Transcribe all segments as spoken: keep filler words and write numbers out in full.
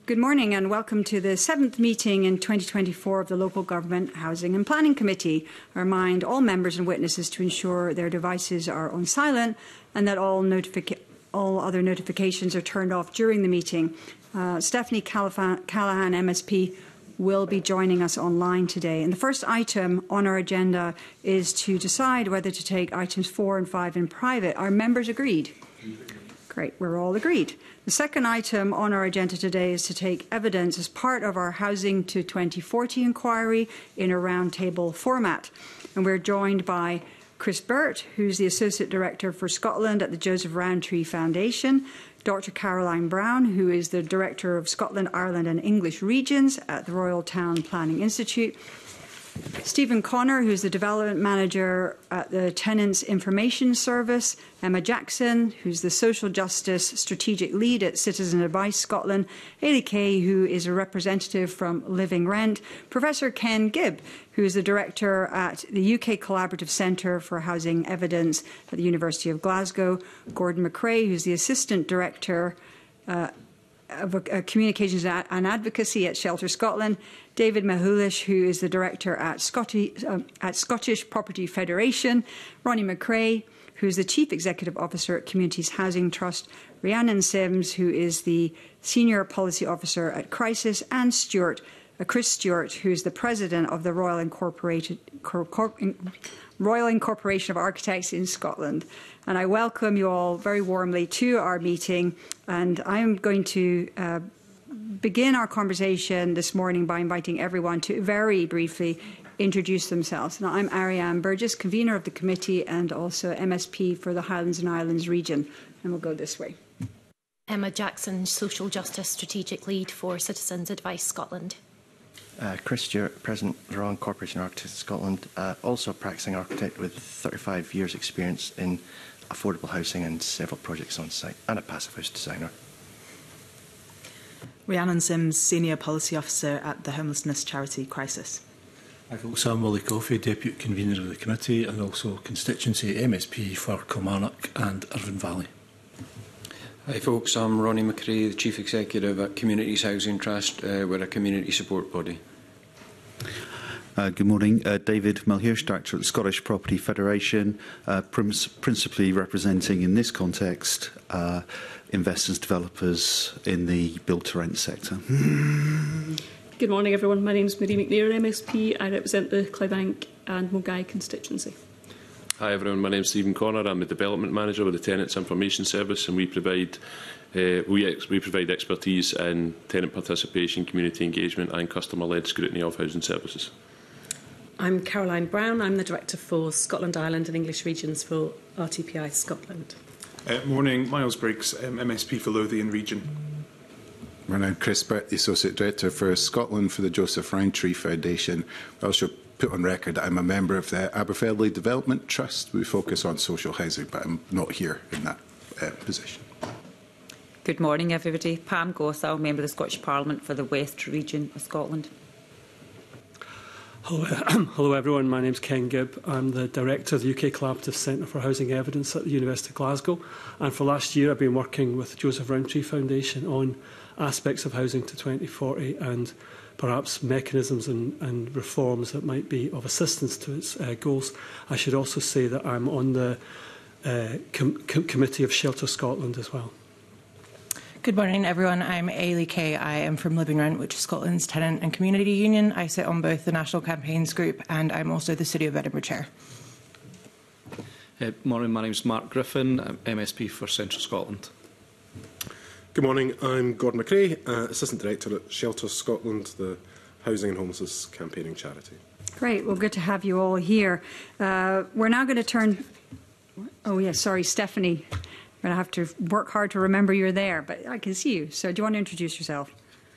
Good morning and welcome to the seventh meeting in twenty twenty-four of the Local Government Housing and Planning Committee. I remind all members and witnesses to ensure their devices are on silent and that all, all other notifications are turned off during the meeting. Uh, Stephanie Callaghan, M S P, will be joining us online today. And the first item on our agenda is to decide whether to take items four and five in private. Are members agreed? Great, we're all agreed. The second item on our agenda today is to take evidence as part of our Housing to twenty forty inquiry in a roundtable format. And we're joined by Chris Burt, who's the Associate Director for Scotland at the Joseph Rowntree Foundation, Doctor Caroline Brown, who is the Director of Scotland, Ireland and English Regions at the Royal Town Planning Institute, Stephen Connor, who's the Development Manager at the Tenants Information Service, Emma Jackson, who's the Social Justice Strategic Lead at Citizen Advice Scotland, Ailey Kay, who is a representative from Living Rent, Professor Ken Gibb, who is the Director at the U K Collaborative Centre for Housing Evidence at the University of Glasgow, Gordon McRae, who's the Assistant Director uh, of uh, Communications and Advocacy at Shelter Scotland, David Mahulish, who is the Director at, Scottish, uh, at Scottish Property Federation, Ronnie McRae, who is the Chief Executive Officer at Communities Housing Trust, Rhiannon Sims, who is the Senior Policy Officer at Crisis, and Stuart, uh, Chris Stewart, who is the President of the Royal Incorporated Cor Cor Royal Incorporation of Architects in Scotland. And I welcome you all very warmly to our meeting, and I'm going to uh, begin our conversation this morning by inviting everyone to very briefly introduce themselves. Now, I'm Ariane Burgess, convener of the committee and also M S P for the Highlands and Islands region, and we'll go this way. Emma Jackson, Social Justice Strategic Lead for Citizens Advice Scotland. Uh, Chris Stewart, President of the Royal Incorporation of Architects of Scotland, uh, also a practising architect with thirty-five years experience in affordable housing and several projects on site, and a passive house designer. Rhiannon Sims, Senior Policy Officer at the homelessness charity Crisis. Hi folks, I'm Willie Coffey, Deputy Convener of the Committee and also Constituency M S P for Kilmarnock and Irvine Valley. Hi folks, I'm Ronnie McRae, the Chief Executive at Communities Housing Trust. Uh, we're a community support body. Uh, good morning, uh, David Mulhirsch, Director at the Scottish Property Federation, uh, prim principally representing in this context uh, investors, developers in the build-to-rent sector. Good morning everyone, my name is Marie McNair, M S P. I represent the Clybank and Mulgai constituency. Hi everyone, my name is Stephen Connor. I'm the Development Manager with the Tenants Information Service, and we provide uh, we, ex we provide expertise in tenant participation, community engagement and customer-led scrutiny of housing services. I'm Caroline Brown. I'm the Director for Scotland, Ireland and English Regions for R T P I Scotland. Uh, morning, Miles Briggs, um, M S P for Lothian Region. Morning, Chris Burt, the Associate Director for Scotland for the Joseph Rowntree Foundation. I also put on record that I'm a member of the Aberfeldy Development Trust. We focus on social housing, but I'm not here in that uh, position. Good morning, everybody. Pam Gothal, Member of the Scottish Parliament for the West Region of Scotland. Hello, hello everyone, my name is Ken Gibb. I'm the Director of the U K Collaborative Centre for Housing Evidence at the University of Glasgow, and for last year I've been working with the Joseph Rowntree Foundation on aspects of Housing to twenty forty and perhaps mechanisms and, and reforms that might be of assistance to its uh, goals. I should also say that I'm on the uh, com com Committee of Shelter Scotland as well. Good morning, everyone. I'm Ailey Kay. I am from Living Rent, which is Scotland's tenant and community union. I sit on both the National Campaigns Group and I'm also the City of Edinburgh Chair. Uh, morning, my name is Mark Griffin. I'm M S P for Central Scotland. Good morning, I'm Gordon McRae, uh, Assistant Director at Shelter Scotland, the Housing and Homelessness campaigning charity. Great, well, good to have you all here. Uh, we're now going to turn... Oh, yes, sorry, Stephanie. I'm going to have to work hard to remember you're there, but I can see you. So do you want to introduce yourself?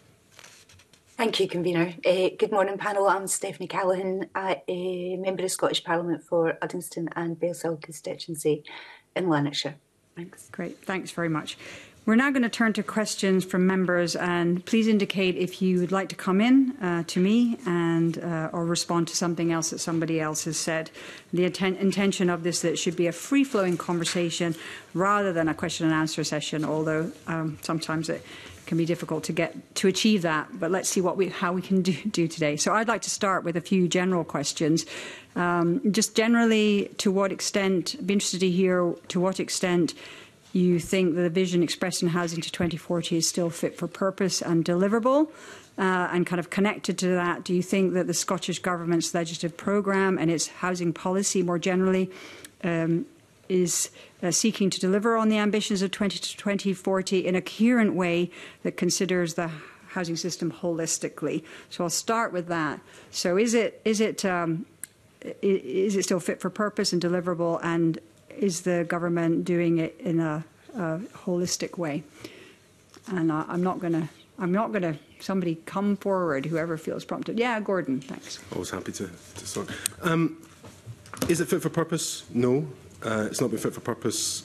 Thank you, Convener. Uh, good morning, panel. I'm Stephanie Callaghan, a uh, Member of Scottish Parliament for Uddingston and Bellshill constituency in Lanarkshire. Thanks. Great, thanks very much. We're now going to turn to questions from members, and please indicate if you would like to come in uh, to me and uh, or respond to something else that somebody else has said. The inten intention of this that it should be a free-flowing conversation rather than a question and answer session, although um, sometimes it can be difficult to get to achieve that. But let's see what we, how we can do, do today. So I'd like to start with a few general questions. Um, just generally, to what extent, I'd be interested to hear to what extent you think that the vision expressed in Housing to twenty forty is still fit for purpose and deliverable. Uh, and kind of connected to that, do you think that the Scottish Government's legislative programme and its housing policy more generally um, is uh, seeking to deliver on the ambitions of twenty to twenty forty in a coherent way that considers the housing system holistically? So I'll start with that. So is it is it um, is it still fit for purpose and deliverable, and is the government doing it in a, a holistic way? And I, I'm not going to. I'm not going to. Somebody come forward, whoever feels prompted. Yeah, Gordon, thanks. Always happy to, to start. Um, is it fit for purpose? No. Uh, it's not been fit for purpose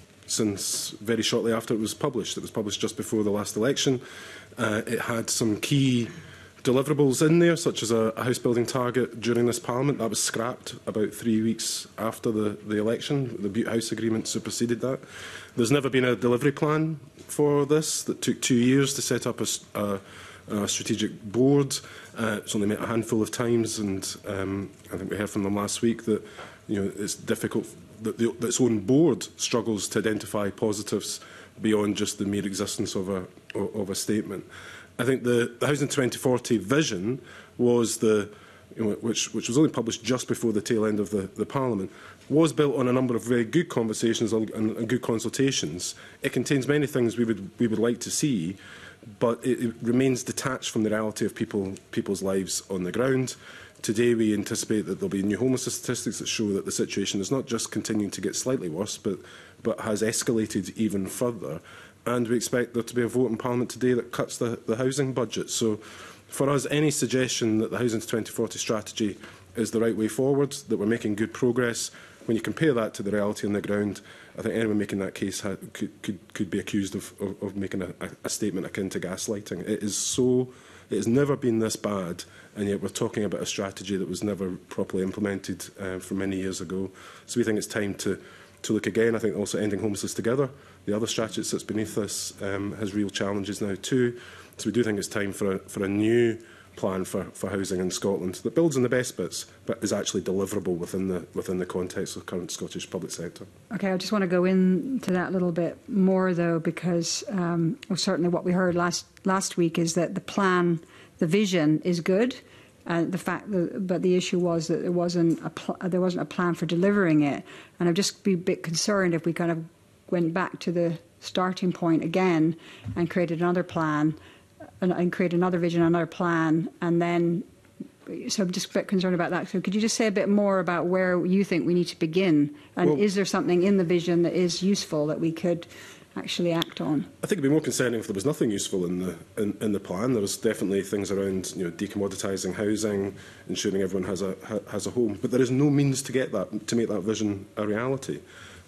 since very shortly after it was published. It was published just before the last election. Uh, it had some key deliverables in there, such as a, a house building target during this Parliament. That was scrapped about three weeks after the, the election. The Butte House Agreement superseded that. There's never been a delivery plan for this that took two years to set up a, a, a strategic board. Uh, it's only met a handful of times, and um, I think we heard from them last week that you know it's difficult that, the, that its own board struggles to identify positives beyond just the mere existence of a of a statement. I think the, the Housing twenty forty vision was the you know, which which was only published just before the tail end of the, the Parliament, was built on a number of very good conversations and, and good consultations. It contains many things we would we would like to see, but it, it remains detached from the reality of people people's lives on the ground. Today we anticipate that there will be new homelessness statistics that show that the situation is not just continuing to get slightly worse, but but has escalated even further. And we expect there to be a vote in Parliament today that cuts the, the housing budget. So for us, any suggestion that the Housing to twenty forty strategy is the right way forward, that we're making good progress, when you compare that to the reality on the ground, I think anyone making that case ha could, could, could be accused of, of, of making a, a statement akin to gaslighting. It is so, it has never been this bad, and yet we're talking about a strategy that was never properly implemented uh, from many years ago. So we think it's time to, to look again. I think also Ending Homelessness Together, the other strategy that sits beneath this, um, has real challenges now too. So we do think it's time for a, for a new plan for, for housing in Scotland that builds on the best bits, but is actually deliverable within the within the context of the current Scottish public sector. Okay, I just want to go into that a little bit more, though, because um, well, certainly what we heard last last week is that the plan, the vision, is good. Uh, the fact, that, but the issue was that there wasn't a pl there wasn't a plan for delivering it, and I'd just be a bit concerned if we kind of went back to the starting point again and created another plan. And, and create another vision, another plan, and then, so I'm just a bit concerned about that. So could you just say a bit more about where you think we need to begin? And well, is there something in the vision that is useful that we could actually act on? I think it would be more concerning if there was nothing useful in the in, in the plan. There was definitely things around you know, decommoditising housing, ensuring everyone has a, ha, has a home, but there is no means to get that, to make that vision a reality.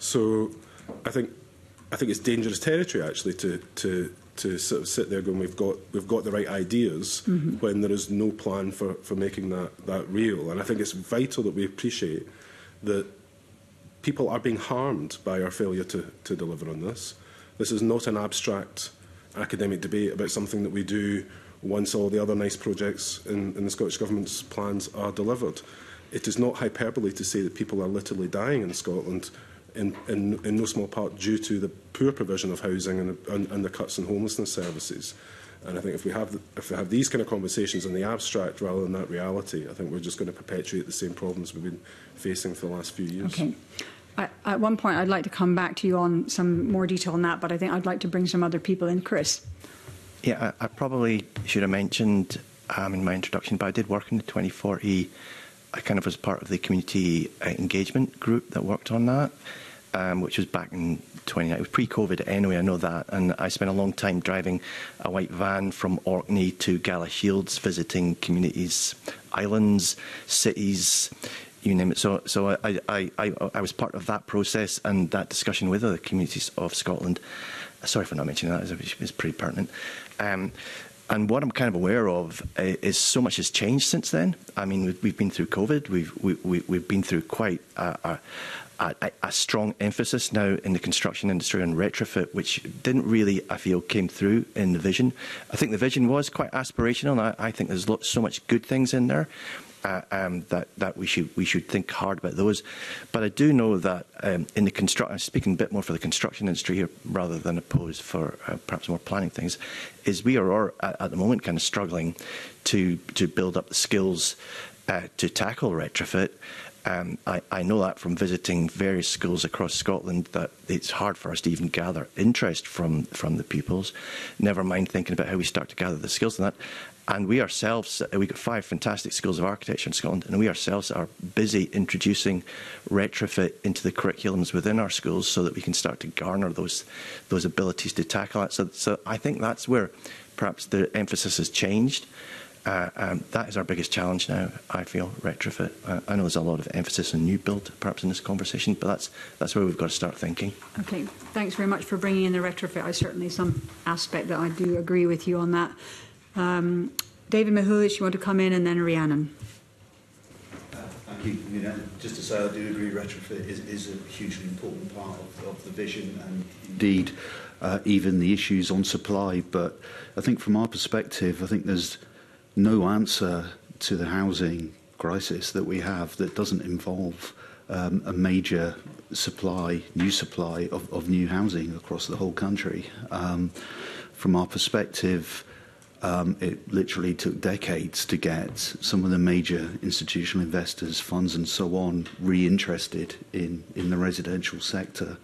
So I think, I think it's dangerous territory, actually, to... to to sort of sit there going, we've got we've got the right ideas, mm-hmm. when there is no plan for, for making that, that real. And I think it's vital that we appreciate that people are being harmed by our failure to, to deliver on this. This is not an abstract academic debate about something that we do once all the other nice projects in, in the Scottish Government's plans are delivered. It is not hyperbole to say that people are literally dying in Scotland, In, in, in no small part due to the poor provision of housing and, and, and the cuts in homelessness services. And I think if we have the, if we have these kind of conversations in the abstract rather than that reality, I think we're just going to perpetuate the same problems we've been facing for the last few years. Okay. I, at one point, I'd like to come back to you on some more detail on that, but I think I'd like to bring some other people in. Chris. Yeah, I, I probably should have mentioned um, in my introduction, but I did work in the twenty forty. I kind of was part of the community uh, engagement group that worked on that. Um, which was back in twenty nineteen. It was pre-COVID anyway, I know that. And I spent a long time driving a white van from Orkney to Galashiels, visiting communities, islands, cities, you name it. So, so I, I, I, I was part of that process and that discussion with other communities of Scotland. Sorry for not mentioning that, it's pretty pertinent. Um, And what I'm kind of aware of uh, is so much has changed since then. I mean, we've, we've been through COVID. We've we, we, we've been through quite a, a, a, a strong emphasis now in the construction industry on retrofit, which didn't really, I feel, came through in the vision. I think the vision was quite aspirational. I, I think there's lots, so much good things in there. Uh, um, that, that we should we should think hard about those. But I do know that um, in the construction, I'm speaking a bit more for the construction industry here rather than opposed for uh, perhaps more planning things, is we are, are at, at the moment kind of struggling to to build up the skills uh, to tackle retrofit. Um, I, I know that from visiting various schools across Scotland that it's hard for us to even gather interest from from the pupils. Never mind thinking about how we start to gather the skills in that. And we ourselves, we've got five fantastic schools of architecture in Scotland, and we ourselves are busy introducing retrofit into the curriculums within our schools so that we can start to garner those those abilities to tackle it. So, so I think that's where perhaps the emphasis has changed. Uh, um, that is our biggest challenge now, I feel, retrofit. Uh, I know there's a lot of emphasis on new build, perhaps, in this conversation, but that's, that's where we've got to start thinking. Okay, thanks very much for bringing in the retrofit. I certainly, some aspect that I do agree with you on that. Um, David Mahulich, you want to come in, and then Rhiannon. Uh, thank you. You know, just to say, I do agree retrofit is, is a hugely important part of, of the vision and indeed uh, even the issues on supply. But I think from our perspective, I think there's no answer to the housing crisis that we have that doesn't involve um, a major supply, new supply of, of new housing across the whole country. Um, from our perspective, Um, it literally took decades to get some of the major institutional investors, funds and so on, reinterested in, in the residential sector.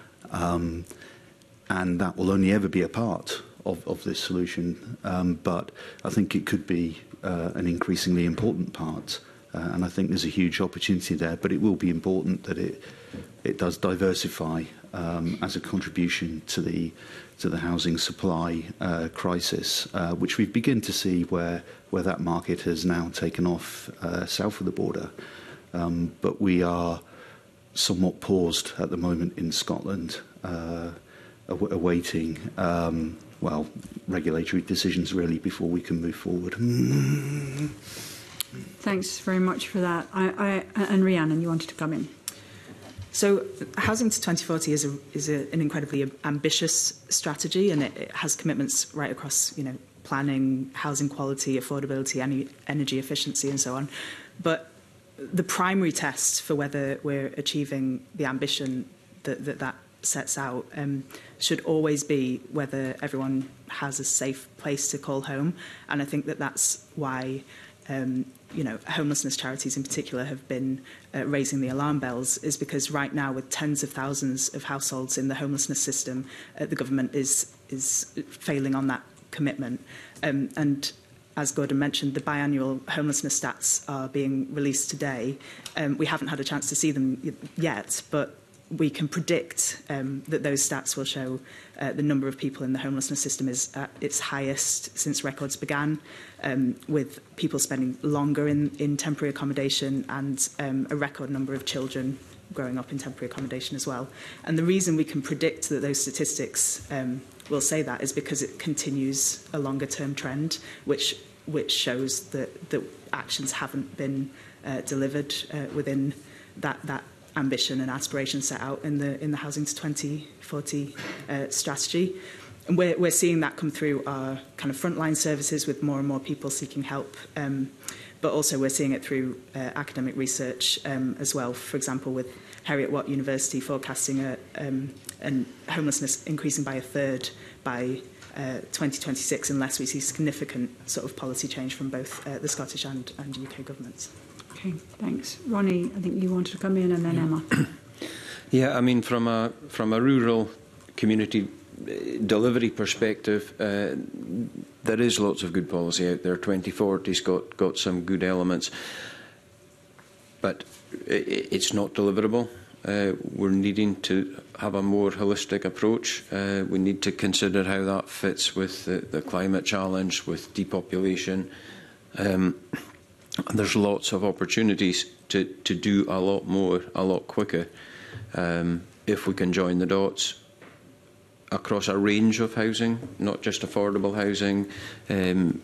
Um, and that will only ever be a part of, of this solution. Um, but I think it could be uh, an increasingly important part. Uh, and I think there's a huge opportunity there. But it will be important that it, it does diversify um, as a contribution to the to the housing supply uh, crisis, uh, which we've begun to see where, where that market has now taken off uh, south of the border. Um, but we are somewhat paused at the moment in Scotland, uh, aw awaiting, um, well, regulatory decisions really before we can move forward. Thanks very much for that. I, I, and Rhiannon, you wanted to come in. So Housing to twenty forty is, a, is a, an incredibly ambitious strategy, and it, it has commitments right across, you know, planning, housing quality, affordability, any, energy efficiency and so on. But the primary test for whether we're achieving the ambition that that, that sets out um, should always be whether everyone has a safe place to call home. And I think that that's why um, you know, homelessness charities in particular have been uh, raising the alarm bells, is because right now, with tens of thousands of households in the homelessness system, uh, the government is is failing on that commitment. Um, and as Gordon mentioned, the biannual homelessness stats are being released today. Um, we haven't had a chance to see them yet, but we can predict um, that those stats will show uh, the number of people in the homelessness system is at its highest since records began, um, with people spending longer in, in temporary accommodation and um, a record number of children growing up in temporary accommodation as well. And the reason we can predict that those statistics um, will say that is because it continues a longer-term trend, which which shows that, that actions haven't been uh, delivered uh, within that that ambition and aspiration set out in the in the Housing to twenty forty uh, strategy. And we're, we're seeing that come through our kind of frontline services with more and more people seeking help, um, but also we're seeing it through uh, academic research um, as well. For example, with Heriot Watt University forecasting a, um, and homelessness increasing by a third by uh, twenty twenty-six, unless we see significant sort of policy change from both uh, the Scottish and, and U K governments. Okay, thanks. Ronnie, I think you wanted to come in, and then Emma. Yeah, I mean, from a from a rural community delivery perspective, uh, there is lots of good policy out there. twenty forty's got got some good elements, but it, it's not deliverable. Uh, we're needing to have a more holistic approach. Uh, we need to consider how that fits with the, the climate challenge, with depopulation. Um, There's lots of opportunities to, to do a lot more, a lot quicker, um, if we can join the dots across a range of housing, not just affordable housing, um,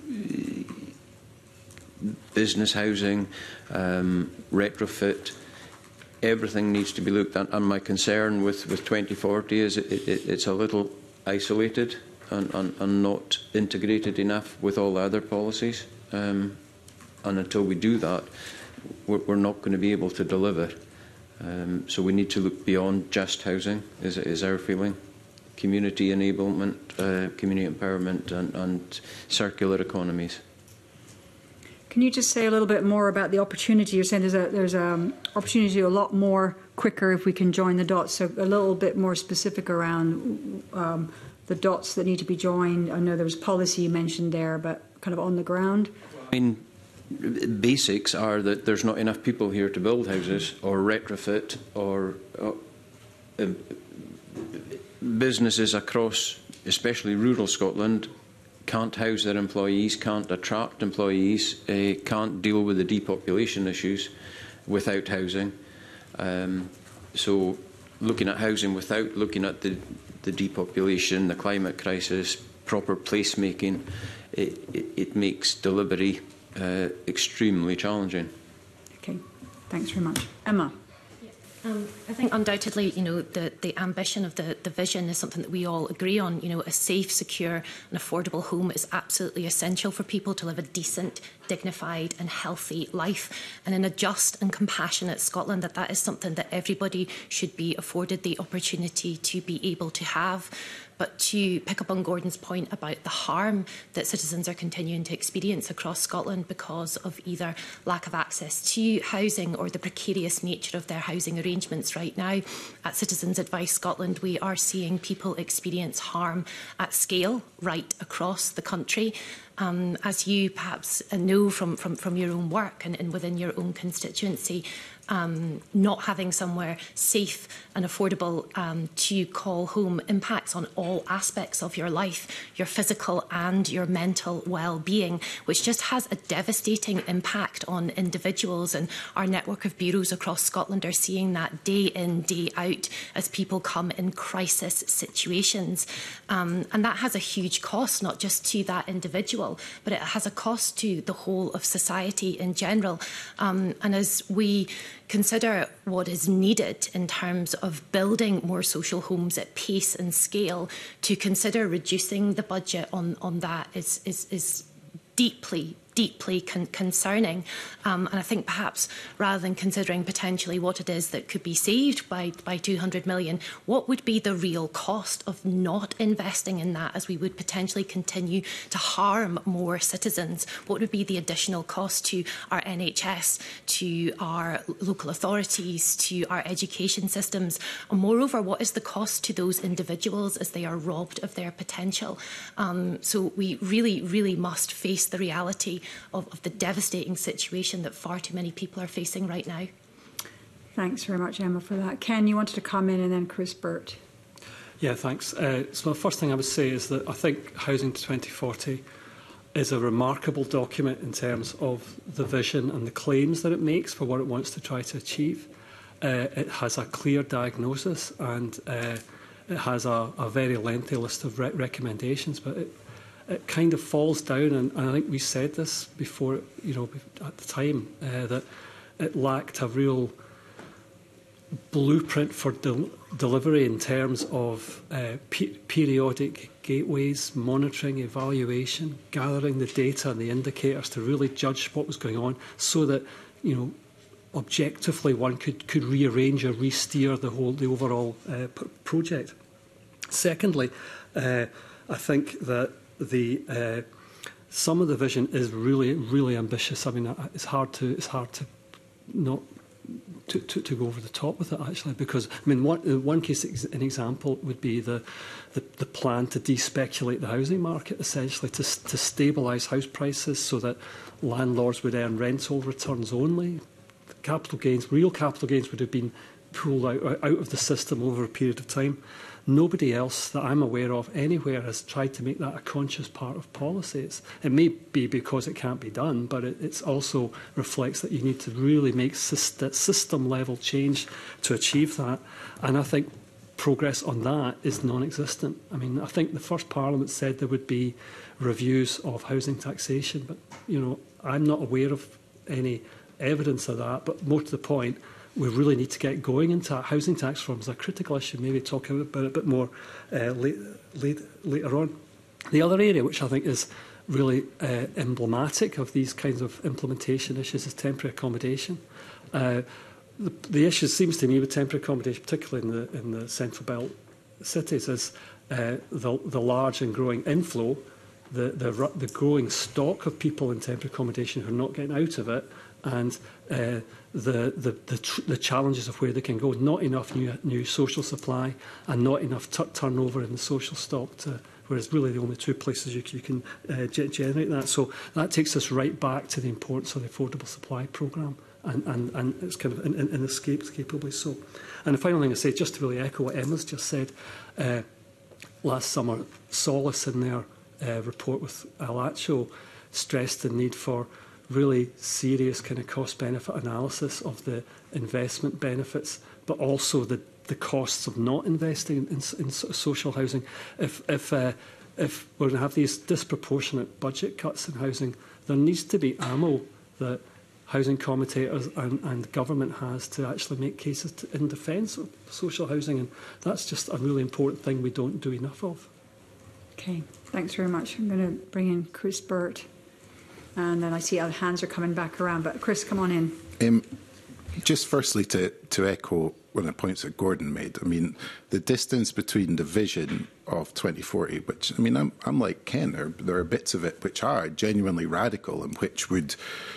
business housing, um, retrofit, everything needs to be looked at. And my concern with, with twenty forty is it, it, it's a little isolated and, and, and not integrated enough with all the other policies. Um, and until we do that, we're, we're not going to be able to deliver. Um, so we need to look beyond just housing, is, is our feeling. Community enablement, uh, community empowerment and, and circular economies. Can you just say a little bit more about the opportunity? You're saying there's a there's an opportunity to do a lot more quicker if we can join the dots. So a little bit more specific around um, the dots that need to be joined. I know there was policy you mentioned there, but kind of on the ground. I mean, basics are that there's not enough people here to build houses or retrofit or uh, um, businesses across, especially rural Scotland, can't house their employees, can't attract employees, uh, can't deal with the depopulation issues without housing. Um, so looking at housing without looking at the, the depopulation, the climate crisis, proper placemaking, it, it, it makes delivery uh, extremely challenging. Okay, thanks very much. Emma. Um, I think undoubtedly, you know, the, the ambition of the, the vision is something that we all agree on. You know, a safe, secure and affordable home is absolutely essential for people to live a decent, dignified and healthy life. And in a just and compassionate Scotland, that that is something that everybody should be afforded the opportunity to be able to have. But to pick up on Gordon's point about the harm that citizens are continuing to experience across Scotland because of either lack of access to housing or the precarious nature of their housing arrangements right now, at Citizens Advice Scotland, we are seeing people experience harm at scale right across the country. Um, as you perhaps know from, from, from your own work and, and within your own constituency, Um, not having somewhere safe and affordable um, to call home impacts on all aspects of your life, your physical and your mental well-being, which just has a devastating impact on individuals. And our network of bureaus across Scotland are seeing that day in, day out as people come in crisis situations. Um, and that has a huge cost, not just to that individual, but it has a cost to the whole of society in general. Um, and as we consider what is needed in terms of building more social homes at pace and scale, to consider reducing the budget on, on that is, is, is deeply, deeply con concerning. Um, and I think perhaps rather than considering potentially what it is that could be saved by, by two hundred million, what would be the real cost of not investing in that as we would potentially continue to harm more citizens? What would be the additional cost to our N H S, to our local authorities, to our education systems? And moreover, what is the cost to those individuals as they are robbed of their potential? Um, so we really, really must face the reality Of, of the devastating situation that far too many people are facing right now. Thanks very much, Emma, for that. Ken, you wanted to come in, and then Chris Burt. Yeah, thanks. Uh, so the first thing I would say is that I think Housing to twenty forty is a remarkable document in terms of the vision and the claims that it makes for what it wants to try to achieve. Uh, it has a clear diagnosis and uh, it has a, a very lengthy list of re recommendations, but it It kind of falls down, and, and I think we said this before, you know, at the time, uh, that it lacked a real blueprint for del delivery in terms of uh, pe periodic gateways, monitoring, evaluation, gathering the data and the indicators to really judge what was going on, so that, you know, objectively one could could rearrange or re-steer the whole the overall uh, project. Secondly, uh, I think that the uh, some of the vision is really, really ambitious. I mean, it's hard to it's hard to not to, to, to go over the top with it, actually, because I mean, one in one case, an example would be the the, the plan to despeculate the housing market, essentially to to stabilise house prices so that landlords would earn rental returns only. Capital gains, real capital gains, would have been pulled out out of the system over a period of time. Nobody else that I'm aware of anywhere has tried to make that a conscious part of policies. It may be because it can't be done, but it it's also reflects that you need to really make system-level change to achieve that. And I think progress on that is non-existent. I mean, I think the first Parliament said there would be reviews of housing taxation, but, you know, I'm not aware of any evidence of that. But more to the point, we really need to get going into housing tax reform as a critical issue, maybe talk about it a bit more uh, late, late, later on. The other area which I think is really uh, emblematic of these kinds of implementation issues is temporary accommodation. Uh, the, the issue seems to me with temporary accommodation, particularly in the, in the central belt cities, is uh, the, the large and growing inflow, the, the, the growing stock of people in temporary accommodation who are not getting out of it, and uh, the, the, the, tr the challenges of where they can go. Not enough new, new social supply and not enough t turnover in the social stock to whereas really the only two places you, you can uh, ge generate that. So that takes us right back to the importance of the Affordable Supply Programme, and, and, and it's kind of in, in, inescapably so. And the final thing I say, just to really echo what Emma's just said, uh, last summer, Solace in their uh, report with Alacho stressed the need for really serious kind of cost-benefit analysis of the investment benefits, but also the the costs of not investing in, in, in social housing. If, if, uh, if we're going to have these disproportionate budget cuts in housing, there needs to be ammo that housing commentators and, and government has to actually make cases to, in defence of social housing, and that's just a really important thing we don't do enough of. Okay, thanks very much. I'm going to bring in Chris Burt, and then I see other hands are coming back around, but Chris, come on in. Um, just firstly to, to echo one of the points that Gordon made. I mean, the distance between the vision of twenty forty, which, I mean, I'm, I'm like Ken, there, there are bits of it which are genuinely radical and which would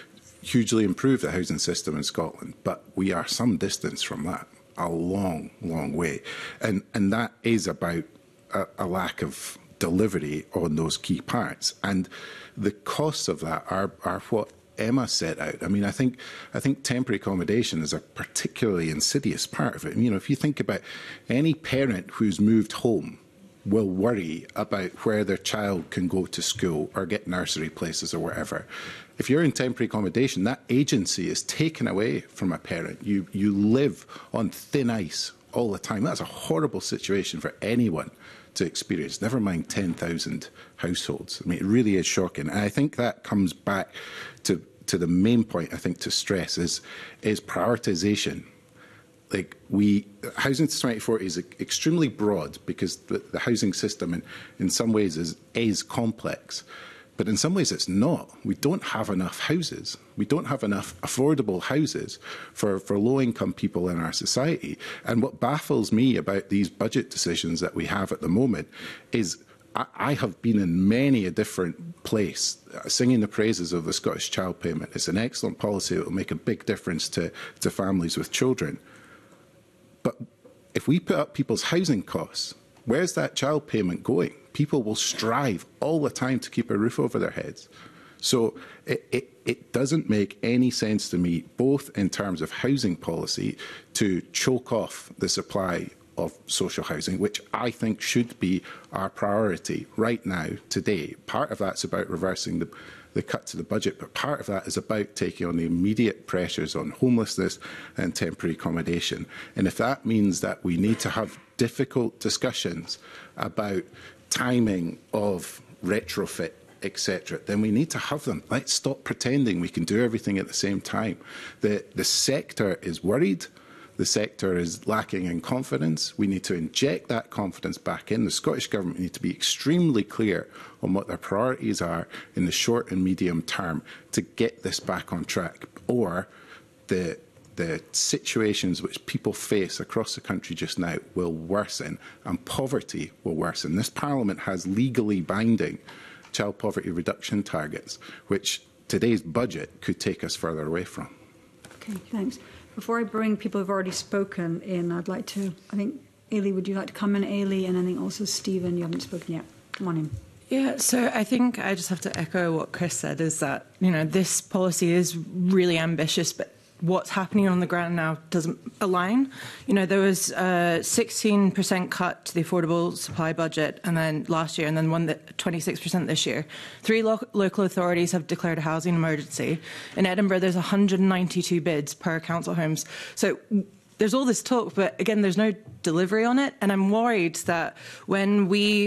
hugely improve the housing system in Scotland, but we are some distance from that, a long, long way. And, and that is about a, a lack of delivery on those key parts. And the costs of that are, are what Emma set out. I mean, I think I think temporary accommodation is a particularly insidious part of it. And, you know, if you think about any parent who's moved home will worry about where their child can go to school or get nursery places or whatever. If you're in temporary accommodation, that agency is taken away from a parent. You you live on thin ice all the time. That's a horrible situation for anyone to experience, never mind ten thousand households. I mean, it really is shocking. And I think that comes back to, to the main point, I think, to stress is, is prioritisation. Like, we, housing to twenty forty is extremely broad because the, the housing system in, in some ways is, is complex. But in some ways it's not. We don't have enough houses. We don't have enough affordable houses for, for low-income people in our society. And what baffles me about these budget decisions that we have at the moment is I, I have been in many a different place uh, singing the praises of the Scottish Child Payment. It's an excellent policy that will make a big difference to, to families with children. But if we put up people's housing costs, where's that child payment going? People will strive all the time to keep a roof over their heads. So it, it, it doesn't make any sense to me, both in terms of housing policy, to choke off the supply of social housing, which I think should be our priority right now, today. Part of that's about reversing the, the cut to the budget, but part of that is about taking on the immediate pressures on homelessness and temporary accommodation. And if that means that we need to have difficult discussions about timing of retrofit, et cetera, then we need to have them. Let's stop pretending we can do everything at the same time. The, the sector is worried. The sector is lacking in confidence. We need to inject that confidence back in. The Scottish Government need to be extremely clear on what their priorities are in the short and medium term to get this back on track. Or the the situations which people face across the country just now will worsen, and poverty will worsen. This Parliament has legally binding child poverty reduction targets, which today's budget could take us further away from. Okay, thanks. Before I bring people who've already spoken in, I'd like to, I think, Ailey, would you like to come in, Ailey? And I think also Stephen, you haven't spoken yet. Come on in. Yeah, so I think I just have to echo what Chris said, is that, you know, this policy is really ambitious, but what's happening on the ground now doesn't align. You know, there was a sixteen percent cut to the affordable supply budget and then last year, and then one that twenty-six percent this year. Three lo local authorities have declared a housing emergency. In Edinburgh, there's one hundred ninety-two bids per council homes. So there's all this talk, but again, there's no delivery on it. And I'm worried that when we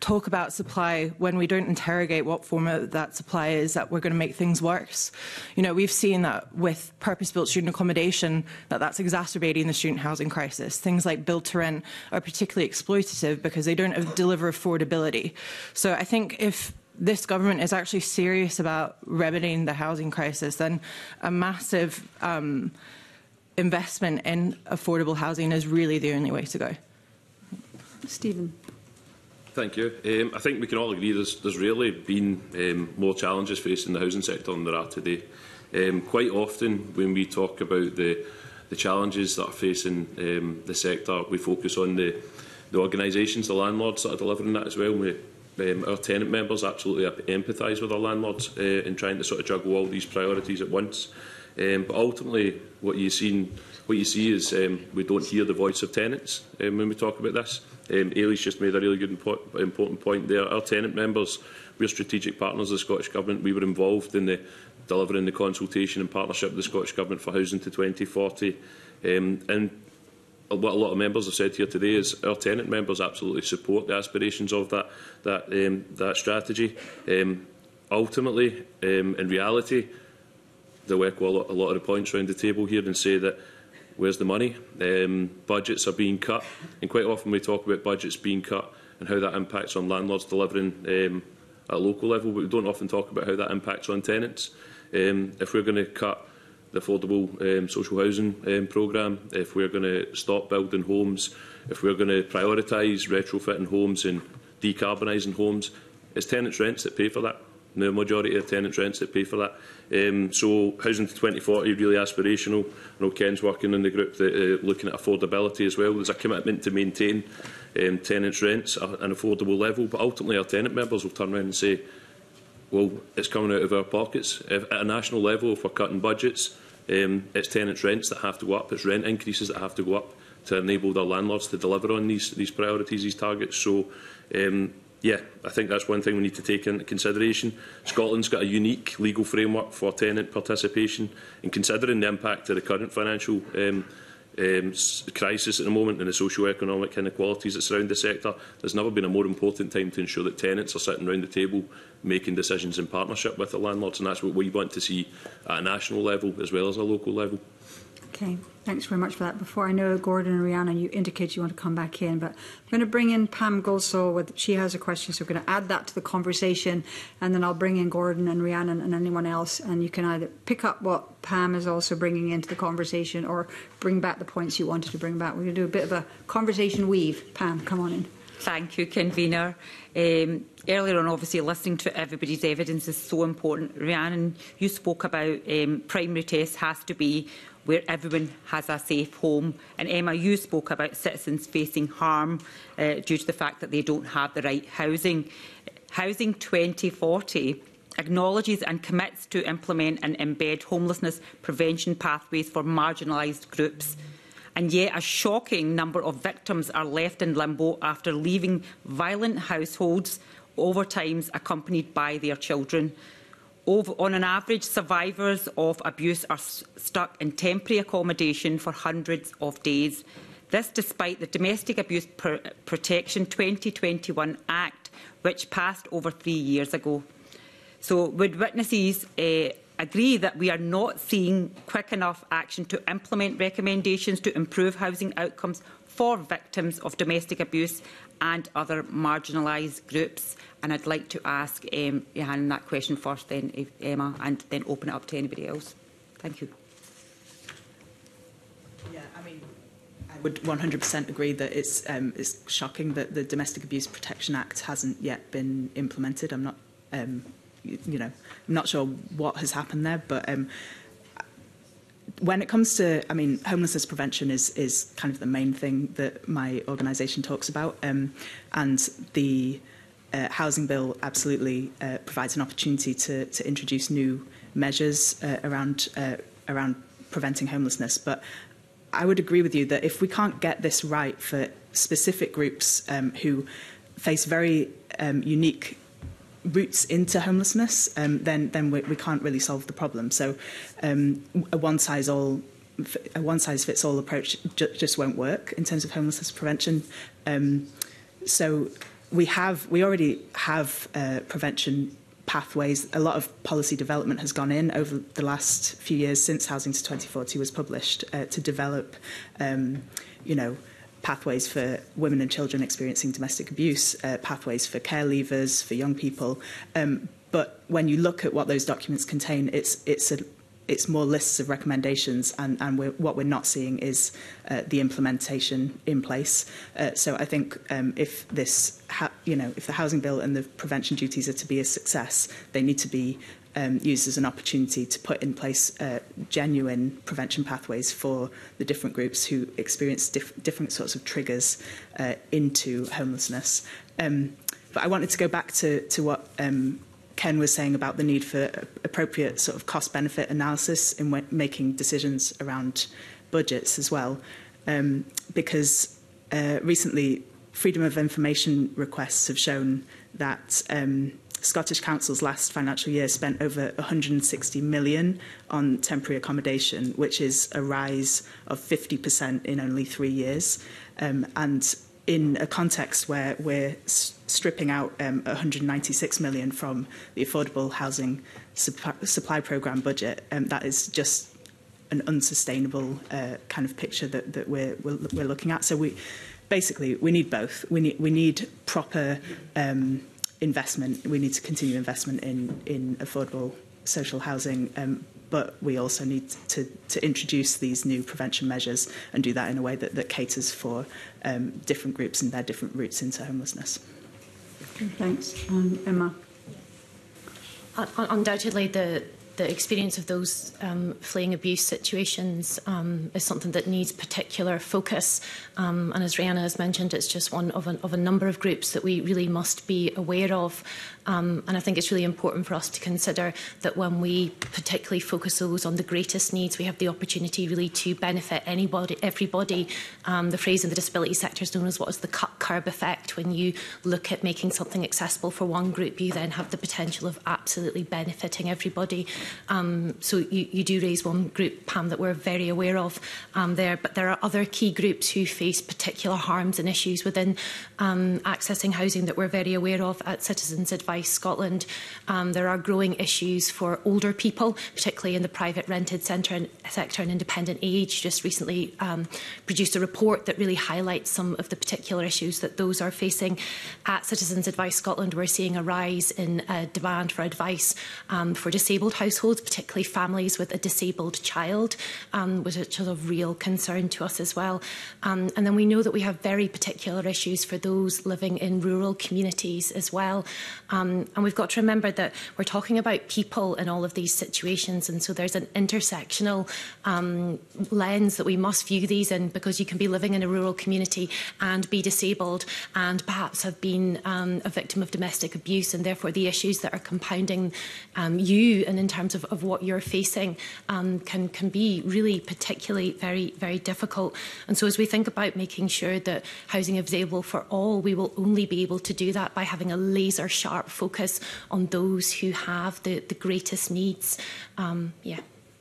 talk about supply when we don't interrogate what form of that supply is, that we're going to make things worse. You know, we've seen that with purpose-built student accommodation, that that's exacerbating the student housing crisis. Things like build-to-rent are particularly exploitative because they don't deliver affordability. So I think if this government is actually serious about remedying the housing crisis, then a massive um, investment in affordable housing is really the only way to go. Stephen. Thank you. Um, I think we can all agree there's, there's really been um, more challenges facing the housing sector than there are today. Um, quite often when we talk about the, the challenges that are facing um, the sector, we focus on the, the organisations, the landlords that are delivering that as well. We, um, our tenant members absolutely empathise with our landlords uh, in trying to sort of juggle all these priorities at once. Um, but ultimately, what you see, what you see is um, we don't hear the voice of tenants um, when we talk about this. Um, Ailey's just made a really good impo important point there. Our tenant members, we're strategic partners of the Scottish Government. We were involved in the delivering the consultation in partnership with the Scottish Government for Housing to twenty forty. Um, and what a lot of members have said here today is our tenant members absolutely support the aspirations of that, that, um, that strategy. Um, ultimately, um, in reality, they'll echo a lot, a lot of the points around the table here and say that where's the money? Um, budgets are being cut, and quite often we talk about budgets being cut and how that impacts on landlords delivering um, at a local level, but we don't often talk about how that impacts on tenants. Um, if we're going to cut the affordable um, social housing um, programme, if we're going to stop building homes, if we're going to prioritise retrofitting homes and decarbonising homes, it's tenants' rents that pay for that. The majority of tenants' rents that pay for that. Um, so Housing to twenty forty is really aspirational. I know Ken's working in the group that uh, looking at affordability as well. There's a commitment to maintain um, tenants' rents at an affordable level, but ultimately our tenant members will turn around and say, well, it's coming out of our pockets. If, at a national level, if we're cutting budgets, um, it's tenants' rents that have to go up, it's rent increases that have to go up to enable their landlords to deliver on these, these priorities, these targets. So, um, yeah, I think that's one thing we need to take into consideration. Scotland's got a unique legal framework for tenant participation, and considering the impact of the current financial um, um, crisis at the moment and the socio-economic inequalities that surround the sector, there's never been a more important time to ensure that tenants are sitting around the table making decisions in partnership with the landlords, and that's what we want to see at a national level as well as a local level. Okay, thanks very much for that. Before I know Gordon and Rhiannon, you indicate you want to come back in, but I'm going to bring in Pam Goldsall. With, she has a question, so we're going to add that to the conversation, and then I'll bring in Gordon and Rhiannon and anyone else, and you can either pick up what Pam is also bringing into the conversation or bring back the points you wanted to bring back. We're going to do a bit of a conversation weave. Pam, come on in. Thank you, convener. Um, earlier on, obviously, listening to everybody's evidence is so important. Rhiannon, you spoke about um, primary test has to be where everyone has a safe home. And Emma, you spoke about citizens facing harm uh, due to the fact that they don't have the right housing. Housing twenty forty acknowledges and commits to implement and embed homelessness prevention pathways for marginalised groups. And yet a shocking number of victims are left in limbo after leaving violent households, over times accompanied by their children. Over, on an average, survivors of abuse are stuck in temporary accommodation for hundreds of days. This despite the Domestic Abuse Pr Protection twenty twenty-one Act, which passed over three years ago. So would witnesses uh, agree that we are not seeing quick enough action to implement recommendations to improve housing outcomes for victims of domestic abuse and other marginalised groups? And I'd like to ask um, Johanna that question first, then if Emma, and then open it up to anybody else. Thank you. Yeah, I mean, I would one hundred percent agree that it's, um, it's shocking that the Domestic Abuse Protection Act hasn't yet been implemented. I'm not, um, you, you know, I'm not sure what has happened there, but um, when it comes to, I mean, homelessness prevention is is kind of the main thing that my organisation talks about, um, and the Uh, housing bill absolutely uh, provides an opportunity to, to introduce new measures uh, around uh, around preventing homelessness. But I would agree with you that if we can't get this right for specific groups um, who face very um, unique routes into homelessness, um, then then we, we can't really solve the problem. So um, a one size all a one size fits all approach ju just won't work in terms of homelessness prevention. Um, so. we have we already have uh, prevention pathways. A lot of policy development has gone in over the last few years since Housing to twenty forty was published uh, to develop, um, you know, pathways for women and children experiencing domestic abuse, uh, pathways for care leavers, for young people. Um, but when you look at what those documents contain, it's it's a it's more lists of recommendations, and, and we're, what we're not seeing is uh, the implementation in place. Uh, so I think um, if this, ha you know, if the housing bill and the prevention duties are to be a success, they need to be um, used as an opportunity to put in place uh, genuine prevention pathways for the different groups who experience diff different sorts of triggers uh, into homelessness. Um, but I wanted to go back to, to what um, Ken was saying about the need for appropriate sort of cost-benefit analysis in making decisions around budgets as well, um, because uh, recently freedom of information requests have shown that um, Scottish Council's last financial year spent over one hundred and sixty million on temporary accommodation, which is a rise of fifty percent in only three years, um, and in a context where we're stripping out um, one hundred and ninety-six million from the Affordable Housing Supply, supply Programme budget, um, that is just an unsustainable uh, kind of picture that, that we're, we're, we're looking at. So we basically we need both. We need we need proper um, investment. We need to continue investment in in affordable social housing. Um, But we also need to, to introduce these new prevention measures and do that in a way that, that caters for um, different groups and their different routes into homelessness. Thanks. Um, Emma. Undoubtedly, the the experience of those um, fleeing abuse situations um, is something that needs particular focus. Um, and as Rihanna has mentioned, it's just one of a, of a number of groups that we really must be aware of. Um, and I think it's really important for us to consider that when we particularly focus those on the greatest needs, we have the opportunity really to benefit anybody, everybody. Um, the phrase in the disability sector is known as what is the cut curb effect. When you look at making something accessible for one group, you then have the potential of absolutely benefiting everybody. Um, so you, you do raise one group, Pam, that we're very aware of um, there, but there are other key groups who face particular harms and issues within um, accessing housing that we're very aware of at Citizens Advice Scotland. Um, there are growing issues for older people, particularly in the private rented centre, sector and independent age. Just recently um, produced a report that really highlights some of the particular issues that those are facing. At Citizens Advice Scotland, we're seeing a rise in uh, demand for advice um, for disabled households, particularly families with a disabled child, um, which is of real concern to us as well. Um, and then we know that we have very particular issues for those living in rural communities as well. Um, and we've got to remember that we're talking about people in all of these situations, and so there's an intersectional um, lens that we must view these in, because you can be living in a rural community and be disabled and perhaps have been um, a victim of domestic abuse, and therefore the issues that are compounding um, you and in terms of, of what you're facing um, can, can be really particularly very, very difficult. And so as we think about making sure that housing is available for all, we will only be able to do that by having a laser sharp focus on those who have the, the greatest needs. Um, yeah.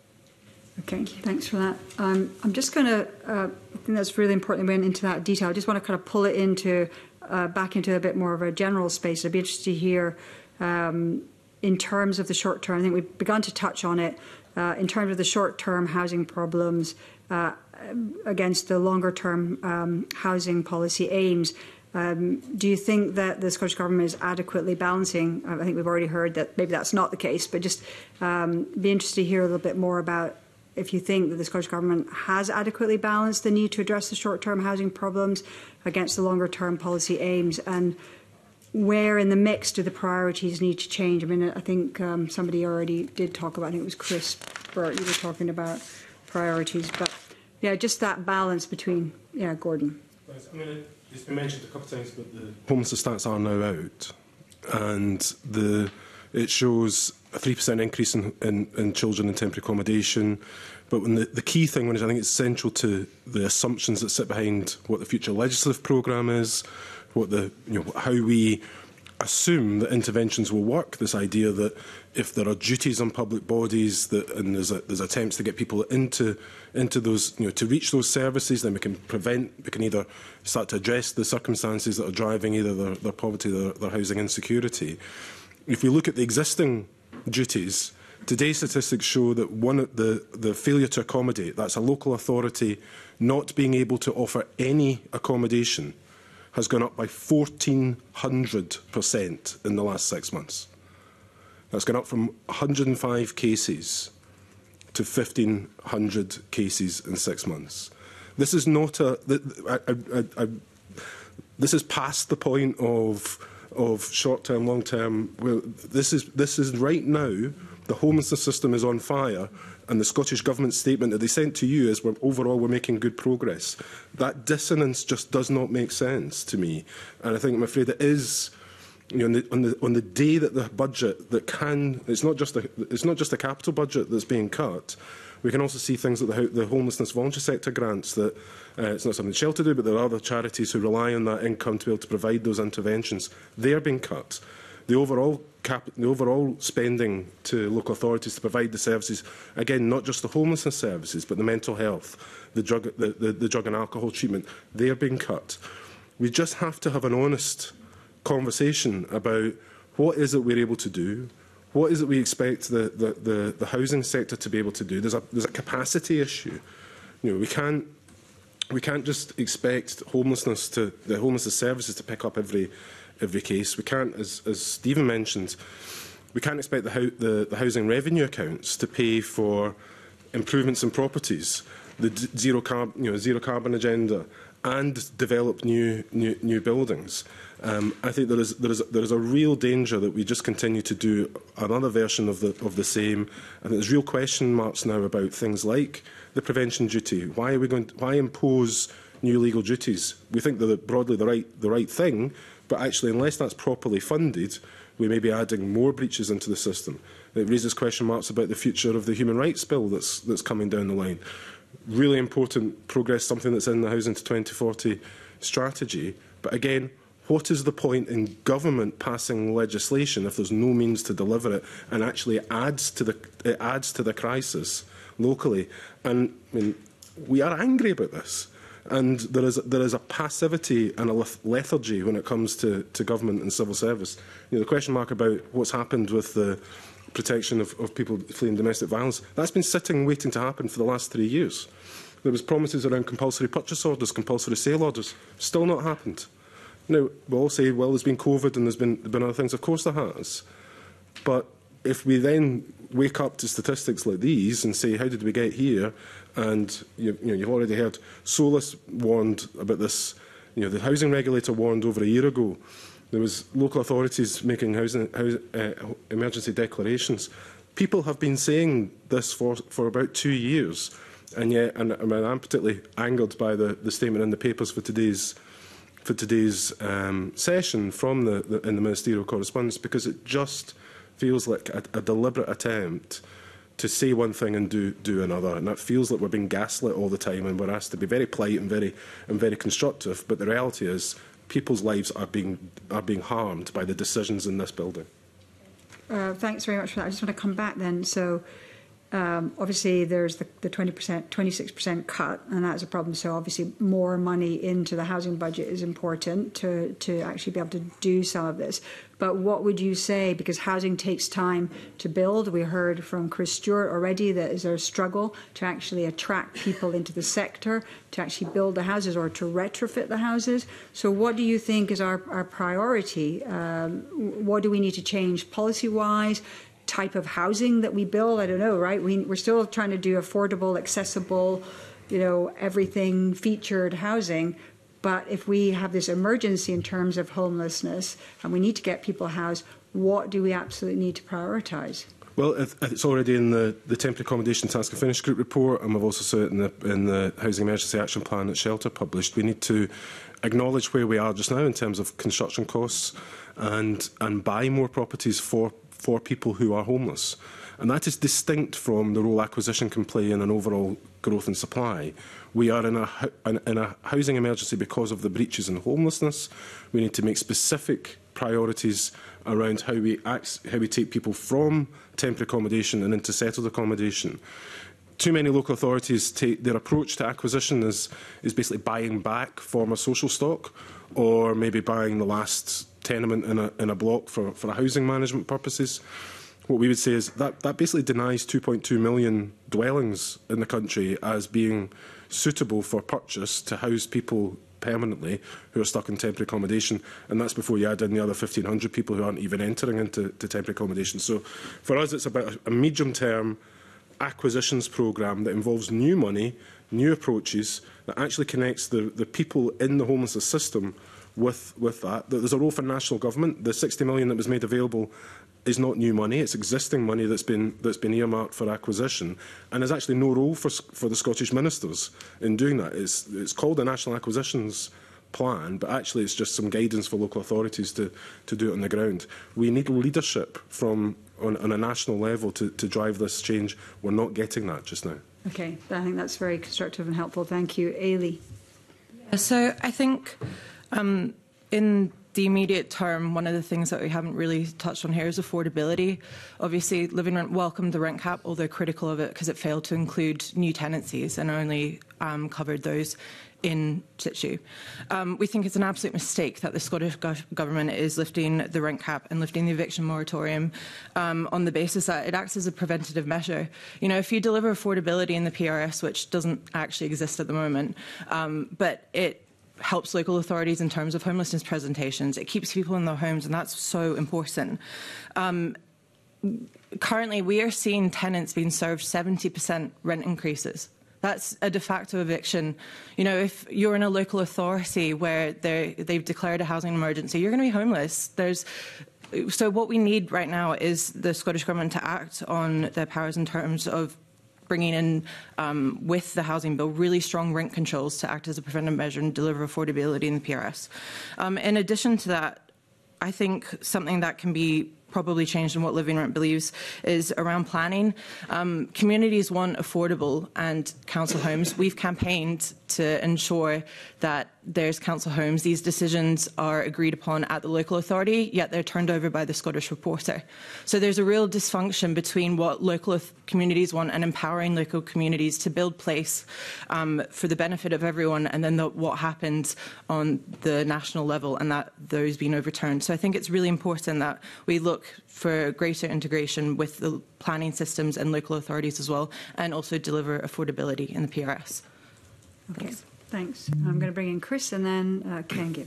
Okay, thanks for that. Um, I'm just going to, uh, I think that's really important, we went into that detail. I just want to kind of pull it into, uh, back into a bit more of a general space. I'd be interested to hear, um, in terms of the short term, I think we've begun to touch on it, uh, in terms of the short term housing problems uh, against the longer term um, housing policy aims. Um, do you think that the Scottish Government is adequately balancing? I think we've already heard that maybe that's not the case, but just um, be interested to hear a little bit more about if you think that the Scottish Government has adequately balanced the need to address the short-term housing problems against the longer-term policy aims, and where in the mix do the priorities need to change? I mean, I think um, somebody already did talk about, I think it was Chris Burt, you were talking about priorities, but yeah, just that balance between, yeah, Gordon. I mean, it's been mentioned a couple of times, but the homelessness stats are now out, and the it shows a three percent increase in, in, in children in temporary accommodation. But when the, the key thing, which I think is central to the assumptions that sit behind what the future legislative programme is, what the you know how we assume that interventions will work. This idea that if there are duties on public bodies that, and there's, a, there's attempts to get people into into those, you know, to reach those services, then we can prevent, we can either start to address the circumstances that are driving either their, their poverty, their, their housing insecurity. If we look at the existing duties, today's statistics show that one of the, the failure to accommodate, that's a local authority not being able to offer any accommodation, has gone up by fourteen hundred percent in the last six months. That's gone up from one hundred and five cases to fifteen hundred cases in six months. This is not a. I, I, I, this is past the point of of short-term, long-term. Well, this is this is right now. The homelessness system is on fire, and the Scottish Government statement that they sent to you is we're, overall we're making good progress. That dissonance just does not make sense to me, and I think I'm afraid it is. You know, on the, on the on the day that the budget that can, it's not just a it's not just a capital budget that's being cut. We can also see things like the, the homelessness voluntary sector grants that uh, it's not something Shelter do, but there are other charities who rely on that income to be able to provide those interventions. They are being cut. The overall cap, the overall spending to local authorities to provide the services, again, not just the homelessness services, but the mental health, the drug, the, the, the drug and alcohol treatment, they are being cut. We just have to have an honest conversation about what is it we're able to do, what is it we expect the, the, the, the housing sector to be able to do. There's a, there's a capacity issue. You know, we can't, we can't just expect homelessness to, the homelessness services to pick up every, every case. We can't, as, as Stephen mentioned, we can't expect the, the, the housing revenue accounts to pay for improvements in properties, the zero, carb, you know, zero carbon agenda, and develop new, new, new buildings. Um, I think there is, there, is, there is a real danger that we just continue to do another version of the, of the same. And there's real question marks now about things like the prevention duty. Why are we going to, why impose new legal duties? We think they're broadly the right, the right thing, but actually, unless that's properly funded, we may be adding more breaches into the system. It raises question marks about the future of the human rights bill that's, that's coming down the line. Really important progress, something that's in the Housing to twenty forty strategy. But again, what is the point in government passing legislation if there's no means to deliver it, and actually it adds to the it adds to the crisis locally? And I mean, we are angry about this, and there is there is a passivity and a lethargy when it comes to, to government and civil service. You know, the question mark about what's happened with the protection of, of people fleeing domestic violence, that's been sitting waiting to happen for the last three years. There was promises around compulsory purchase orders, compulsory sale orders, still not happened. Now, we'll all say, well, there's been COVID and there's been, been other things. Of course there has. But if we then wake up to statistics like these and say, how did we get here? And you, you know, you've already heard Solus warned about this. You know, the housing regulator warned over a year ago. There was local authorities making housing, house, uh, emergency declarations. People have been saying this for, for about two years. And yet, and, and I'm particularly angered by the, the statement in the papers for today's, for today's um, session from the, the, in the ministerial correspondence, because it just feels like a, a deliberate attempt to say one thing and do, do another. And that feels like we're being gaslit all the time, and we're asked to be very polite and very, and very constructive. But the reality is, people's lives are being, are being harmed by the decisions in this building. Uh, thanks very much for that. I just want to come back then. So, um, obviously, there's the, the twenty percent, twenty-six percent cut, and that's a problem. So, obviously, more money into the housing budget is important to, to actually be able to do some of this. But what would you say, because housing takes time to build? We heard from Chris Stewart already that is there a struggle to actually attract people into the sector, to actually build the houses or to retrofit the houses. So what do you think is our, our priority? Um, what do we need to change policy-wise? Type of housing that we build? I don't know, right? We, we're still trying to do affordable, accessible, you know, everything featured housing. But if we have this emergency in terms of homelessness and we need to get people housed, what do we absolutely need to prioritise? Well, it's already in the, the Temporary Accommodation Task and Finish Group report, and we've also said it in the, in the Housing Emergency Action Plan that Shelter published. We need to acknowledge where we are just now in terms of construction costs and, and buy more properties for for people who are homeless. And that is distinct from the role acquisition can play in an overall growth in supply. We are in a, in a housing emergency because of the breaches in homelessness. We need to make specific priorities around how we, act, how we take people from temporary accommodation and into settled accommodation. Too many local authorities take their approach to acquisition is, is basically buying back former social stock, or maybe buying the last tenement in a, in a block for, for housing management purposes. What we would say is that that basically denies two point two million dwellings in the country as being suitable for purchase to house people permanently who are stuck in temporary accommodation, and that's before you add in the other fifteen hundred people who aren't even entering into to temporary accommodation. So for us, it's about a, a medium-term acquisitions programme that involves new money, new approaches, that actually connects the, the people in the homelessness system with, with that. There's a role for national government. The sixty million that was made available is not new money, it's existing money that's been, that's been earmarked for acquisition, and there's actually no role for, for the Scottish ministers in doing that. It's, it's called a National Acquisitions Plan, but actually it's just some guidance for local authorities to, to do it on the ground. We need leadership from, on, on a national level to, to drive this change. We're not getting that just now. Okay, I think that's very constructive and helpful. Thank you. Ailey. So I think um, in the immediate term, one of the things that we haven't really touched on here is affordability. Obviously, Living Rent welcomed the rent cap, although critical of it because it failed to include new tenancies and only um, covered those in situ. Um, we think it's an absolute mistake that the Scottish go Government is lifting the rent cap and lifting the eviction moratorium um, on the basis that it acts as a preventative measure. You know, if you deliver affordability in the P R S, which doesn't actually exist at the moment, um, but it helps local authorities in terms of homelessness presentations. It keeps people in their homes, and that's so important. Um, currently, we are seeing tenants being served seventy percent rent increases. That's a de facto eviction. You know, if you're in a local authority where they've declared a housing emergency, you're going to be homeless. There's So what we need right now is the Scottish Government to act on their powers in terms of bringing in, um, with the housing bill, really strong rent controls to act as a preventive measure and deliver affordability in the P R S. Um, in addition to that, I think something that can be probably changed in what Living Rent believes is around planning. Um, communities want affordable and council homes. We've campaigned to ensure that there's council homes. These decisions are agreed upon at the local authority, yet they're turned over by the Scottish Reporter. So there's a real dysfunction between what local communities want and empowering local communities to build place um, for the benefit of everyone, and then the, what happens on the national level, and that those being overturned. So I think it's really important that we look for greater integration with the planning systems and local authorities as well, and also deliver affordability in the P R S. Okay, thanks. thanks. I'm going to bring in Chris and then uh, Ken Gibb.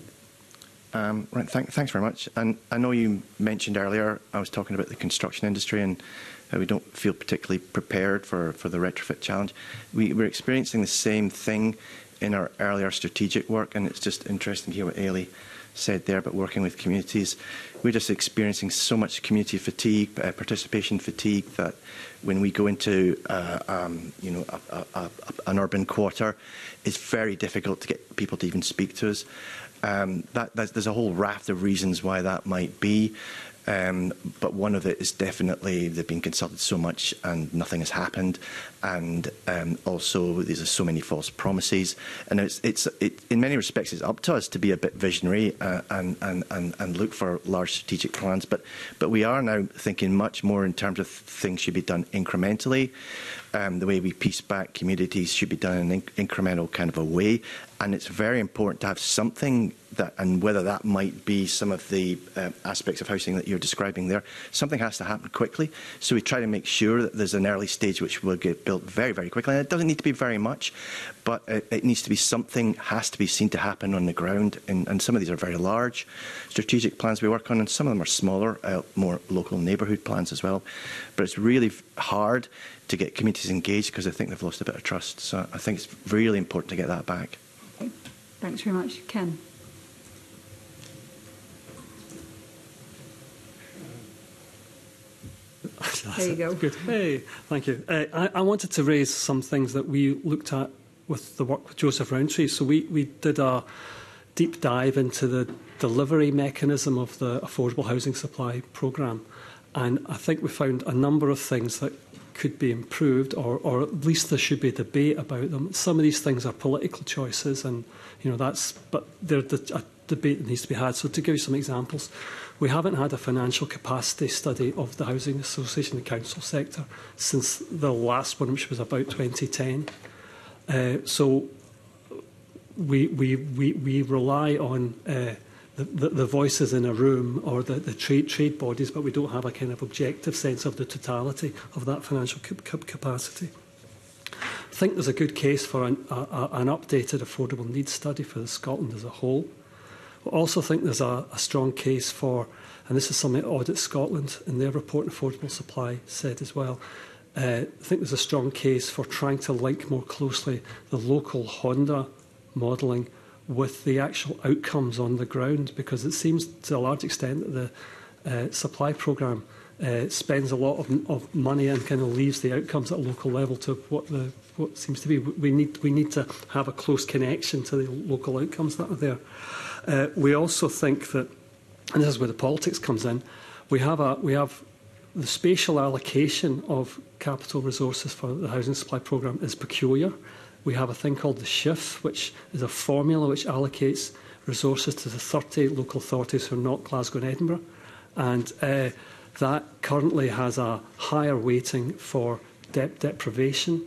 Um, right, th thanks very much. And I know you mentioned earlier, I was talking about the construction industry and how we don't feel particularly prepared for, for the retrofit challenge. We, we're experiencing the same thing in our earlier strategic work, and it's just interesting to hear what Ailey said there about working with communities. We're just experiencing so much community fatigue, uh, participation fatigue, that when we go into uh, um, you know, a, a, a, an urban quarter, it's very difficult to get people to even speak to us. Um, that, that, there's a whole raft of reasons why that might be. Um, but one of it is definitely they've been consulted so much and nothing has happened, and um, also there's so many false promises. And it's, it's it, in many respects it's up to us to be a bit visionary uh, and, and, and, and look for large strategic plans. But but we are now thinking much more in terms of things should be done incrementally. Um, the way we piece back communities should be done in an inc incremental kind of a way, and it's very important to have something that, and whether that might be some of the uh, aspects of housing that you're describing there, something has to happen quickly. So we try to make sure that there's an early stage which will get built very, very quickly. And it doesn't need to be very much, but it, it needs to be something has to be seen to happen on the ground. And, and some of these are very large strategic plans we work on, and some of them are smaller, uh, more local neighbourhood plans as well. But it's really hard to get communities engaged because I think they've lost a bit of trust. So I think it's really important to get that back. Okay. Thanks very much. Ken. There you go. Good. Hey, thank you. Uh, I, I wanted to raise some things that we looked at with the work with Joseph Rowntree. So we, we did a deep dive into the delivery mechanism of the Affordable Housing Supply Programme. And I think we found a number of things that could be improved, or, or at least there should be debate about them. Some of these things are political choices, and you know that's. But there's a debate that needs to be had. So to give you some examples, we haven't had a financial capacity study of the housing association and council sector since the last one, which was about twenty ten. Uh, so we we we we rely on. Uh, The, the, the voices in a room or the, the trade, trade bodies, but we don't have a kind of objective sense of the totality of that financial cap capacity. I think there's a good case for an, a, an updated affordable needs study for Scotland as a whole. I also think there's a, a strong case for, and this is something Audit Scotland in their report on affordable supply said as well, uh, I think there's a strong case for trying to link more closely the local Honda modelling with the actual outcomes on the ground, because it seems to a large extent that the uh, supply programme uh, spends a lot of, of money and kind of leaves the outcomes at a local level to what the what seems to be. We need we need to have a close connection to the local outcomes that are there. Uh, we also think that, and this is where the politics comes in, we have a we have the spatial allocation of capital resources for the housing supply programme is peculiar. We have a thing called the S H I F, which is a formula which allocates resources to the thirty local authorities who are not Glasgow and Edinburgh. And uh, that currently has a higher weighting for debt deprivation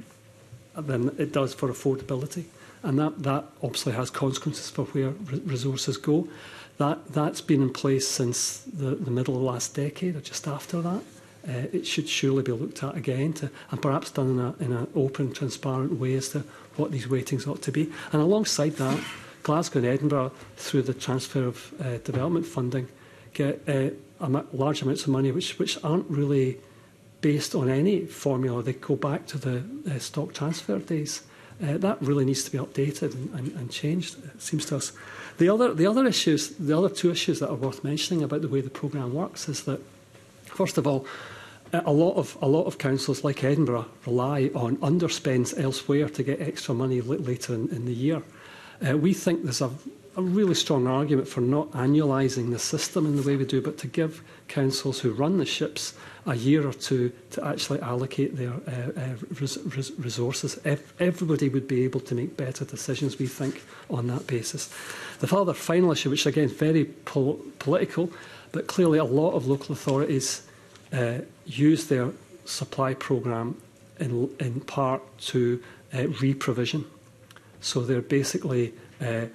than it does for affordability. And that, that obviously has consequences for where re resources go. That, that's been in place since the, the middle of the last decade or just after that. Uh, it should surely be looked at again, to, and perhaps done in an in a open, transparent way as to what these weightings ought to be. And alongside that, Glasgow and Edinburgh, through the transfer of uh, development funding, get uh, a large amounts of money which, which aren't really based on any formula. They go back to the uh, stock transfer days. Uh, that really needs to be updated and, and, and changed, it seems to us. The other, the other issues, the other two issues that are worth mentioning about the way the programme works is that, first of all, a lot of a lot of councils like Edinburgh rely on underspends elsewhere to get extra money later in, in the year. Uh, we think there's a, a really strong argument for not annualising the system in the way we do, but to give councils who run the ships a year or two to actually allocate their uh, uh, res res resources. If everybody would be able to make better decisions, we think, on that basis. The further final issue, which again is very pol political, but clearly a lot of local authorities Uh, use their supply programme in, in part to uh, re-provision. So they're basically uh,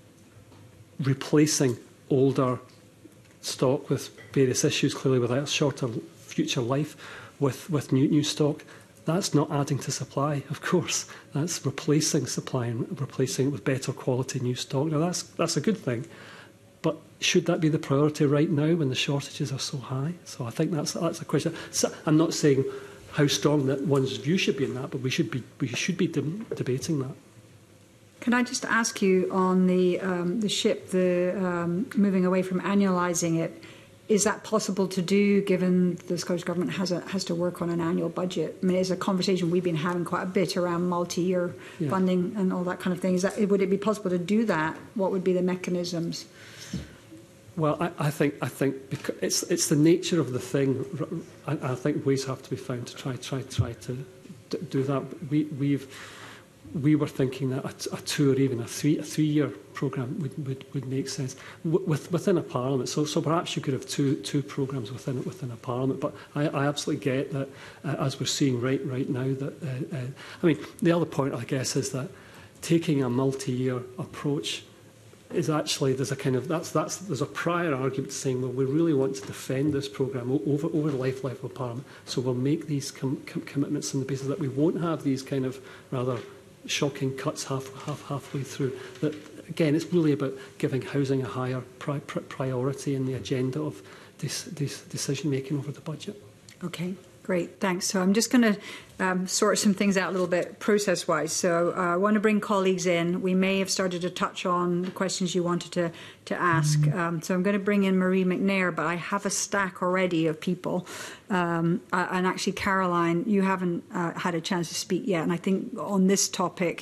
replacing older stock with various issues, clearly with a shorter future life, with, with new, new stock. That's not adding to supply, of course. That's replacing supply and replacing it with better quality new stock. Now, that's, that's a good thing. But should that be the priority right now when the shortages are so high? So I think that's that's a question. So I'm not saying how strong that one's view should be in that, but we should be we should be de debating that. Can I just ask you on the um, the ship, the um, moving away from annualising it? Is that possible to do, given the Scottish Government has a, has to work on an annual budget? I mean, it's a conversation we've been having quite a bit around multi-year yeah. funding and all that kind of thing. Is that, would it be possible to do that? What would be the mechanisms? Well, I, I think I think because it's it's the nature of the thing. I, I think ways have to be found to try try try to do that. We we've we were thinking that a, a two or even a three a three year programme would, would would make sense w with within a parliament. So so perhaps you could have two two programmes within it within a parliament. But I, I absolutely get that, uh, as we're seeing right right now. That uh, uh, I mean, the other point I guess is that taking a multi-year approach is actually, there's a kind of, that's, that's, there's a prior argument saying, well, we really want to defend this programme over, over the life life of Parliament, so we'll make these com com commitments on the basis that we won't have these kind of rather shocking cuts half, half, halfway through. That, again, it's really about giving housing a higher pri pri priority in the agenda of this, this decision-making over the budget. Okay. Great, thanks. So I'm just going to um, sort some things out a little bit process-wise. So uh, I want to bring colleagues in. We may have started to touch on the questions you wanted to, to ask. Um, so I'm going to bring in Marie McNair, but I have a stack already of people. Um, uh, and actually, Caroline, you haven't uh, had a chance to speak yet. And I think on this topic,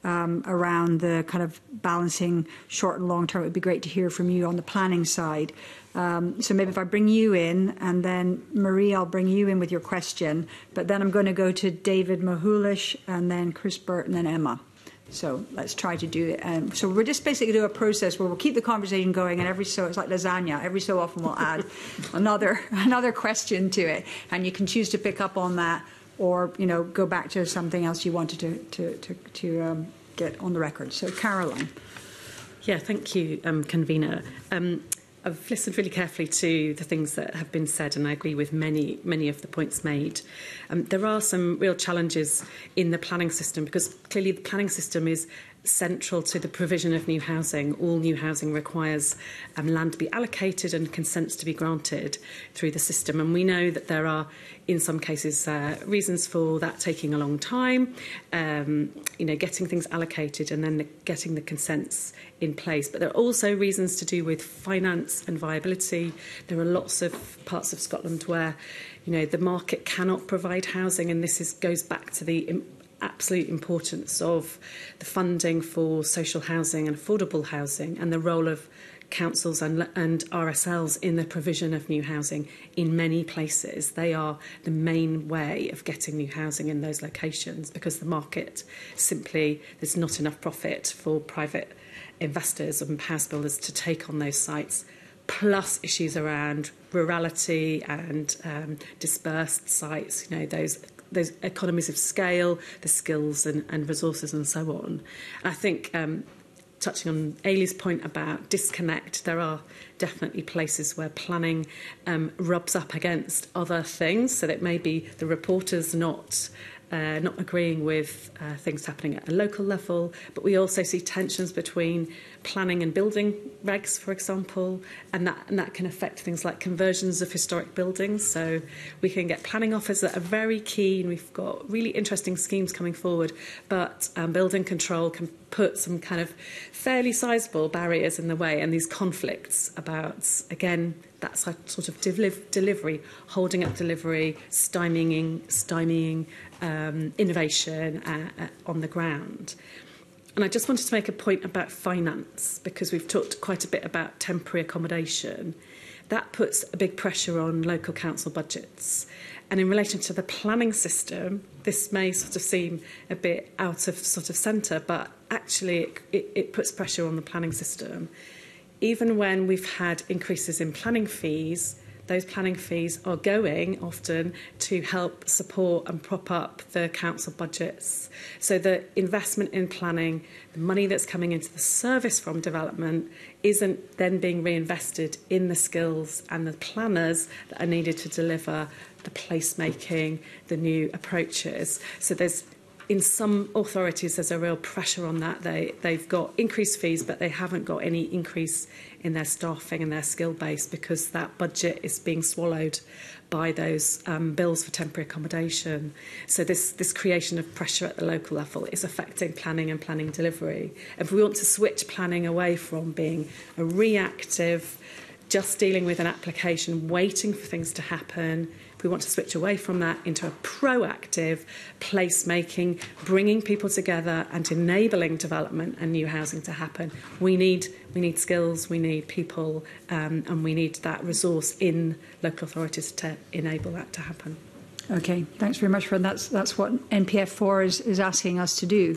um, around the kind of balancing short and long term. It would be great to hear from you on the planning side. Um, so maybe if I bring you in, and then Marie, I'll bring you in with your question, but then I'm going to go to David Mahulish, and then Chris Burt, and then Emma. So let's try to do it. Um, so we're just basically do a process where we'll keep the conversation going, and every so it's like lasagna. Every so often we'll add another another question to it, and you can choose to pick up on that, or you know go back to something else you wanted to to to, to um, get on the record. So Caroline. Yeah, thank you, um, convener. Um, I've listened really carefully to the things that have been said, and I agree with many, many of the points made. Um, there are some real challenges in the planning system, because clearly the planning system is central to the provision of new housing. All new housing requires um, land to be allocated and consents to be granted through the system. And we know that there are, in some cases, uh, reasons for that taking a long time, um, you know, getting things allocated and then the, getting the consents in place. But there are also reasons to do with finance and viability. There are lots of parts of Scotland where, you know, the market cannot provide housing, and this is, goes back to the absolute importance of the funding for social housing and affordable housing, and the role of councils and, and R S Ls in the provision of new housing in many places. They are the main way of getting new housing in those locations, because the market simply, there's not enough profit for private investors and house builders to take on those sites, plus issues around rurality and um, dispersed sites, you know, those those economies of scale, the skills and, and resources and so on. And I think, um, touching on Ailey's point about disconnect, there are definitely places where planning um, rubs up against other things, so that maybe the reporters not Uh, not agreeing with uh, things happening at a local level, but we also see tensions between planning and building regs, for example, and that, and that can affect things like conversions of historic buildings. So we can get planning offers that are very keen. We've got really interesting schemes coming forward, but um, building control can put some kind of fairly sizable barriers in the way, and these conflicts about, again, that sort of deliv delivery, holding up delivery, stymieing, stymieing um, innovation uh, uh, on the ground. And I just wanted to make a point about finance, because we've talked quite a bit about temporary accommodation. That puts a big pressure on local council budgets. And in relation to the planning system, this may sort of seem a bit out of sort of centre, but actually it, it, it puts pressure on the planning system. Even when we've had increases in planning fees, those planning fees are going often to help support and prop up the council budgets. So the investment in planning, the money that's coming into the service from development, isn't then being reinvested in the skills and the planners that are needed to deliver the placemaking, the new approaches. So there's, in some authorities, there's a real pressure on that. They, they've got increased fees, but they haven't got any increase in their staffing and their skill base, because that budget is being swallowed by those um, bills for temporary accommodation. So this, this creation of pressure at the local level is affecting planning and planning delivery. If we want to switch planning away from being a reactive, just dealing with an application, waiting for things to happen, we want to switch away from that into a proactive placemaking, bringing people together and enabling development and new housing to happen. We need, we need skills, we need people, um, and we need that resource in local authorities to enable that to happen. Okay, thanks very much for that. That's, that's what N P F four is, is asking us to do.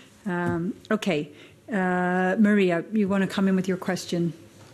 Um, okay, uh, Maria, you want to come in with your question?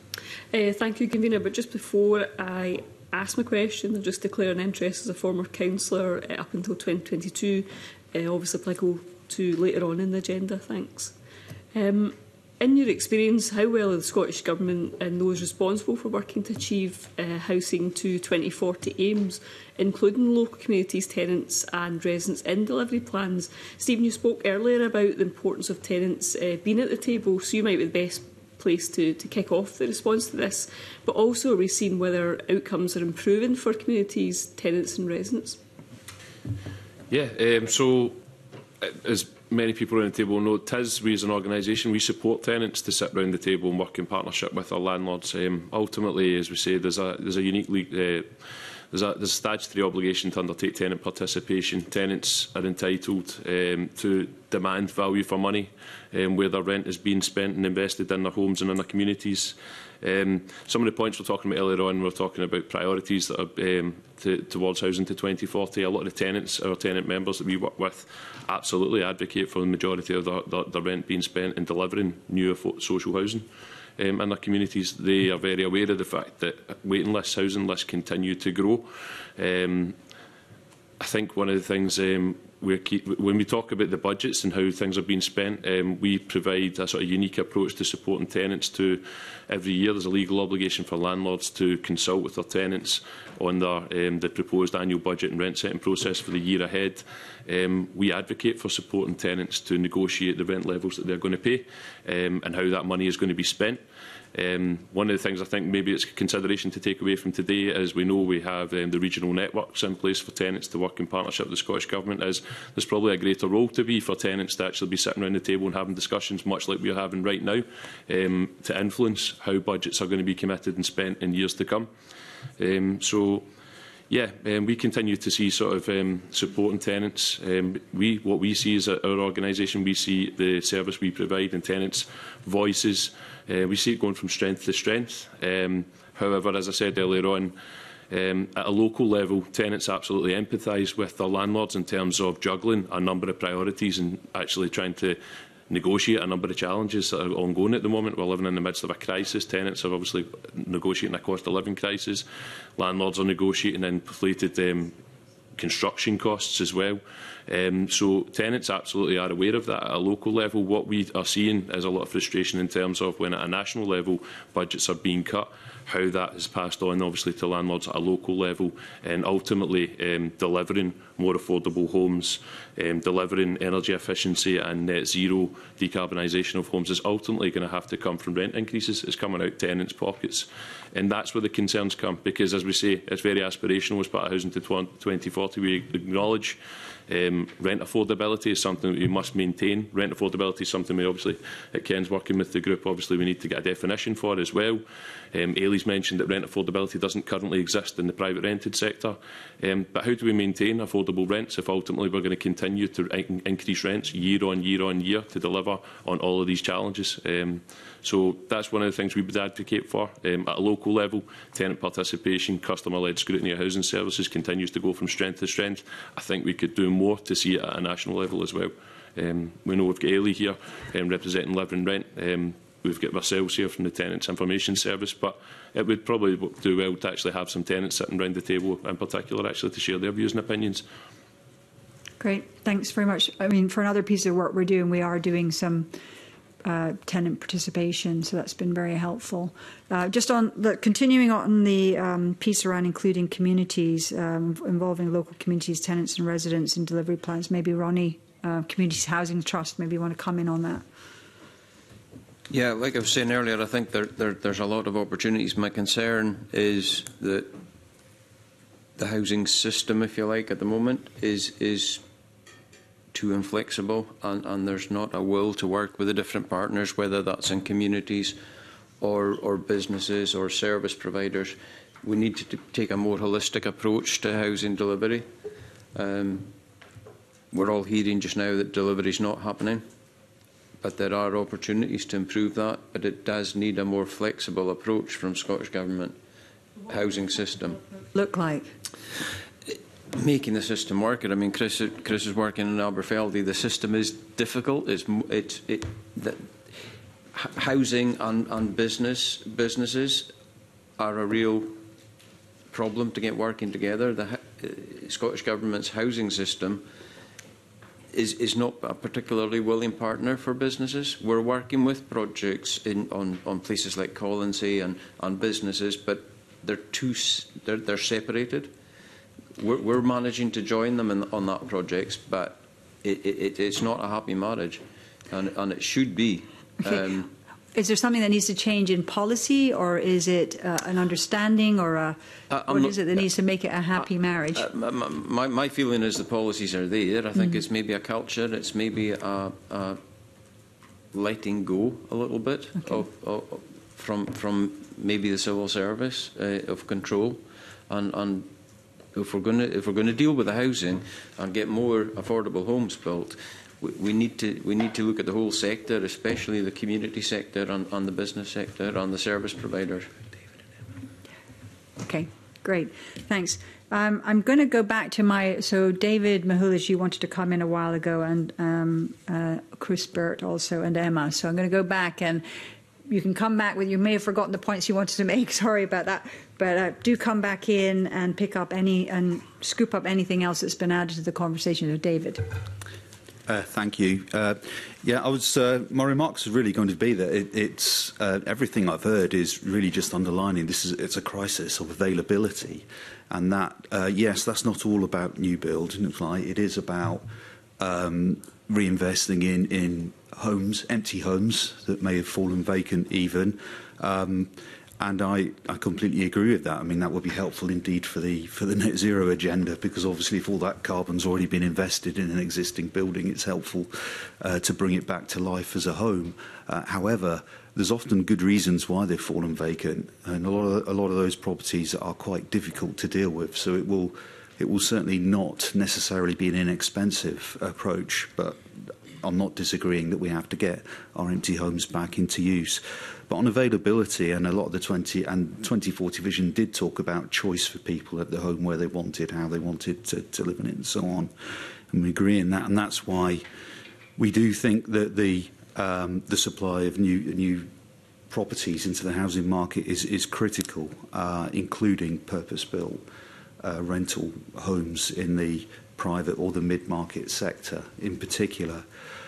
Uh, thank you, convener. But just before I ask my question, I'll just declare an interest as a former councillor uh, up until twenty twenty-two, uh, obviously applicable to later on in the agenda. Thanks. Um, in your experience, how well are the Scottish Government and those responsible for working to achieve uh, housing to twenty forty aims, including local communities, tenants and residents in delivery plans? Stephen, you spoke earlier about the importance of tenants uh, being at the table, so you might be the best place to, to kick off the response to this, but also are we seeing whether outcomes are improving for communities, tenants and residents? Yeah, um, so as many people around the table will know, T I S, we as an organisation, we support tenants to sit round the table and work in partnership with our landlords. Um, ultimately, as we say, there's a, there's a unique uh, there's a, there's a statutory obligation to undertake tenant participation. Tenants are entitled um, to demand value for money um, where their rent is being spent and invested in their homes and in their communities. Um, some of the points we were talking about earlier on, we were talking about priorities that are um, to, towards housing to twenty forty. A lot of the tenants, our tenant members that we work with, absolutely advocate for the majority of their, their, their rent being spent in delivering new social housing um, in their communities. They are very aware of the fact that waiting lists, housing lists continue to grow. Um, I think one of the things um, we're keep, when we talk about the budgets and how things are being spent, um, we provide a sort of unique approach to supporting tenants. To every year, there's a legal obligation for landlords to consult with their tenants on their um, the proposed annual budget and rent setting process for the year ahead. Um, we advocate for supporting tenants to negotiate the rent levels that they're going to pay um, and how that money is going to be spent. Um, one of the things I think maybe it's a consideration to take away from today is we know we have um, the regional networks in place for tenants to work in partnership with the Scottish Government. Is there's probably a greater role to be for tenants to actually be sitting around the table and having discussions, much like we are having right now, um, to influence how budgets are going to be committed and spent in years to come. Um, so. Yeah, um, we continue to see sort of um, supporting tenants. Um, we, what we see as a, our organisation, we see the service we provide and tenants' voices. Uh, we see it going from strength to strength. Um, however, as I said earlier on, um, at a local level, tenants absolutely empathise with their landlords in terms of juggling a number of priorities and actually trying to negotiate a number of challenges that are ongoing at the moment. We're living in the midst of a crisis. Tenants are obviously negotiating a cost of living crisis. Landlords are negotiating inflated um, construction costs as well. Um, so tenants absolutely are aware of that at a local level. What we are seeing is a lot of frustration in terms of when at a national level budgets are being cut, how that is passed on obviously to landlords at a local level, and ultimately um, delivering more affordable homes, um, delivering energy efficiency and net zero decarbonisation of homes is ultimately going to have to come from rent increases. It's coming out tenants' pockets. And that's where the concerns come, because as we say, it's very aspirational as part of Housing to twenty forty. We acknowledge Um, rent affordability is something that we must maintain. Rent affordability is something we obviously, at Ken's working with the group, obviously we need to get a definition for as well. Um, Ailey's mentioned that rent affordability doesn't currently exist in the private rented sector. Um, but how do we maintain affordable rents if ultimately we're going to continue to in increase rents year on year on year to deliver on all of these challenges? Um, so that's one of the things we would advocate for. Um, at a local level, tenant participation, customer-led scrutiny of housing services continues to go from strength to strength. I think we could do more to see it at a national level as well. Um, we know we've got Ailey here um, representing Live and Rent. Um, we've got ourselves here from the Tenants Information Service, but it would probably do well to actually have some tenants sitting around the table in particular actually to share their views and opinions. Great, thanks very much. I mean, for another piece of work we're doing, we are doing some Uh, tenant participation, so that's been very helpful. Uh, just on the continuing on the um, piece around including communities, um, involving local communities, tenants and residents in delivery plans, maybe Ronnie, uh, Communities Housing Trust, maybe you want to come in on that. Yeah, like I was saying earlier, I think there, there, there's a lot of opportunities. My concern is that the housing system, if you like, at the moment is is too inflexible, and, and there's not a will to work with the different partners, whether that's in communities or, or businesses or service providers. We need to take a more holistic approach to housing delivery. Um, we're all hearing just now that delivery is not happening, but there are opportunities to improve that, but it does need a more flexible approach from Scottish Government housing system. Look like? Making the system work. I mean, Chris, Chris is working in Aberfeldy. The system is difficult. It's, it's, it, the, housing and, and business businesses are a real problem to get working together. The uh, Scottish Government's housing system is, is not a particularly willing partner for businesses. We're working with projects in, on, on places like Colonsay and, and businesses, but they're, too, they're, they're separated. We're, we're managing to join them in, on that project, but it, it, it's not a happy marriage, and, and it should be. Okay. Um, is there something that needs to change in policy, or is it uh, an understanding, or a, Uh, what not, is it that needs to make it a happy uh, marriage? Uh, my, my feeling is the policies are there. I think Mm. it's maybe a culture. It's maybe a, a letting go a little bit Okay. of, of, from from maybe the civil service uh, of control, and, and if we're going to if we're going to deal with the housing and get more affordable homes built, we, we need to we need to look at the whole sector, especially the community sector and, and the business sector and the service providers. Okay, great. Thanks. Um, I'm going to go back to my, so David Mahulis, you wanted to come in a while ago, and um, uh, Chris Burt also, and Emma. So I'm going to go back, and you can come back with, you may have forgotten the points you wanted to make, sorry about that, but uh, do come back in and pick up any, and scoop up anything else that's been added to the conversation of David. Uh, thank you. Uh, yeah, I was. Uh, my remarks are really going to be that it, it's uh, everything I've heard is really just underlining this is it's a crisis of availability, and that uh, yes, that's not all about new build. Like, it is about um, reinvesting in in homes, empty homes that may have fallen vacant, even. Um, And I, I completely agree with that. I mean, that would be helpful indeed for the for the net zero agenda, because obviously if all that carbon's already been invested in an existing building, it's helpful uh, to bring it back to life as a home. Uh, however, there's often good reasons why they've fallen vacant, and a lot of a lot of those properties are quite difficult to deal with. So it will it will certainly not necessarily be an inexpensive approach, but I'm not disagreeing that we have to get our empty homes back into use. But on availability, and a lot of the twenty and twenty forty vision did talk about choice for people at the home where they wanted, how they wanted to, to live in it, and so on. And we agree in that, and that's why we do think that the um, the supply of new new properties into the housing market is is critical, uh, including purpose-built uh, rental homes in the private or the mid-market sector in particular.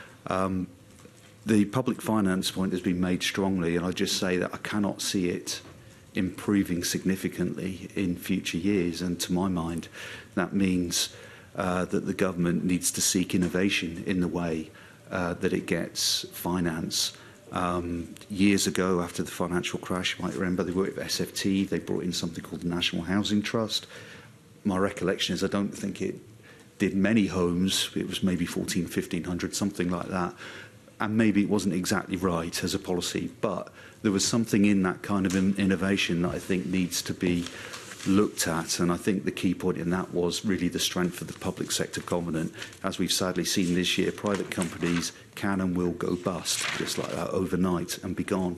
Um, the public finance point has been made strongly, and I just say that I cannot see it improving significantly in future years. And to my mind, that means uh, that the government needs to seek innovation in the way uh, that it gets finance. Um, years ago, after the financial crash, you might remember they worked with S F T, they brought in something called the National Housing Trust. My recollection is I don't think it did many homes, it was maybe fourteen, fifteen hundred, something like that. And maybe it wasn't exactly right as a policy, but there was something in that kind of in innovation that I think needs to be looked at. And I think the key point in that was really the strength of the public sector covenant. As we've sadly seen this year, private companies can and will go bust just like that overnight and be gone.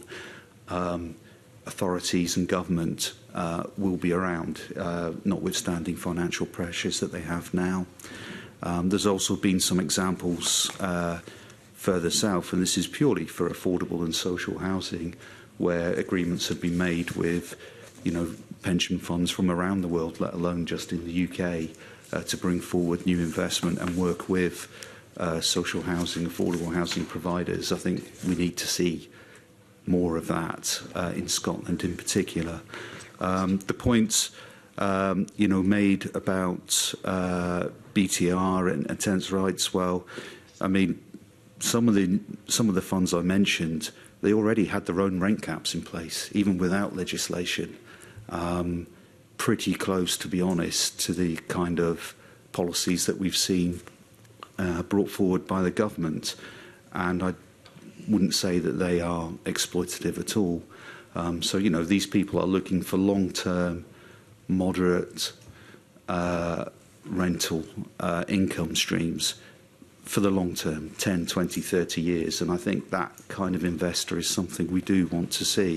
Um, authorities and government uh, will be around, uh, notwithstanding financial pressures that they have now. Um, there's also been some examples uh, further south, and this is purely for affordable and social housing, where agreements have been made with, you know, pension funds from around the world, let alone just in the U K, uh, to bring forward new investment and work with uh, social housing, affordable housing providers. I think we need to see more of that uh, in Scotland in particular. Um, the points um, you know, made about uh, B T R and, and tenants' rights, well, I mean, some of the some of the funds I mentioned, they already had their own rent caps in place, even without legislation. Um, pretty close, to be honest, to the kind of policies that we've seen uh, brought forward by the government, and I wouldn't say that they are exploitative at all. Um, so, you know, these people are looking for long-term, moderate uh, rental uh, income streams for the long term, ten, twenty, thirty years. And I think that kind of investor is something we do want to see.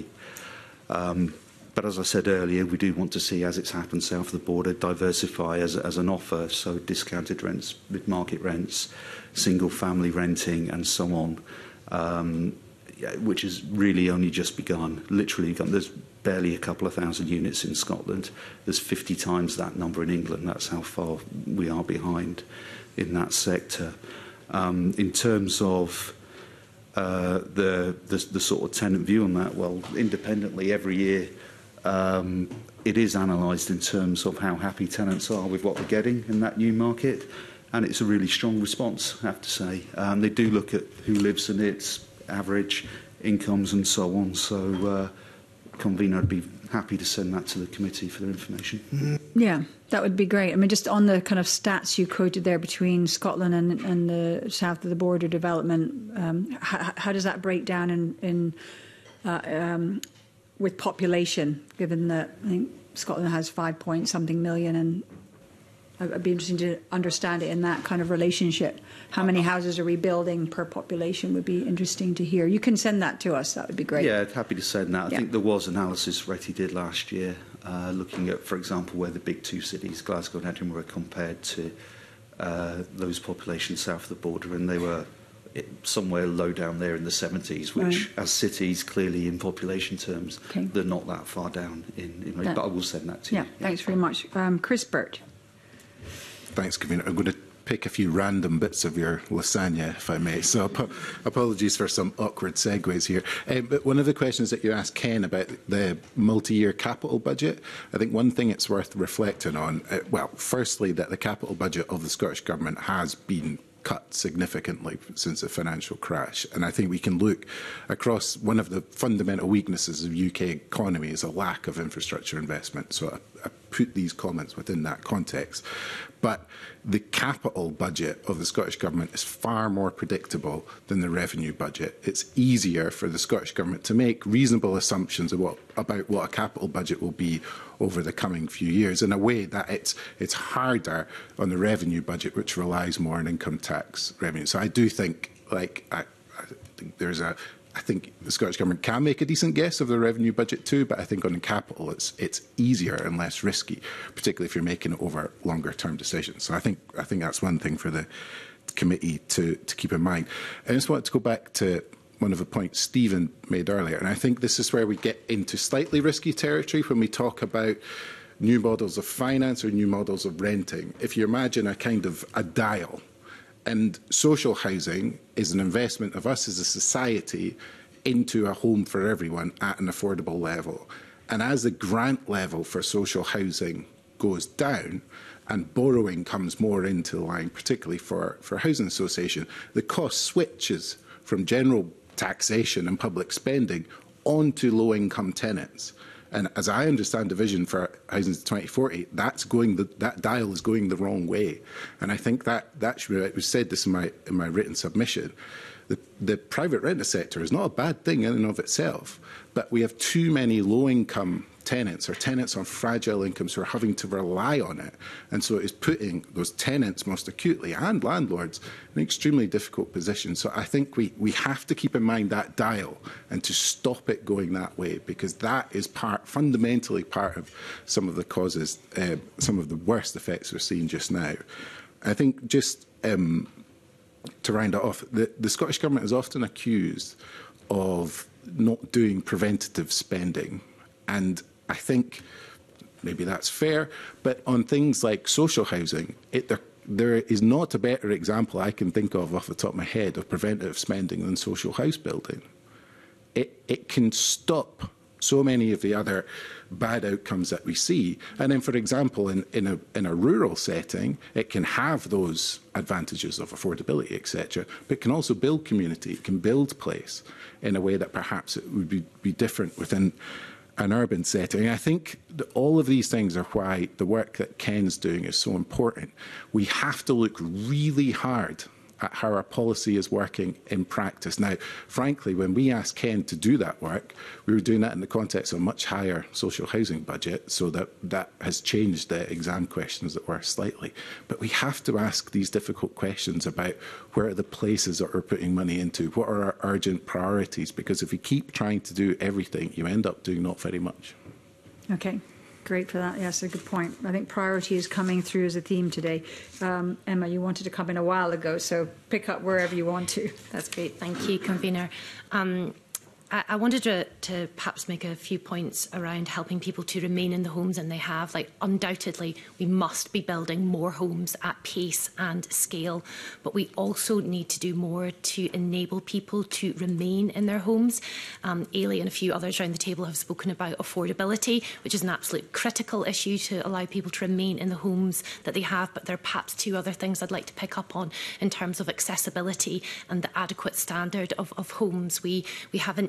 Um, but as I said earlier, we do want to see, as it's happened south of the border, diversify as, as an offer. So discounted rents, mid-market rents, single-family renting, and so on. Um, which has really only just begun, literally begun. There's barely a couple of thousand units in Scotland. There's fifty times that number in England. That's how far we are behind in that sector. Um, in terms of uh, the, the, the sort of tenant view on that, well, independently every year um, it is analysed in terms of how happy tenants are with what they're getting in that new market. And it's a really strong response, I have to say. Um, they do look at who lives in its average incomes and so on. So, uh, convener, I'd be happy to send that to the committee for their information. Yeah, that would be great. I mean, just on the kind of stats you quoted there between Scotland and, and the south of the border development, um, how, how does that break down in, in uh, um, with population, given that I think Scotland has five point something million, and I'd be interested to understand it in that kind of relationship. How many houses are we building per population would be interesting to hear. You can send that to us. That would be great. Yeah, happy to send that. I yeah. think there was analysis Retty did last year, uh, looking at, for example, where the big two cities, Glasgow and Edinburgh, compared to uh, those populations south of the border, and they were it, somewhere low down there in the seventies, which, right. as cities, clearly in population terms, okay. they're not that far down in, in that, but I will send that to yeah, you. Yeah, thanks very much. Um, Chris Burt. Thanks, Convener. I'm going to pick a few random bits of your lasagna, if I may. So ap apologies for some awkward segues here. Um, but one of the questions that you asked Ken about the multi-year capital budget, I think one thing it's worth reflecting on, uh, well, firstly, that the capital budget of the Scottish Government has been cut significantly since the financial crash. And I think we can look across one of the fundamental weaknesses of the U K economy is a lack of infrastructure investment. So I, I put these comments within that context. But the capital budget of the Scottish Government is far more predictable than the revenue budget. It's easier for the Scottish Government to make reasonable assumptions of what, about what a capital budget will be over the coming few years, in a way that it's, it's harder on the revenue budget, which relies more on income tax revenue. So I do think, like, I, I think there's a I think the Scottish Government can make a decent guess of the revenue budget too, but I think on capital it's it's easier and less risky, particularly if you're making it over longer term decisions. So I think I think that's one thing for the committee to, to keep in mind. I just wanted to go back to one of the points Stephen made earlier, and I think this is where we get into slightly risky territory when we talk about new models of finance or new models of renting. If you imagine a kind of a dial, and social housing is an investment of us as a society into a home for everyone at an affordable level. And as the grant level for social housing goes down and borrowing comes more into line, particularly for, for housing association, the cost switches from general taxation and public spending onto low-income tenants. And as I understand the vision for Housing to twenty forty, that's going the, that dial is going the wrong way. And I think that that should be, it was said this in my in my written submission. The, the private renter sector is not a bad thing in and of itself, but we have too many low-income tenants or tenants on fragile incomes who are having to rely on it. And so it is putting those tenants most acutely and landlords in an extremely difficult position. So I think we, we have to keep in mind that dial and to stop it going that way, because that is part, fundamentally part of some of the causes, uh, some of the worst effects we're seeing just now. I think just um, to round it off, the, the Scottish Government is often accused of not doing preventative spending. And I think maybe that's fair, but on things like social housing, it, there, there is not a better example I can think of off the top of my head of preventative spending than social house building. It, it can stop so many of the other bad outcomes that we see. And then, for example, in, in, a, in a rural setting, it can have those advantages of affordability, et cetera, but it can also build community, it can build place in a way that perhaps it would be, be different within an urban setting. I think that all of these things are why the work that Ken's doing is so important. We have to look really hard at how our policy is working in practice. Now, frankly, when we asked Ken to do that work, we were doing that in the context of a much higher social housing budget, so that that has changed the exam questions that were slightly. But we have to ask these difficult questions about where are the places that we're putting money into, what are our urgent priorities, because if we keep trying to do everything, you end up doing not very much. Okay. Great for that. Yes, a good point. I think priority is coming through as a theme today. Um, Emma, you wanted to come in a while ago, so pick up wherever you want to. That's great. Thank you, Convener. Um, I, I wanted to, to perhaps make a few points around helping people to remain in the homes and they have. Like, undoubtedly, we must be building more homes at pace and scale, but we also need to do more to enable people to remain in their homes. Um, Ailey and a few others around the table have spoken about affordability, which is an absolute critical issue to allow people to remain in the homes that they have, but there are perhaps two other things I'd like to pick up on in terms of accessibility and the adequate standard of, of homes. We, we have an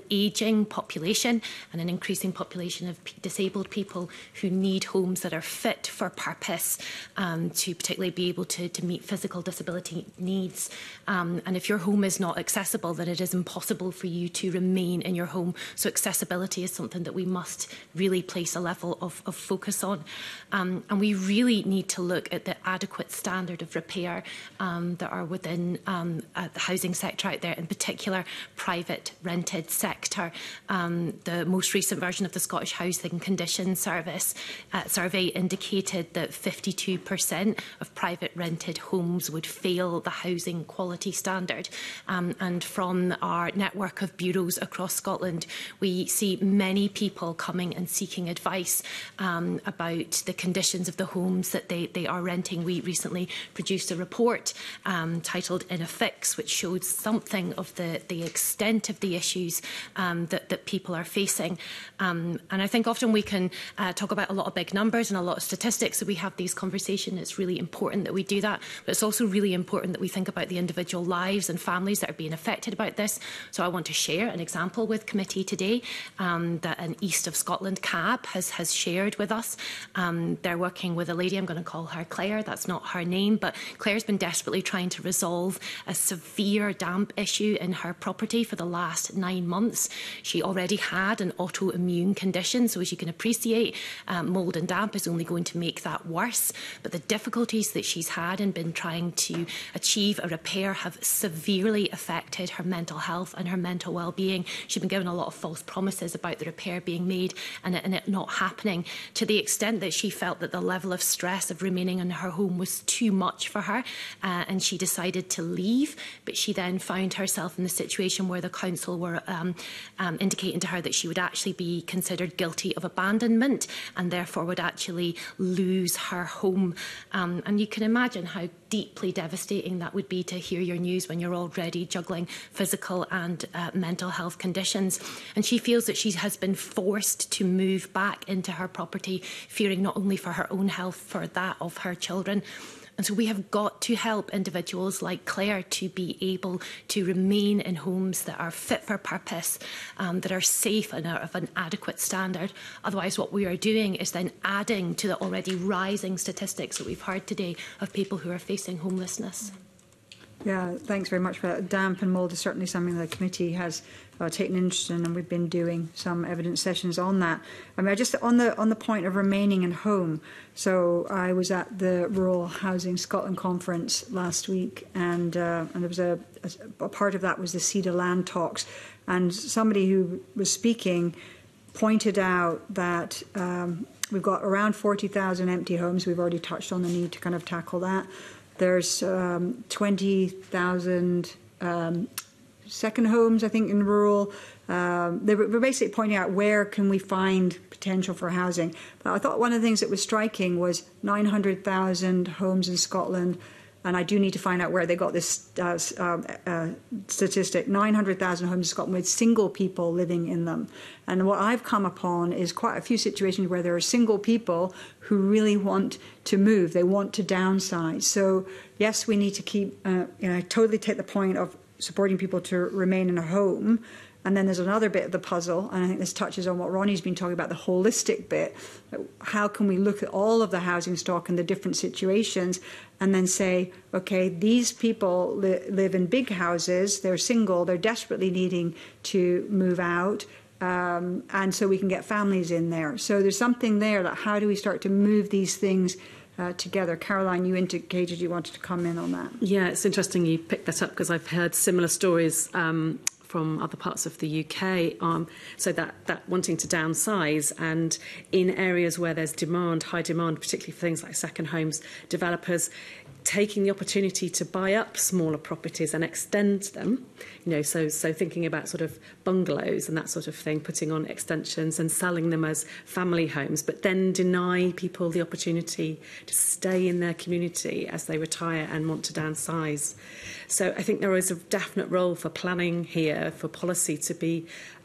ageing population and an increasing population of disabled people who need homes that are fit for purpose um, to particularly be able to, to meet physical disability needs. Um, and if your home is not accessible, then it is impossible for you to remain in your home. So accessibility is something that we must really place a level of, of focus on. Um, and we really need to look at the adequate standard of repair um, that are within um, uh, the housing sector out there, in particular private rented sector. Um, the most recent version of the Scottish Housing Conditions Service uh, survey indicated that fifty-two percent of private rented homes would fail the housing quality standard. Um, and from our network of bureaus across Scotland, we see many people coming and seeking advice um, about the conditions of the homes that they, they are renting. We recently produced a report um, titled In a Fix, which showed something of the, the extent of the issues um, that, that people are facing. Um, and I think often we can uh, talk about a lot of big numbers and a lot of statistics, so we have these conversations. It's really important that we do that, but it's also really important that we think about the individual lives and families that are being affected about this. So I want to share an example with committee today um, that an East of Scotland C A B has, has shared with us. Um, they're working with a lady, I'm going to call her Claire, that's not her name, but Claire's been desperately trying to resolve a severe damp issue in her property for the last nine months. She already had an autoimmune condition, so as you can appreciate, um, mould and damp is only going to make that worse. But the difficulties that she's had and been trying to achieve a repair have severely affected her mental health and her mental well-being. She's been given a lot of false promises about the repair being made and it, and it not happening, to the extent that she felt that the level of stress of remaining in her home was too much for her, uh, and she decided to leave. But she then found herself in the situation where the council were um, um, indicating to her that she would actually be considered guilty of abandonment and therefore would actually lose her home. Um, and you can imagine how deeply devastating that would be to hear your news when you're already juggling physical and uh, mental health conditions. And she feels that she has been forced to move back into her property, fearing not only for her own health, for that of her children. And so we have got to help individuals like Claire to be able to remain in homes that are fit for purpose, um, that are safe and are of an adequate standard. Otherwise, what we are doing is then adding to the already rising statistics that we've heard today of people who are facing homelessness. Yeah, thanks very much for that. Damp and mould is certainly something the committee has uh, taken interest in, and we've been doing some evidence sessions on that. I mean, I just on the on the point of remaining in home. So I was at the Rural Housing Scotland conference last week, and uh, and there was a, a, a part of that was the Cedar Land talks, and somebody who was speaking pointed out that um, we've got around forty thousand empty homes. We've already touched on the need to kind of tackle that. There's um, twenty thousand um, second homes, I think, in rural. Um, they were basically pointing out where can we find potential for housing. But I thought one of the things that was striking was nine hundred thousand homes in Scotland, and I do need to find out where they got this uh, uh, uh, statistic, nine hundred thousand homes in Scotland with single people living in them. And what I've come upon is quite a few situations where there are single people who really want to move. They want to downsize. So, yes, we need to keep, uh, you know, I totally take the point of supporting people to remain in a home. And then there's another bit of the puzzle, and I think this touches on what Ronnie's been talking about, the holistic bit. How can we look at all of the housing stock and the different situations and then say, okay, these people li live in big houses, they're single, they're desperately needing to move out, um, and so we can get families in there. So there's something there that how do we start to move these things Uh, together. Caroline, you indicated you wanted to come in on that. Yeah, it's interesting you picked that up because I've heard similar stories um, from other parts of the U K. Um, so that, that wanting to downsize, and in areas where there's demand, high demand, particularly for things like second homes, developers taking the opportunity to buy up smaller properties and extend them, you know, so so thinking about sort of bungalows and that sort of thing, putting on extensions and selling them as family homes, but then deny people the opportunity to stay in their community as they retire and want to downsize. So I think there is a definite role for planning here, for policy to be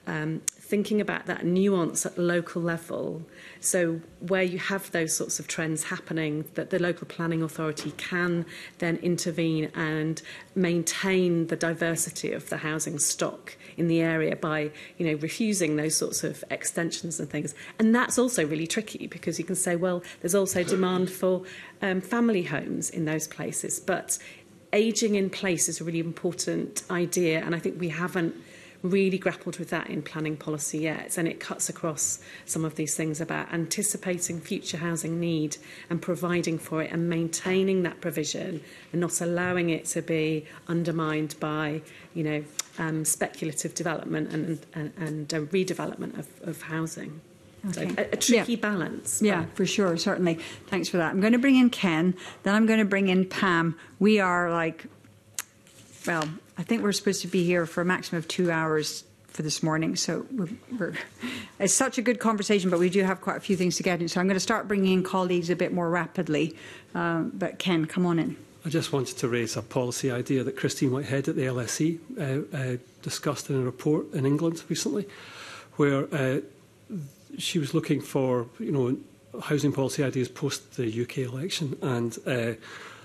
um, thinking about that nuance at local level. So where you have those sorts of trends happening, that the local planning authority can then intervene and maintain the diversity of the housing stock in the area by, you know, refusing those sorts of extensions and things. And that's also really tricky, because you can say, well, there's also demand for um, family homes in those places. But ageing in place is a really important idea, and I think we haven't really grappled with that in planning policy yet, and it cuts across some of these things about anticipating future housing need and providing for it and maintaining that provision and not allowing it to be undermined by, you know, um, speculative development and, and, and uh, redevelopment of, of housing. Okay. So a, a tricky yeah. balance. Yeah, for sure, certainly. Thanks for that. I'm going to bring in Ken, then I'm going to bring in Pam. We are like, well, I think we're supposed to be here for a maximum of two hours for this morning. So we're, we're, it's such a good conversation, but we do have quite a few things to get in. So I'm going to start bringing in colleagues a bit more rapidly. Um, but Ken, come on in. I just wanted to raise a policy idea that Christine Whitehead at the L S E uh, uh, discussed in a report in England recently, where uh, she was looking for, you know, housing policy ideas post the U K election, and uh,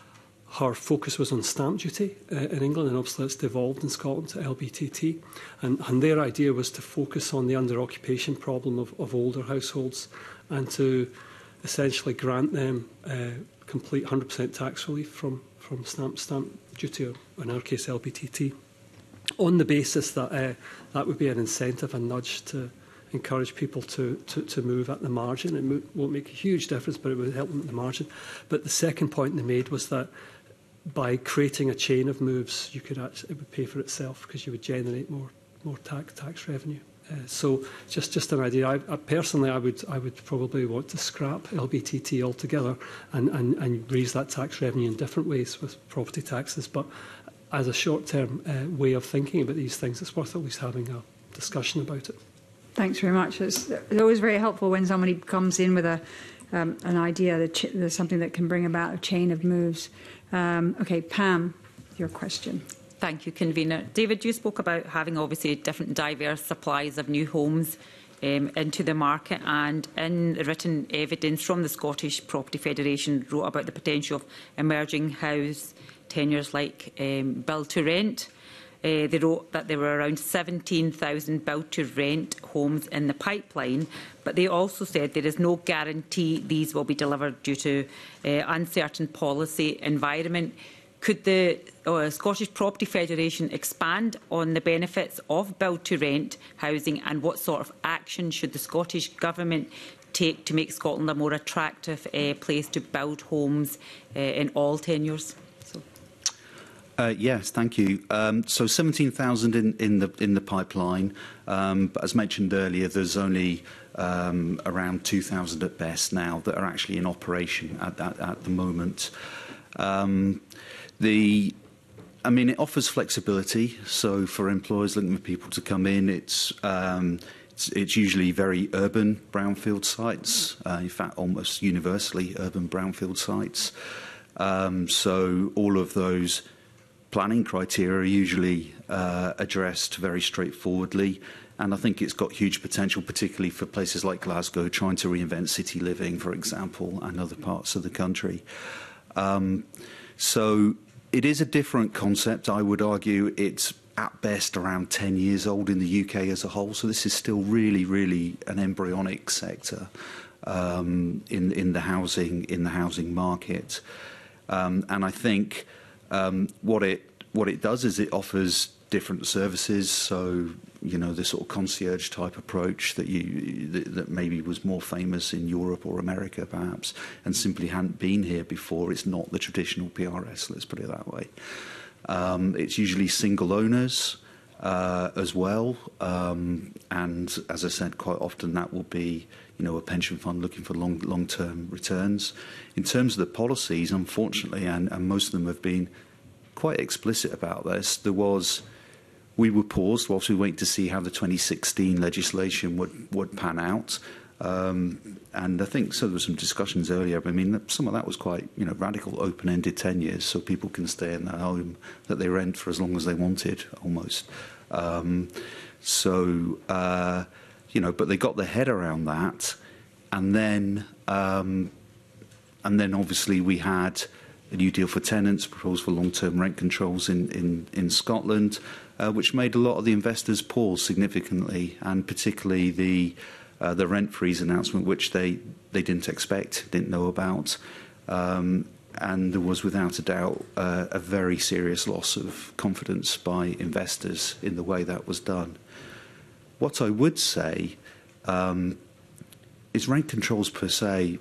her focus was on stamp duty uh, in England, and obviously it's devolved in Scotland to L B T T. And, and their idea was to focus on the under-occupation problem of, of older households and to essentially grant them uh, complete one hundred percent tax relief from, from stamp, stamp duty, or in our case L B T T, on the basis that uh, that would be an incentive, a nudge to encourage people to, to, to move at the margin. It mo won't make a huge difference, but it would help them at the margin. But the second point they made was that by creating a chain of moves, you could actually, it would pay for itself, because you would generate more more tax tax revenue. Uh, so just just an idea. I, I personally, I would I would probably want to scrap L B T T altogether and, and and raise that tax revenue in different ways with property taxes. But as a short-term uh, way of thinking about these things, it's worth at least having a discussion about it. Thanks very much. It's, it's always very helpful when somebody comes in with a um, an idea that ch there's something that can bring about a chain of moves. Um, okay, Pam, your question. Thank you, Convener. David, you spoke about having obviously different diverse supplies of new homes um, into the market, and in written evidence from the Scottish Property Federation wrote about the potential of emerging house tenures like um, build to rent. Uh, they wrote that there were around seventeen thousand build-to-rent homes in the pipeline, but they also said there is no guarantee these will be delivered due to uh, uncertain policy environment. Could the uh, Scottish Property Federation expand on the benefits of build-to-rent housing, and what sort of action should the Scottish Government take to make Scotland a more attractive uh, place to build homes uh, in all tenures? Uh, yes, thank you. Um, so seventeen thousand in, in, the, in the pipeline, um, but as mentioned earlier, there's only um, around two thousand at best now that are actually in operation at, at, at the moment. Um, the, I mean, it offers flexibility, so for employers looking for people to come in, it's, um, it's, it's usually very urban brownfield sites, uh, in fact, almost universally urban brownfield sites. Um, so all of those planning criteria are usually uh, addressed very straightforwardly, and I think it's got huge potential, particularly for places like Glasgow, trying to reinvent city living, for example, and other parts of the country. Um, so it is a different concept, I would argue. It's at best around ten years old in the U K as a whole, so this is still really, really an embryonic sector um, in, in, the housing, in the housing market. Um, and I think Um, what it what it does is it offers different services. So, you know, the sort of concierge type approach that you that, that maybe was more famous in Europe or America, perhaps, and simply hadn't been here before. It's not the traditional P R S. Let's put it that way. Um, it's usually single owners uh, as well, um, and as I said, quite often that will be, you know, a pension fund looking for long, long-term returns. In terms of the policies, unfortunately, and, and most of them have been quite explicit about this, there was, we were paused whilst we wait to see how the twenty sixteen legislation would, would pan out. Um, and I think, so there were some discussions earlier, but I mean, some of that was quite, you know, radical, open-ended tenures, so people can stay in their home that they rent for as long as they wanted, almost. Um, So, uh, you know, but they got their head around that, and then, um, and then obviously we had a new deal for tenants, proposed for long-term rent controls in in, in Scotland, uh, which made a lot of the investors pause significantly, and particularly the uh, the rent freeze announcement, which they they didn't expect, didn't know about. Um, And there was, without a doubt, uh, a very serious loss of confidence by investors in the way that was done. What I would say um, is rent controls per se.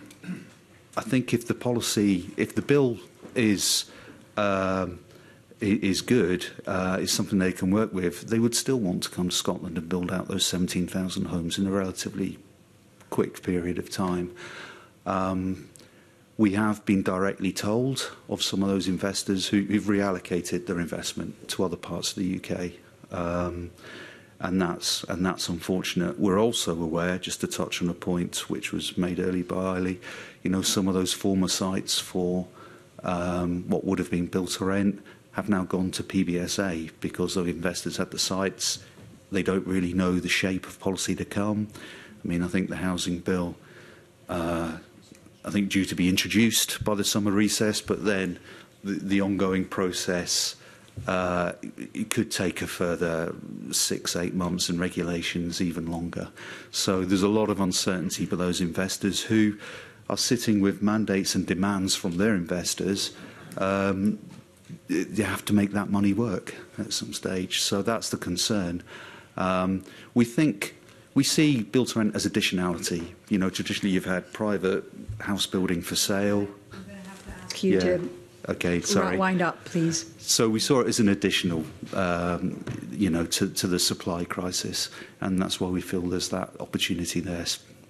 I think if the policy, if the bill is um, is good, uh, is something they can work with, they would still want to come to Scotland and build out those seventeen thousand homes in a relatively quick period of time. Um, We have been directly told of some of those investors who, who've reallocated their investment to other parts of the U K, um, and that's and that's unfortunate. We're also aware, just to touch on a point which was made earlier by Eilidh, you know, some of those former sites for um, what would have been built to rent have now gone to P B S A because of investors at the sites. They don't really know the shape of policy to come. I mean, I think the housing bill. Uh, I think due to be introduced by the summer recess, but then the, the ongoing process, uh, it could take a further six, eight months, and regulations even longer. So there's a lot of uncertainty for those investors who are sitting with mandates and demands from their investors. Um, you have to make that money work at some stage. So that's the concern. Um, we think... We see build to rent as additionality. You know, traditionally you've had private house building for sale. I'm going to have to ask you yeah. to okay, sorry. wind up, please. So we saw it as an additional, um, you know, to, to the supply crisis, and that's why we feel there's that opportunity there.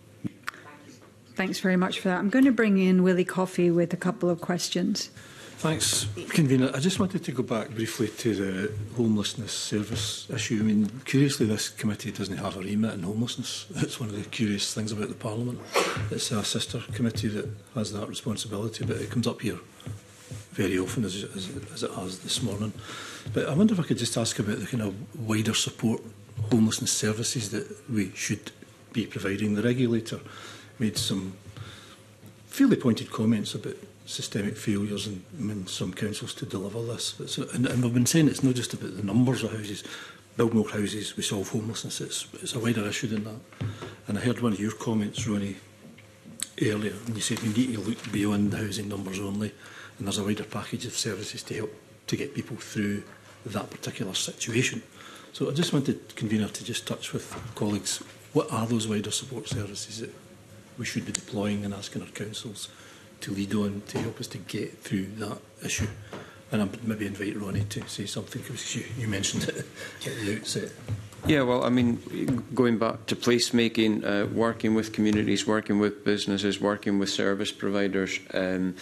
Thanks very much for that. I'm going to bring in Willie Coffey with a couple of questions. Thanks, Convener. I just wanted to go back briefly to the homelessness service issue. I mean, curiously, this committee doesn't have a remit in homelessness. It's one of the curious things about the Parliament. It's a sister committee that has that responsibility, but it comes up here very often, as, as, as it has this morning. But I wonder if I could just ask about the kind of wider support homelessness services that we should be providing. The regulator made some fairly pointed comments about systemic failures in, in some councils to deliver this. It's, and, and we've been saying it's not just about the numbers of houses. Build more houses, we solve homelessness. It's, it's a wider issue than that. And I heard one of your comments, Ronnie, earlier, and you said we need to look beyond the housing numbers only, and there's a wider package of services to help to get people through that particular situation. So I just wanted, Convener, to just touch with colleagues, what are those wider support services that we should be deploying and asking our councils to lead on to help us to get through that issue? And I'd maybe invite Ronnie to say something, because you, you mentioned it at the outset. Yeah, well, I mean, going back to placemaking, uh, working with communities, working with businesses, working with service providers. Um,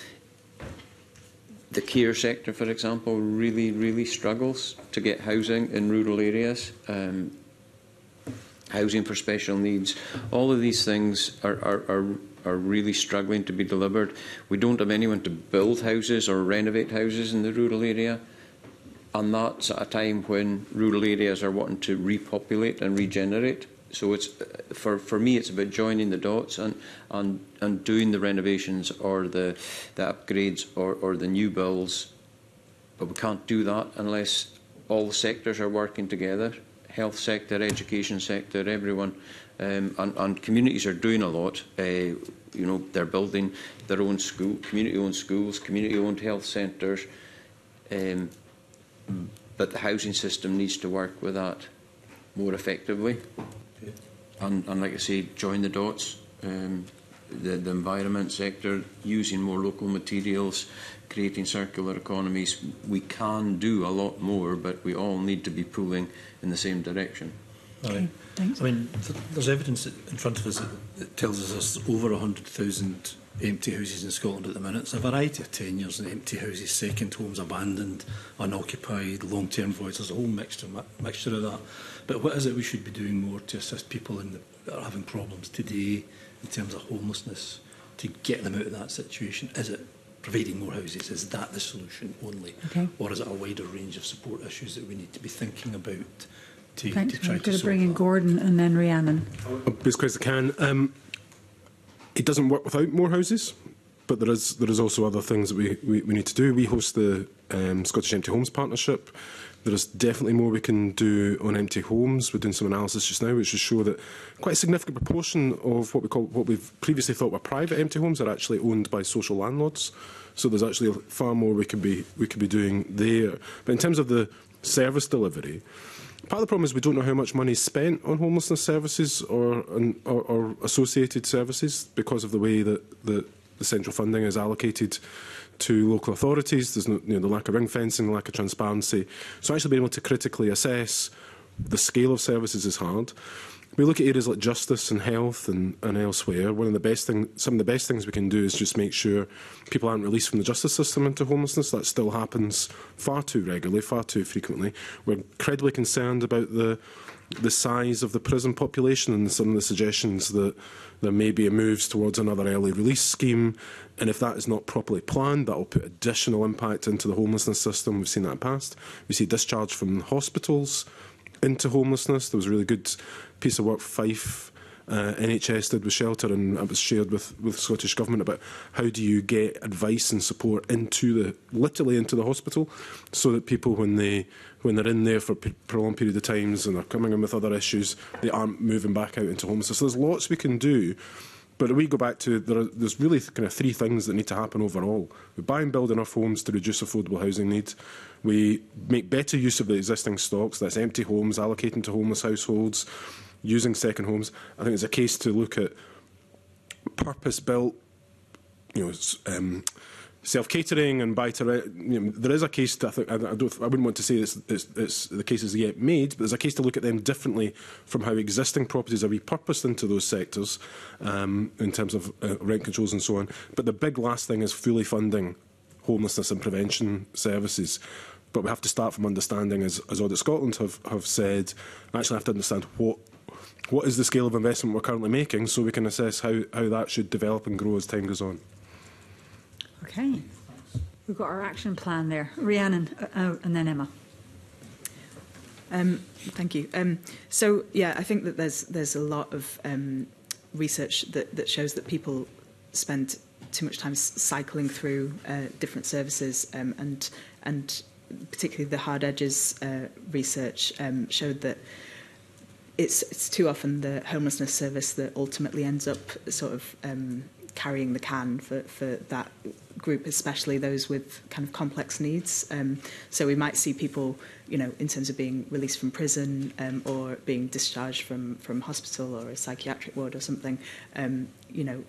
the care sector, for example, really, really struggles to get housing in rural areas. Um, housing for special needs. All of these things are, are, are, are really struggling to be delivered. We don't have anyone to build houses or renovate houses in the rural area. And that's at a time when rural areas are wanting to repopulate and regenerate. So it's, for, for me, it's about joining the dots and, and, and doing the renovations or the, the upgrades or, or the new builds. But we can't do that unless all the sectors are working together. Health sector, education sector, everyone. Um, and, and communities are doing a lot. Uh, you know, they're building their own school, community-owned schools, community-owned health centres. Um, but the housing system needs to work with that more effectively. Okay. And, and like I say, join the dots. Um, the, the environment sector, using more local materials, creating circular economies. We can do a lot more, but we all need to be pulling in the same direction. All right. Thanks. I mean, th there's evidence in front of us that, that tells us there's over one hundred thousand empty houses in Scotland at the minute. It's a variety of tenures and empty houses, second homes, abandoned, unoccupied, long-term voids. There's a whole mixture, mixture of that. But what is it we should be doing more to assist people in the, that are having problems today in terms of homelessness to get them out of that situation? Is it providing more houses? Is that the solution only? Okay. Or is it a wider range of support issues that we need to be thinking about to, Thanks. to try I'm to going to solve bring in Gordon and then Rhiannon. As quick as I can. Um, it doesn't work without more houses, but there is there is also other things that we, we, we need to do. We host the um, Scottish Empty Homes Partnership. There is definitely more we can do on empty homes. We're doing some analysis just now, which will show that quite a significant proportion of what we call what we've previously thought were private empty homes are actually owned by social landlords. So there's actually far more we can be we can be doing there. But in terms of the service delivery, part of the problem is we don't know how much money is spent on homelessness services or, or, or associated services because of the way that the, the central funding is allocated to local authorities. There's no, you know, the lack of ring fencing, the lack of transparency. So actually being able to critically assess the scale of services is hard. We look at areas like justice and health and, and elsewhere. One of the best thing, some of the best things we can do is just make sure people aren't released from the justice system into homelessness. That still happens far too regularly, far too frequently. We're incredibly concerned about the the size of the prison population and some of the suggestions that there may be moves towards another early release scheme. And if that is not properly planned, that will put additional impact into the homelessness system. We've seen that in the past. We see discharge from hospitals into homelessness. There was a really good piece of work Fife uh, N H S did with Shelter, and it was shared with, with the Scottish Government about how do you get advice and support into the, literally into the hospital, so that people, when they when they're in there for a prolonged period of times and they're coming in with other issues, they aren't moving back out into homelessness. So there's lots we can do. But we go back to, there are, there's really kind of three things that need to happen overall. We buy and build enough homes to reduce affordable housing need. We make better use of the existing stocks, that's empty homes, allocating to homeless households, using second homes. I think there's a case to look at purpose-built, you know, um, self-catering and buy-to-rent. You know, there is a case to, I, think, I, I, don't, I wouldn't want to say it's, it's, it's, the case is yet made, but there's a case to look at them differently from how existing properties are repurposed into those sectors um, in terms of uh, rent controls and so on. But the big last thing is fully funding homelessness and prevention services. But we have to start from understanding, as, as Audit Scotland have, have said, we actually have to understand what what is the scale of investment we're currently making, so we can assess how, how that should develop and grow as time goes on. Okay. We've got our action plan there. Rhiannon, uh, and then Emma. Um, thank you. Um, so, yeah, I think that there's there's a lot of um, research that, that shows that people spend too much time cycling through uh, different services, um, and and particularly the Hard Edges uh, research um, showed that it's it's too often the homelessness service that ultimately ends up sort of um, carrying the can for, for that group, especially those with kind of complex needs. Um, so we might see people, you know, in terms of being released from prison um, or being discharged from, from hospital or a psychiatric ward or something, um, you know,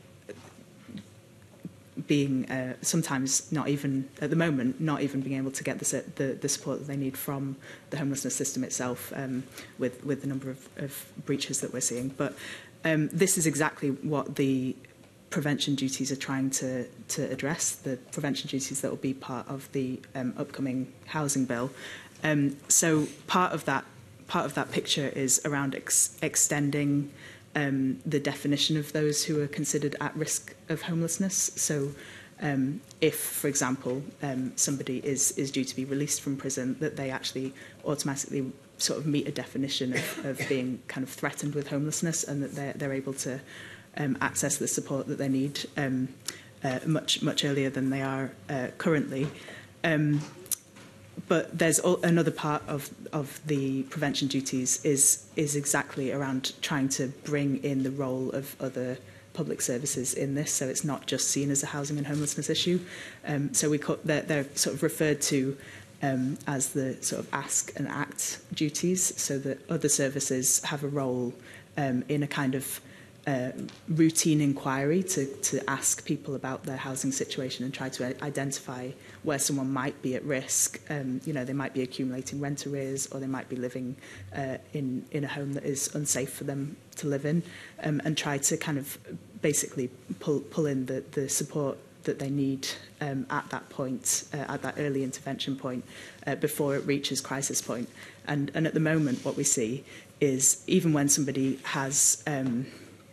being uh, sometimes not even, at the moment, not even being able to get the, the, the support that they need from the homelessness system itself, um, with, with the number of, of breaches that we're seeing. But um, this is exactly what the prevention duties are trying to, to address, the prevention duties that will be part of the um, upcoming housing bill. Um, so part of that, part of that picture is around ex extending Um, the definition of those who are considered at risk of homelessness. So um, if, for example, um, somebody is, is due to be released from prison, that they actually automatically sort of meet a definition of, of being kind of threatened with homelessness, and that they're, they're able to um, access the support that they need um, uh, much, much earlier than they are uh, currently. Um, But there's another part of, of the prevention duties is, is exactly around trying to bring in the role of other public services in this, so it's not just seen as a housing and homelessness issue. Um, so we call, they're, they're sort of referred to um, as the sort of ask and act duties, so that other services have a role um, in a kind of Uh, routine inquiry to, to ask people about their housing situation and try to identify where someone might be at risk. Um, you know, they might be accumulating rent arrears, or they might be living uh, in, in a home that is unsafe for them to live in, um, and try to kind of basically pull, pull in the, the support that they need um, at that point, uh, at that early intervention point, uh, before it reaches crisis point. And, and at the moment, what we see is even when somebody has um,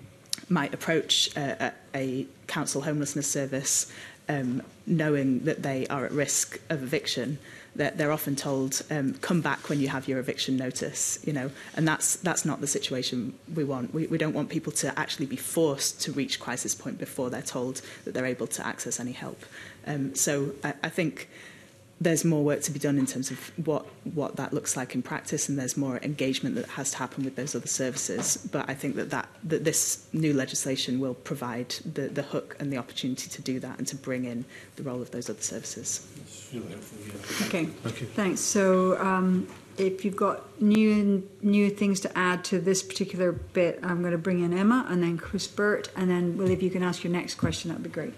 might approach a, a council homelessness service um, knowing that they are at risk of eviction, that they're often told, um, come back when you have your eviction notice, you know, and that's that's not the situation we want. We, we don't want people to actually be forced to reach crisis point before they're told that they're able to access any help. Um, so I, I think there's more work to be done in terms of what, what that looks like in practice, and there's more engagement that has to happen with those other services. But I think that, that, that this new legislation will provide the, the hook and the opportunity to do that and to bring in the role of those other services. That's really helpful, yeah. Okay, Thank you. Thanks. So um, if you've got new new things to add to this particular bit, I'm going to bring in Emma and then Chris Burt, and then Will, if you can ask your next question, that would be great.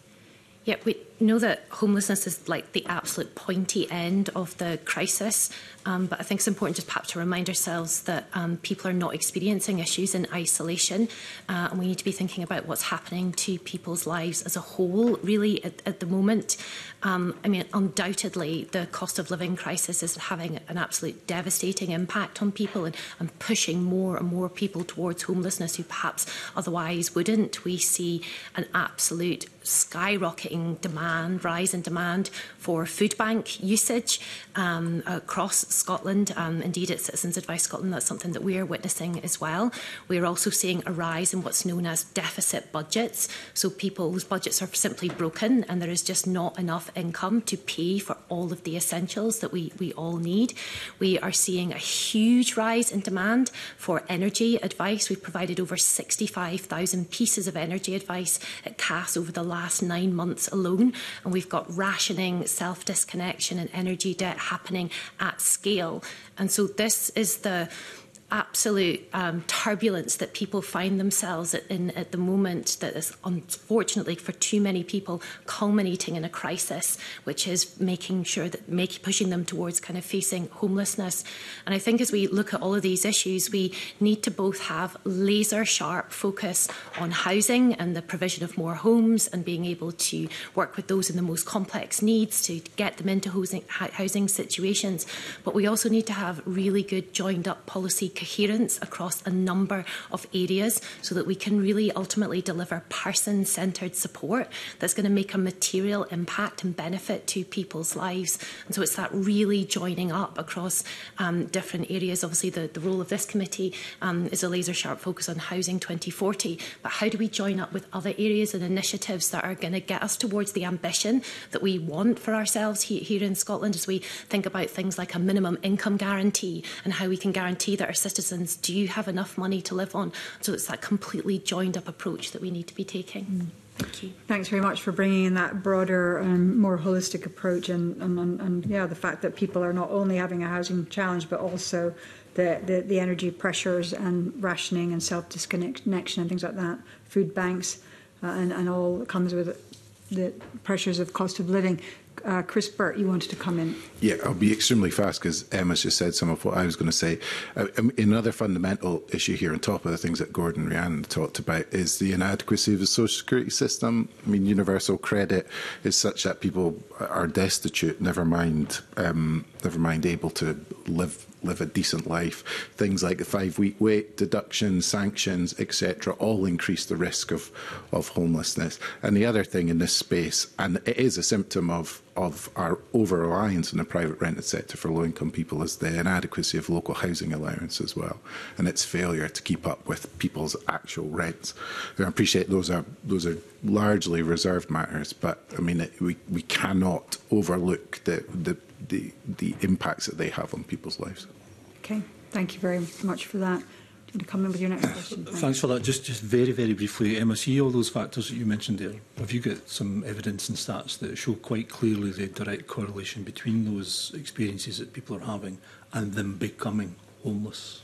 Yeah, we know that homelessness is like the absolute pointy end of the crisis, um, but I think it's important just perhaps to remind ourselves that um, people are not experiencing issues in isolation, uh, and we need to be thinking about what's happening to people's lives as a whole, really, at, at the moment. Um, I mean, undoubtedly, the cost of living crisis is having an absolute devastating impact on people and, and pushing more and more people towards homelessness who perhaps otherwise wouldn't. We see an absolute skyrocketing demand, rise in demand for food bank usage um, across Scotland. Um, indeed, at Citizens Advice Scotland, that's something that we're witnessing as well. We're also seeing a rise in what's known as deficit budgets. So people's budgets are simply broken and there is just not enough income to pay for all of the essentials that we, we all need. We are seeing a huge rise in demand for energy advice. We've provided over sixty-five thousand pieces of energy advice at C A S over the last nine months alone, and we've got rationing, self-disconnection and energy debt happening at scale. And so this is the absolute um, turbulence that people find themselves in at the moment, that is unfortunately for too many people culminating in a crisis, which is making sure that make, pushing them towards kind of facing homelessness. And I think as we look at all of these issues, we need to both have laser sharp focus on housing and the provision of more homes and being able to work with those in the most complex needs to get them into housing, housing situations. But we also need to have really good joined up policy coherence across a number of areas so that we can really ultimately deliver person-centred support that's going to make a material impact and benefit to people's lives. And so it's that really joining up across um, different areas. Obviously, the, the role of this committee um, is a laser-sharp focus on Housing twenty forty, but how do we join up with other areas and initiatives that are going to get us towards the ambition that we want for ourselves here, here in Scotland, as we think about things like a minimum income guarantee and how we can guarantee that our citizens do have enough money to live on. So it's that completely joined up approach that we need to be taking. Mm. Thank you. Thanks very much for bringing in that broader and more holistic approach, and, and, and, and yeah, the fact that people are not only having a housing challenge but also the, the, the energy pressures and rationing and self-disconnection and things like that, food banks uh, and, and all that comes with it, the pressures of cost of living. Uh, Chris Burt, you wanted to come in. Yeah, I'll be extremely fast because Emma's just said some of what I was going to say. Uh, another fundamental issue here on top of the things that Gordon and Rhiannon talked about is the inadequacy of the social security system. I mean, universal credit is such that people are destitute, never mind, um, never mind able to live live a decent life. Things like the five-week wait, deductions, sanctions, et cetera, all increase the risk of, of homelessness. And the other thing in this space, and it is a symptom of, of our over-reliance on the private rented sector for low-income people, is the inadequacy of local housing allowance as well, and its failure to keep up with people's actual rents. I appreciate those are those are largely reserved matters, but I mean it, we we cannot overlook the the the the impacts that they have on people's lives. Okay, thank you very much for that. Do you want to come in with your next question? Thanks, Thanks for that. Just, just very, very briefly, Emma, see all those factors that you mentioned there. Have you got some evidence and stats that show quite clearly the direct correlation between those experiences that people are having and them becoming homeless?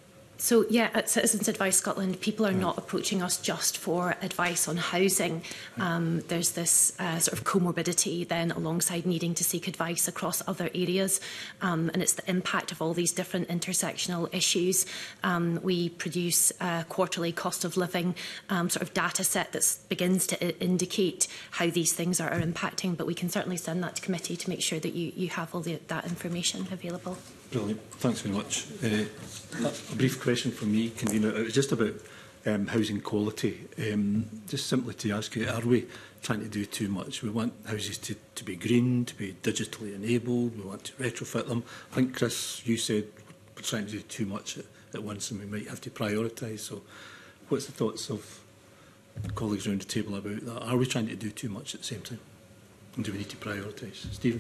So, yeah, at Citizens Advice Scotland, people are not approaching us just for advice on housing. Um, there's this uh, sort of comorbidity then alongside needing to seek advice across other areas. Um, and it's the impact of all these different intersectional issues. Um, we produce a quarterly cost of living um, sort of data set that begins to indicate how these things are, are impacting. But we can certainly send that to committee to make sure that you, you have all the, that information available. Brilliant. Thanks very much. Uh, a brief question from me, Convener. It was just about um, housing quality. Um, just simply to ask you, are we trying to do too much? We want houses to, to be green, to be digitally enabled, we want to retrofit them. I think, Chris, you said we're trying to do too much at, at once and we might have to prioritise. So what's the thoughts of colleagues around the table about that? Are we trying to do too much at the same time? And do we need to prioritise? Stephen?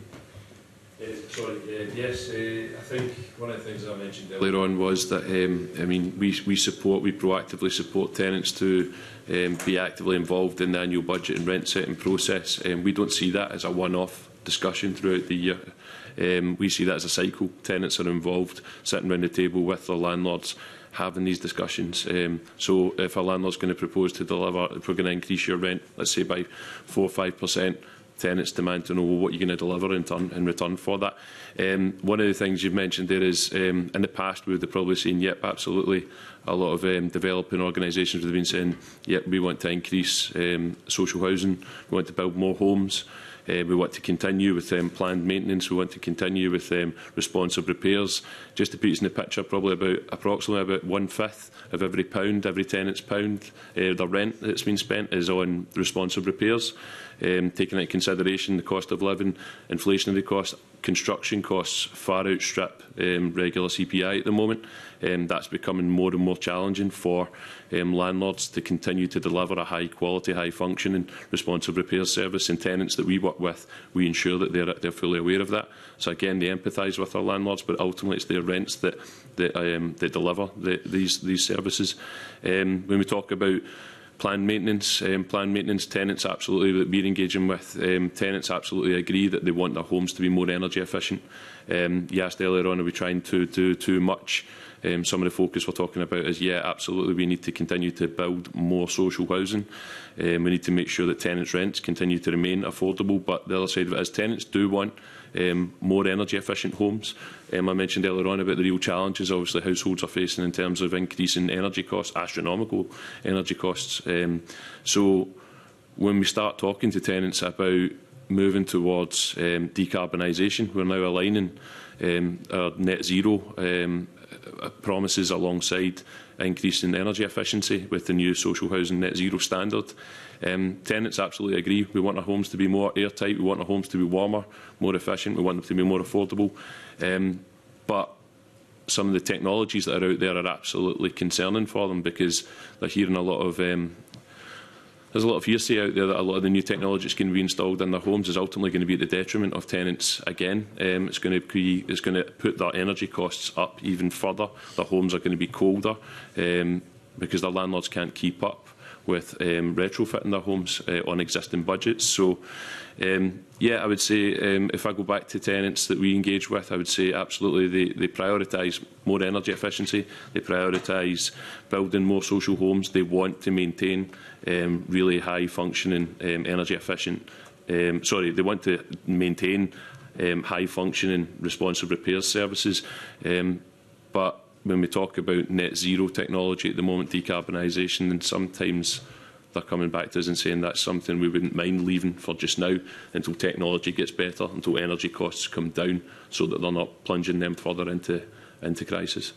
Uh, sorry, uh, yes, uh, I think one of the things I mentioned earlier on was that um, I mean we, we support, we proactively support tenants to um, be actively involved in the annual budget and rent setting process. Um, we don't see that as a one-off discussion throughout the year. Um, we see that as a cycle. Tenants are involved, sitting around the table with their landlords, having these discussions. Um, so if a landlord's going to propose to deliver, if we're going to increase your rent, let's say by four or five percent, tenants demand to know well, what you're going to deliver in, turn, in return for that. Um, one of the things you've mentioned there is, um, in the past, we would have probably seen, yep, absolutely, a lot of um, developing organisations would have been saying, yep, we want to increase um, social housing, we want to build more homes, uh, we want to continue with um, planned maintenance, we want to continue with um, responsive repairs. Just to put it in the picture, probably about approximately about one-fifth of every pound, every tenant's pound, uh, the rent that's been spent is on responsive repairs. Um, taking into consideration the cost of living, inflationary costs, construction costs far outstrip um, regular C P I at the moment. Um, that's becoming more and more challenging for um, landlords to continue to deliver a high quality, high functioning responsive repair service, and tenants that we work with, we ensure that they're, they're fully aware of that. So again, they empathise with our landlords, but ultimately it's their rents that, that, um, that deliver the, these, these services. Um, when we talk about planned maintenance, um, planned maintenance tenants absolutely that we're engaging with, um, tenants absolutely agree that they want their homes to be more energy efficient. Um, you asked earlier on, are we trying to do too much? Um, some of the focus we're talking about is, yeah, absolutely, we need to continue to build more social housing. Um, we need to make sure that tenants' rents continue to remain affordable, but the other side of it is tenants do want um, more energy efficient homes. Um, I mentioned earlier on about the real challenges obviously households are facing in terms of increasing energy costs, astronomical energy costs. Um, so when we start talking to tenants about moving towards um, decarbonisation, we're now aligning um, our net zero um, promises alongside increasing energy efficiency with the new social housing net zero standard. Um, tenants absolutely agree. We want our homes to be more airtight, we want our homes to be warmer, more efficient, we want them to be more affordable. Um, but some of the technologies that are out there are absolutely concerning for them, because they're hearing a lot of um, There's a lot of hearsay out there that a lot of the new technology that's going to be installed in their homes is ultimately going to be at the detriment of tenants again. Um, it's going to be, it's going to put their energy costs up even further. Their homes are going to be colder um, because their landlords can't keep up with um, retrofitting their homes uh, on existing budgets. So, um, yeah, I would say um, if I go back to tenants that we engage with, I would say absolutely they, they prioritise more energy efficiency, they prioritise building more social homes, they want to maintain um, really high functioning um, energy efficient, um, sorry, they want to maintain um, high functioning responsive repairs services, um, but when we talk about net zero technology at the moment, decarbonisation, and sometimes they're coming back to us and saying that's something we wouldn't mind leaving for just now until technology gets better, until energy costs come down, so that they're not plunging them further into, into crisis.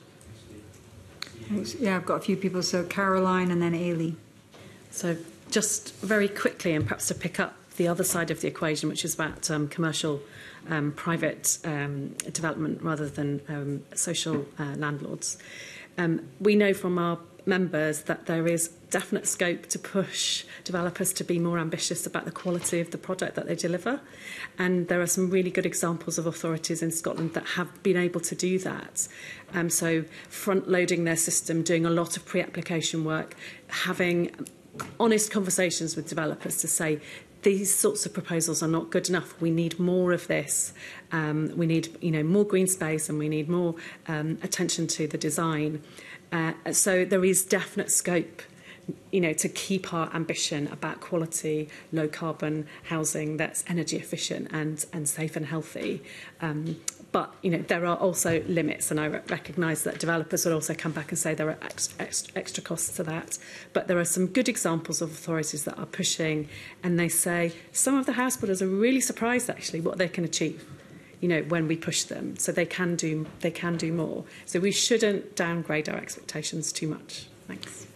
Thanks. Yeah, I've got a few people, so Caroline and then Ailey. So just very quickly, and perhaps to pick up the other side of the equation, which is about um, commercial um, private um, development rather than um, social uh, landlords. Um, we know from our members that there is definite scope to push developers to be more ambitious about the quality of the product that they deliver. And there are some really good examples of authorities in Scotland that have been able to do that. Um, so front-loading their system, doing a lot of pre-application work, having honest conversations with developers to say, these sorts of proposals are not good enough. We need more of this. Um, we need, you know, more green space, and we need more um, attention to the design. Uh, so there is definite scope, you know, to keep our ambition about quality, low carbon housing that's energy efficient and and safe and healthy. Um, But, you know, there are also limits, and I recognise that developers will also come back and say there are ex ex extra costs to that. But there are some good examples of authorities that are pushing, and they say some of the house builders are really surprised, actually, what they can achieve, you know, when we push them. So they can do, they can do more. So we shouldn't downgrade our expectations too much. Thanks.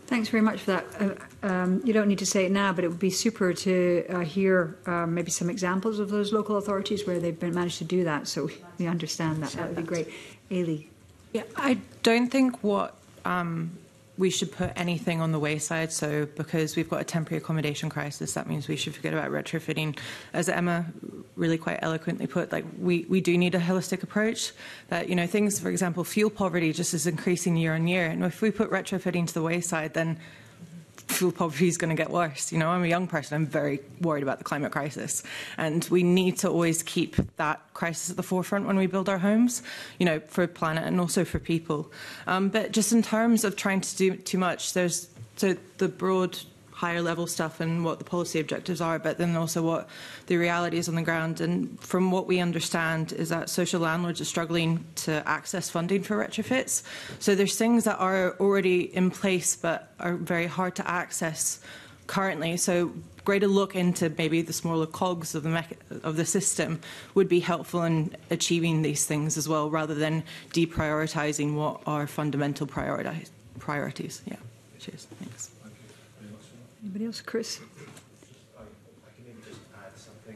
Thanks very much for that. Uh, um, you don't need to say it now, but it would be super to uh, hear uh, maybe some examples of those local authorities where they've been managed to do that, so we understand that. That would be great. Ailey. Yeah, I don't think what um, we should put anything on the wayside. So because we've got a temporary accommodation crisis, that means we should forget about retrofitting. As Emma really quite eloquently put, like we, we do need a holistic approach. That, you know, things, for example, fuel poverty just is increasing year on year. And if we put retrofitting to the wayside, then fuel poverty is going to get worse. You know, I'm a young person. I'm very worried about the climate crisis. And we need to always keep that crisis at the forefront when we build our homes, you know, for the planet and also for people. Um, but just in terms of trying to do too much, there's so the broad higher level stuff and what the policy objectives are, but then also what the reality is on the ground. And from what we understand is that social landlords are struggling to access funding for retrofits. So there's things that are already in place but are very hard to access currently. So greater look into maybe the smaller cogs of the mecha of the system would be helpful in achieving these things as well, rather than deprioritising what are fundamental prioritize, priorities. Yeah. Cheers. Thanks. Anybody else? Chris? I can maybe just add something,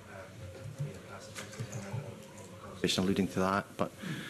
um, alluding to that, but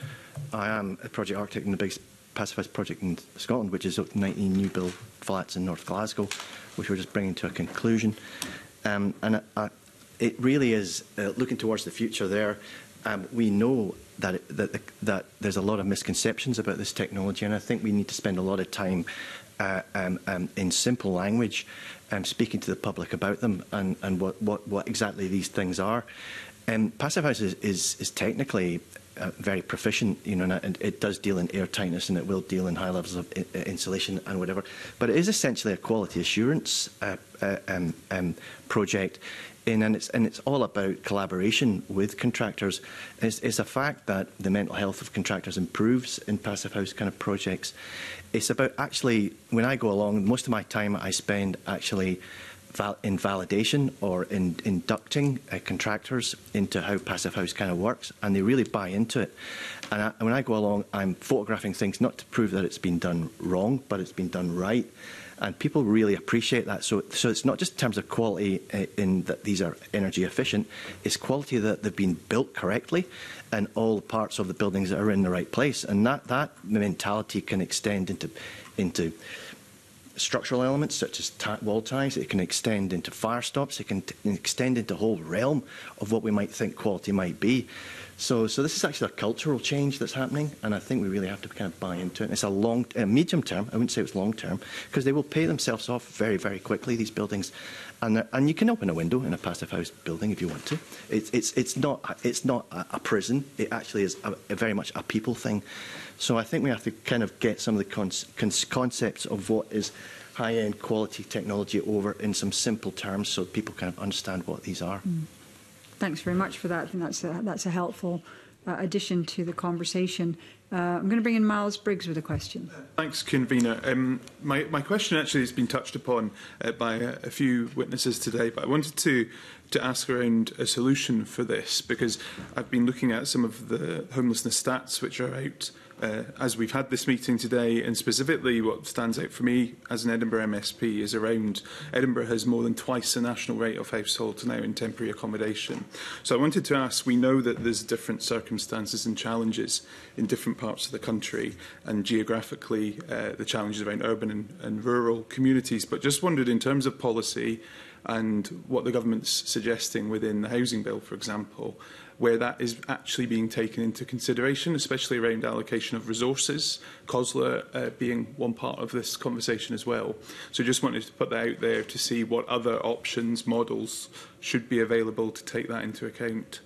I am a project architect in the biggest passive house project in Scotland, which is nineteen new build flats in North Glasgow, which we're just bringing to a conclusion. Um, and uh, it really is uh, looking towards the future there. Um, we know that, it, that, that there's a lot of misconceptions about this technology, and I think we need to spend a lot of time Uh, um, um, in simple language, um, speaking to the public about them and, and what, what, what exactly these things are. Um, Passive House is, is, is technically uh, very proficient, you know, and it does deal in air tightness and it will deal in high levels of in, uh, insulation and whatever. But it is essentially a quality assurance uh, uh, um, um, project. In, and, it's, and it's all about collaboration with contractors. It's, it's a fact that the mental health of contractors improves in passive house kind of projects. It's about actually, when I go along, most of my time I spend actually val in validation or in inducting uh, contractors into how passive house kind of works, and they really buy into it. And I, when I go along, I'm photographing things not to prove that it's been done wrong, but it's been done right. And people really appreciate that. So, so it's not just in terms of quality uh, in that these are energy efficient, it's quality that they've been built correctly and all parts of the buildings are in the right place. And that, that mentality can extend into, into structural elements such as wall ties, it can extend into fire stops, it can t extend into a whole realm of what we might think quality might be. So, so this is actually a cultural change that's happening, and I think we really have to kind of buy into it. And it's a long, uh, medium term, I wouldn't say it's long term, because they will pay themselves off very, very quickly, these buildings. And, uh, and you can open a window in a passive house building if you want to. It's, it's, it's not, it's not a, a prison, it actually is a, a very much a people thing. So I think we have to kind of get some of the con con concepts of what is high-end quality technology over in some simple terms so people kind of understand what these are. Mm. Thanks very much for that. I think that's a, that's a helpful uh, addition to the conversation. Uh, I'm going to bring in Miles Briggs with a question. Thanks, Convener. Um, my, my question actually has been touched upon uh, by a, a few witnesses today, but I wanted to, to ask around a solution for this, because I've been looking at some of the homelessness stats which are out Uh, as we've had this meeting today, and specifically what stands out for me as an Edinburgh M S P is around Edinburgh has more than twice the national rate of households now in temporary accommodation. So I wanted to ask, we know that there's different circumstances and challenges in different parts of the country, and geographically uh, the challenges around urban and, and rural communities, but just wondered in terms of policy and what the government's suggesting within the housing bill, for example, where that is actually being taken into consideration, especially around allocation of resources, COSLA uh, being one part of this conversation as well. So just wanted to put that out there to see what other options, models should be available to take that into account.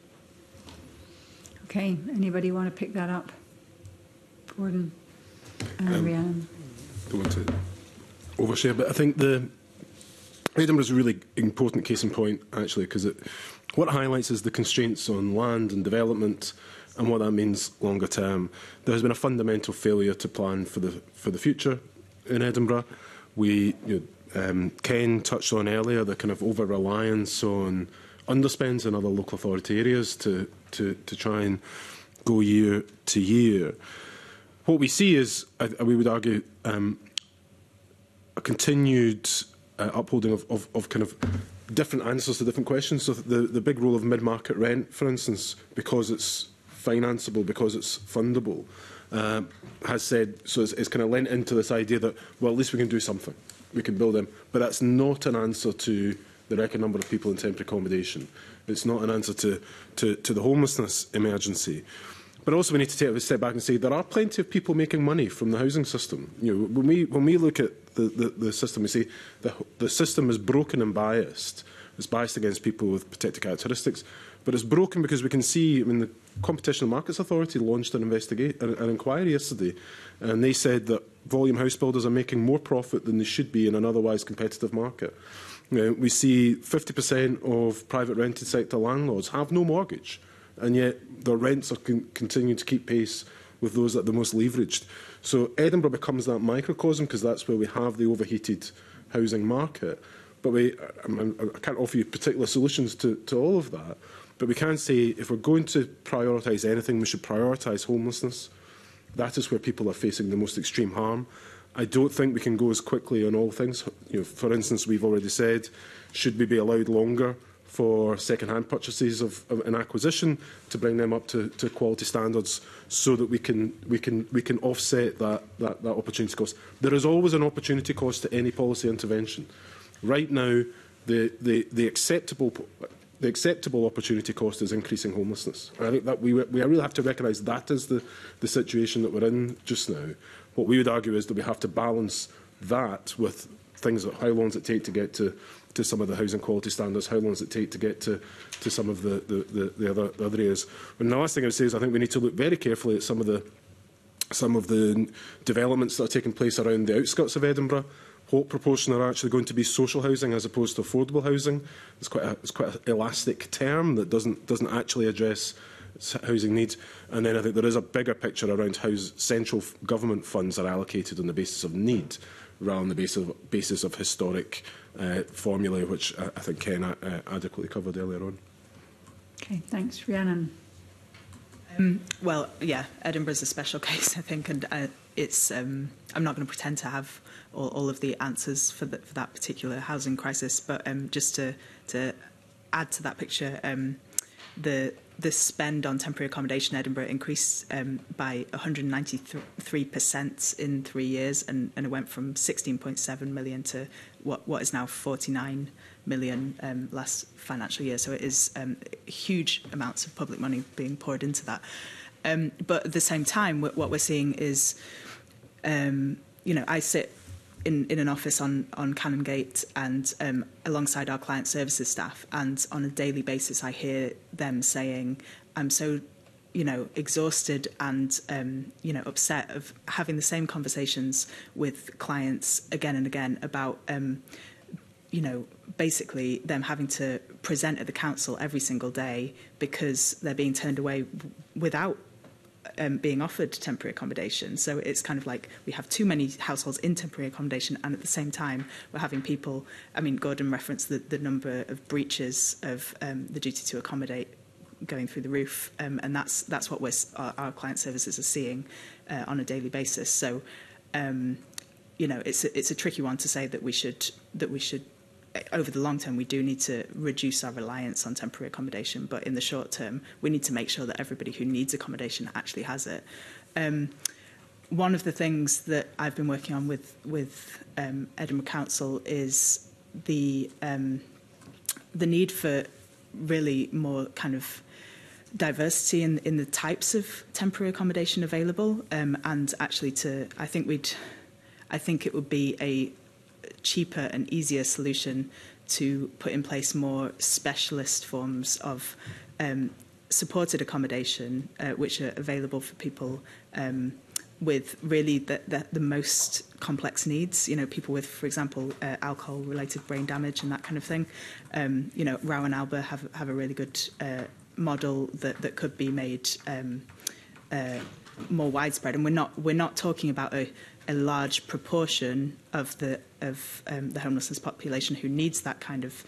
Okay, anybody want to pick that up? Gordon and um, Rhiannon. Don't want to overshare, but I think the Edinburgh is a really important case in point, actually, because it what it highlights is the constraints on land and development and what that means longer term. There has been a fundamental failure to plan for the, for the future in Edinburgh. We, you know, um, Ken touched on earlier the kind of over-reliance on underspends in other local authority areas to, to, to try and go year to year. What we see is, uh, we would argue, um, a continued uh, upholding of, of, of kind of different answers to different questions. So the, the big role of mid-market rent, for instance, because it's financeable, because it's fundable, uh, has said, so it's, it's kind of lent into this idea that, well, at least we can do something. We can build them. But that's not an answer to the record number of people in temporary accommodation. It's not an answer to, to, to the homelessness emergency. But also we need to take a step back and say there are plenty of people making money from the housing system. You know, when we when we look at the, the, the system, we say the, the system is broken and biased. It's biased against people with protected characteristics. But it's broken because we can see, I mean, the Competition and Markets Authority launched an, investigate, an, an inquiry yesterday, and they said that volume house builders are making more profit than they should be in an otherwise competitive market. You know, we see fifty percent of private rented sector landlords have no mortgage, and yet their rents are con continuing to keep pace with those that are the most leveraged. So Edinburgh becomes that microcosm because that's where we have the overheated housing market. But we, I, I can't offer you particular solutions to, to all of that. But we can say if we're going to prioritise anything, we should prioritise homelessness. That is where people are facing the most extreme harm. I don't think we can go as quickly on all things. You know, for instance, we've already said, should we be allowed longer for second-hand purchases of, of an acquisition to bring them up to, to quality standards so that we can, we can, we can offset that, that, that opportunity cost. There is always an opportunity cost to any policy intervention. Right now, the, the, the, acceptable, the acceptable opportunity cost is increasing homelessness. I think that we, we really have to recognise that is the, the situation that we're in just now. What we would argue is that we have to balance that with things like how long does it take to get to to some of the housing quality standards, how long does it take to get to, to some of the, the, the, the, other, the other areas. And the last thing I would say is I think we need to look very carefully at some of the, some of the developments that are taking place around the outskirts of Edinburgh. What proportion are actually going to be social housing as opposed to affordable housing? It's quite a, it's quite an elastic term that doesn't, doesn't actually address housing needs. And then I think there is a bigger picture around how central government funds are allocated on the basis of need rather than the basis of, basis of historic uh, formulae, which I, I think Ken uh, adequately covered earlier on. Okay, thanks. Rhiannon. Um, well, yeah, Edinburgh's a special case, I think, and uh, it's. Um, I'm not going to pretend to have all, all of the answers for, the, for that particular housing crisis, but um, just to, to add to that picture, um, the the spend on temporary accommodation in Edinburgh increased um, by one hundred ninety-three percent in three years, and, and it went from sixteen point seven million to what, what is now forty-nine million um, last financial year. So it is um, huge amounts of public money being poured into that. Um, but at the same time, what we're seeing is, um, you know, I sit in, in an office on, on Canongate and um, alongside our client services staff, and on a daily basis I hear them saying, I'm so, you know, exhausted and, um, you know, upset of having the same conversations with clients again and again about, um, you know, basically them having to present at the council every single day because they're being turned away without Um, being offered temporary accommodation. So it's kind of like we have too many households in temporary accommodation, and at the same time we're having people, I mean, Gordon referenced the, the number of breaches of um, the duty to accommodate going through the roof, um, and that's that's what we're, our, our client services are seeing uh, on a daily basis. So um, you know, it's a, it's a tricky one to say that we should that we should over the long term, we do need to reduce our reliance on temporary accommodation, but in the short term, we need to make sure that everybody who needs accommodation actually has it. Um, one of the things that I've been working on with, with um, Edinburgh Council is the, um, the need for really more kind of diversity in, in the types of temporary accommodation available, um, and actually to, I think we'd, I think it would be a cheaper and easier solution to put in place more specialist forms of um, supported accommodation, uh, which are available for people um, with really the, the, the most complex needs. You know, people with, for example, uh, alcohol-related brain damage and that kind of thing. Um, you know, Rowan Alba have have a really good uh, model that that could be made um, uh, more widespread. And we're not we're not talking about a a large proportion of the of um, the homelessness population who needs that kind of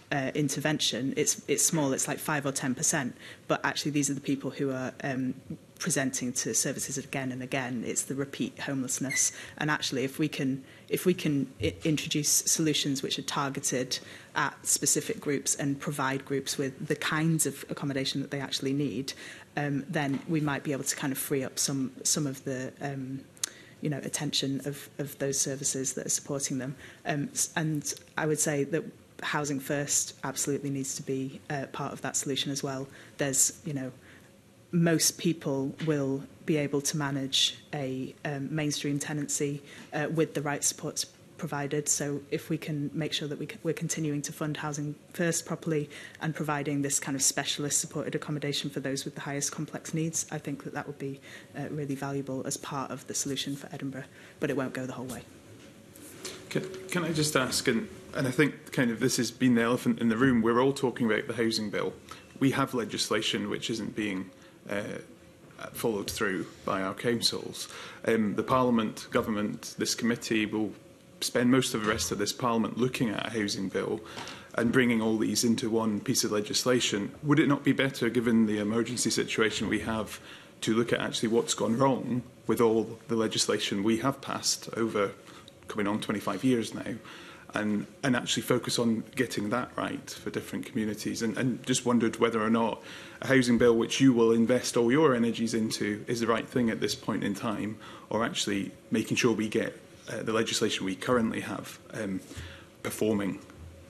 uh, intervention. It's it's small. It's like five or ten percent. But actually, these are the people who are um, presenting to services again and again. It's the repeat homelessness. And actually, if we can if we can I introduce solutions which are targeted at specific groups and provide groups with the kinds of accommodation that they actually need, um, then we might be able to kind of free up some some of the um, you know attention of, of those services that are supporting them. Um, and I would say that Housing First absolutely needs to be uh, part of that solution as well. There's you know. Most people will be able to manage a um, mainstream tenancy uh, with the right supports provided. So if we can make sure that we c we're continuing to fund Housing First properly and providing this kind of specialist supported accommodation for those with the highest complex needs, I think that that would be uh, really valuable as part of the solution for Edinburgh. But it won't go the whole way. Can, can I just ask, and, and I think kind of this has been the elephant in the room, we're all talking about the housing bill. We have legislation which isn't being Uh, followed through by our councils. Um, the Parliament, Government, this committee will spend most of the rest of this Parliament looking at a housing bill and bringing all these into one piece of legislation. Would it not be better, given the emergency situation we have, to look at actually what's gone wrong with all the legislation we have passed over coming on twenty-five years now, and, and actually focus on getting that right for different communities? And, and just wondered whether or not a housing bill which you will invest all your energies into is the right thing at this point in time, or actually making sure we get uh, the legislation we currently have um, performing.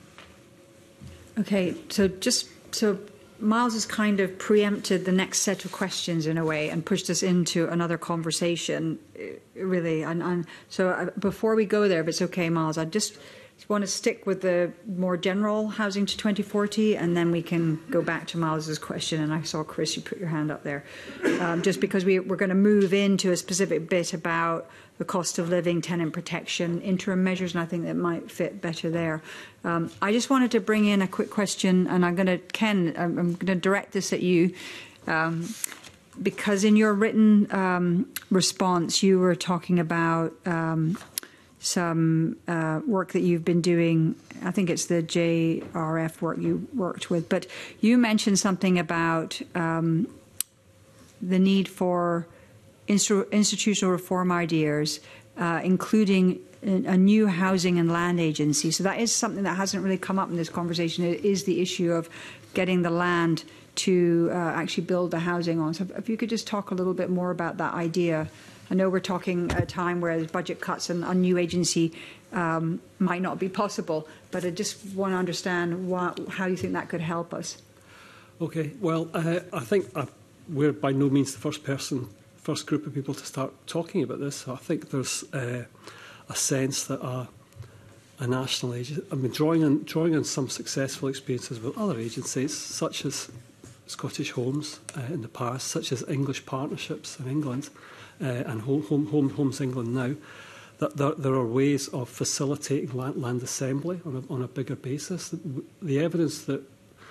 Okay, so just so Miles has kind of preempted the next set of questions in a way and pushed us into another conversation, really. And, and so uh, before we go there, if it's okay, Miles, I just want to stick with the more general housing to twenty forty, and then we can go back to Miles's question. And I saw, Chris, you put your hand up there. Um, just because we, we're going to move into a specific bit about the cost of living, tenant protection, interim measures, and I think that might fit better there. Um, I just wanted to bring in a quick question, and I'm going to, Ken, I'm, I'm going to direct this at you. Um, because in your written um, response, you were talking about um, some uh, work that you've been doing. I think it's the J R F work you worked with, but you mentioned something about um, the need for instru institutional reform ideas, uh, including a new housing and land agency. So that is something that hasn't really come up in this conversation. It is the issue of getting the land to uh, actually build the housing on. So if you could just talk a little bit more about that idea. I know we're talking at a time where there's budget cuts and a new agency um, might not be possible, but I just want to understand what, how you think that could help us. Okay, well, uh, I think uh, we're by no means the first person, first group of people to start talking about this. So I think there's uh, a sense that a, a national agency, I mean, drawing on, drawing on some successful experiences with other agencies, such as Scottish Homes uh, in the past, such as English Partnerships in England, Uh, and Home, Home, Home, Homes England now, that there, there are ways of facilitating land, land assembly on a, on a bigger basis. The, the evidence that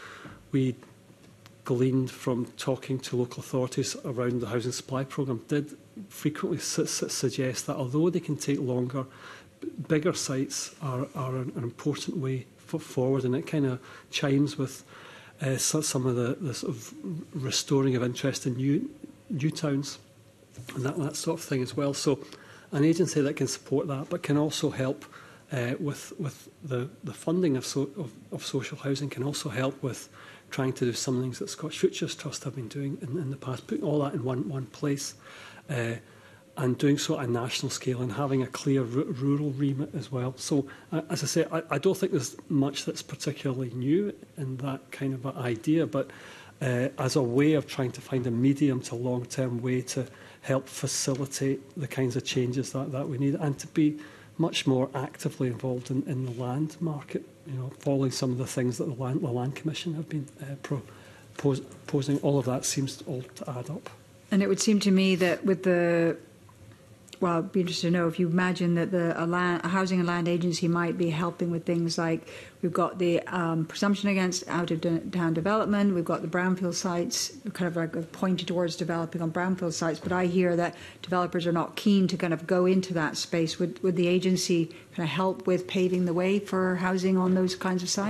we gleaned from talking to local authorities around the housing supply programme did frequently su su suggest that although they can take longer, bigger sites are, are an, an important way for forward, and it kind of chimes with uh, so, some of the, the sort of restoring of interest in new, new towns. And that, that sort of thing as well. So an agency that can support that, but can also help uh, with, with the, the funding of, so, of, of social housing, can also help with trying to do some things that Scottish Futures Trust have been doing in, in the past, putting all that in one, one place uh, and doing so at a national scale and having a clear rural remit as well. So, uh, as I say, I, I don't think there's much that's particularly new in that kind of an idea, but uh, as a way of trying to find a medium to long-term way to help facilitate the kinds of changes that, that we need, and to be much more actively involved in, in the land market, you know, following some of the things that the Land, the Land Commission have been uh, proposing. All of that seems all to add up. And it would seem to me that with the, well, I'd be interested to know if you imagine that the a, land, a housing and land agency might be helping with things like we've got the um, presumption against out-of-town development, we've got the brownfield sites, kind of like pointed towards developing on brownfield sites, but I hear that developers are not keen to kind of go into that space. Would, would the agency kind of help with paving the way for housing on those kinds of sites?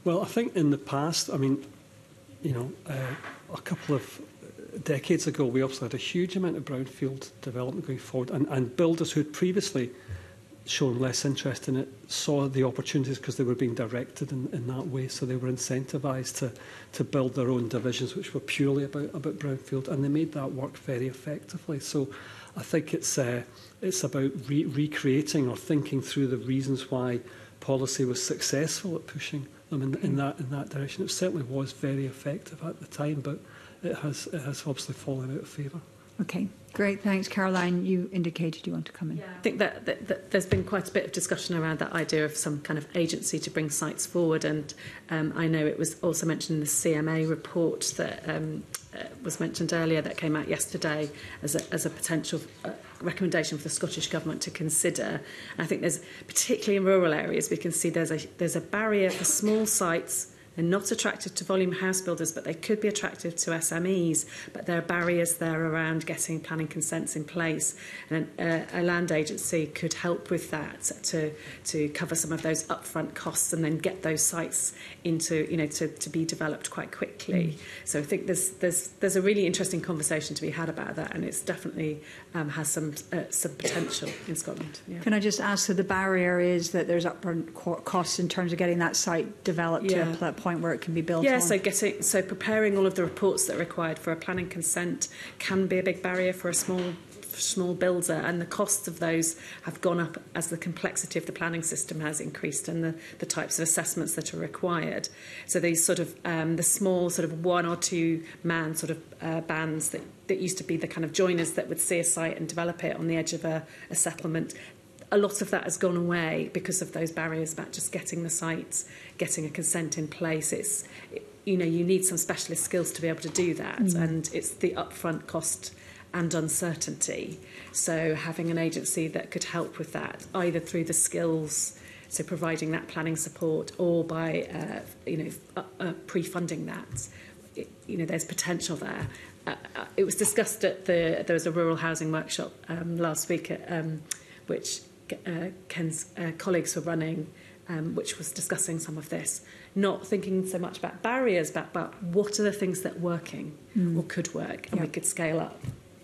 Well, I think in the past, I mean, you know, uh, a couple of decades ago, we obviously had a huge amount of brownfield development going forward, and, and builders who had previously shown less interest in it saw the opportunities because they were being directed in, in that way, so they were incentivised to, to build their own divisions which were purely about, about brownfield, and they made that work very effectively. So I think it's, uh, it's about re recreating or thinking through the reasons why policy was successful at pushing them in, in, that, in that direction. It certainly was very effective at the time, but it has, it has obviously fallen out of favour. Okay, great. Thanks. Caroline, you indicated you want to come in. Yeah. I think that, that, that there's been quite a bit of discussion around that idea of some kind of agency to bring sites forward. And um, I know it was also mentioned in the C M A report that um, uh, was mentioned earlier that came out yesterday as a, as a potential uh, recommendation for the Scottish Government to consider. And I think there's, particularly in rural areas, we can see there's a, there's a barrier for small sites. They're not attractive to volume house builders, but they could be attractive to S M Es. But there are barriers there around getting planning consents in place. And uh, a land agency could help with that to, to cover some of those upfront costs and then get those sites into, you know, to, to be developed quite quickly. Mm. So I think there's, there's, there's a really interesting conversation to be had about that, and it's definitely um, has some, uh, some potential in Scotland. Yeah. Can I just ask, so the barrier is that there's upfront costs in terms of getting that site developed yeah. to a point where it can be built yeah, on? so getting so preparing all of the reports that are required for a planning consent can be a big barrier for a small small builder, and the costs of those have gone up as the complexity of the planning system has increased and the, the types of assessments that are required. So these sort of um, the small sort of one or two man sort of uh, bands that, that used to be the kind of joiners that would see a site and develop it on the edge of a, a settlement. A lot of that has gone away because of those barriers about just getting the sites, getting a consent in place. It's, you know, you need some specialist skills to be able to do that, mm. and it's the upfront cost and uncertainty. So having an agency that could help with that, either through the skills, so providing that planning support, or by, uh, you know, uh, uh, pre-funding that, it, you know, there's potential there. Uh, uh, it was discussed at the, there was a rural housing workshop um, last week, at, um, which Uh, Ken's uh, colleagues were running, um, which was discussing some of this, not thinking so much about barriers, but about what are the things that are working mm. or could work, and yeah. we could scale up.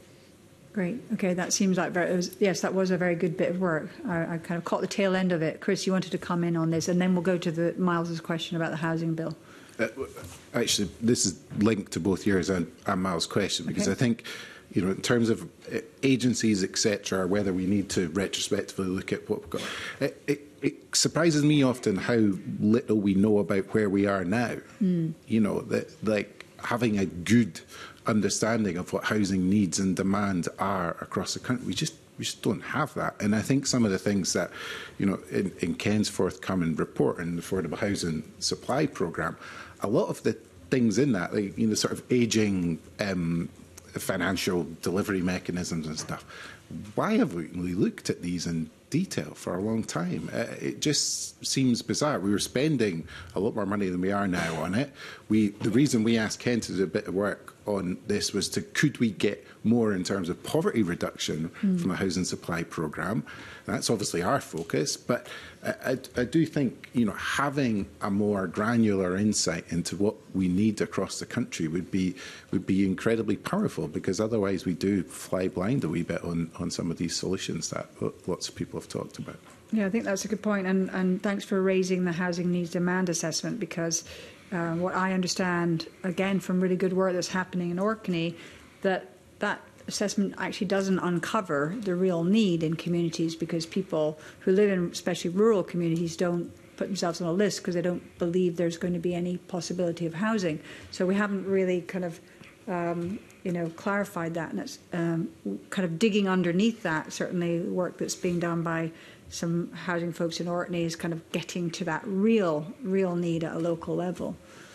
Great. Okay, that seems like very, it was, yes, that was a very good bit of work. I, I kind of caught the tail end of it. Chris, you wanted to come in on this, and then we'll go to the Miles's question about the housing bill. Uh, actually, this is linked to both yours and, and Miles' question, because okay. I think, you know, in terms of agencies, et cetera, whether we need to retrospectively look at what we've got, it, it, it surprises me often how little we know about where we are now. Mm. You know, that like having a good understanding of what housing needs and demand are across the country, we just we just don't have that. And I think some of the things that, you know, in, in Ken's forthcoming report and the Affordable Housing Supply Programme, a lot of the things in that, like, you know, sort of ageing um, financial delivery mechanisms and stuff. Why have we looked at these in detail for a long time? Uh, it just seems bizarre. We were spending a lot more money than we are now on it. We, the reason we asked Ken to do a bit of work on this was to, could we get more in terms of poverty reduction mm. from a housing supply programme? That's obviously our focus, but I, I, I do think, you know, having a more granular insight into what we need across the country would be would be incredibly powerful, because otherwise we do fly blind a wee bit on, on some of these solutions that lots of people have talked about. Yeah, I think that's a good point, and, and thanks for raising the housing needs demand assessment, because uh, what I understand, again, from really good work that's happening in Orkney, that that assessment actually doesn't uncover the real need in communities, because people who live in especially rural communities don't put themselves on a list because they don't believe there's going to be any possibility of housing. So we haven't really kind of, um, you know, clarified that, and it's um, kind of digging underneath that. Certainly work that's being done by some housing folks in Orkney is kind of getting to that real, real need at a local level.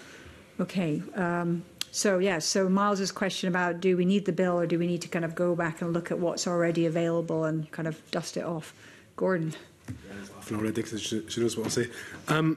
Okay. Um, So, yes, yeah, so Miles's question about do we need the bill, or do we need to kind of go back and look at what's already available and kind of dust it off? Gordon. Yeah, he's laughing already because she, she knows what I'll say. Um,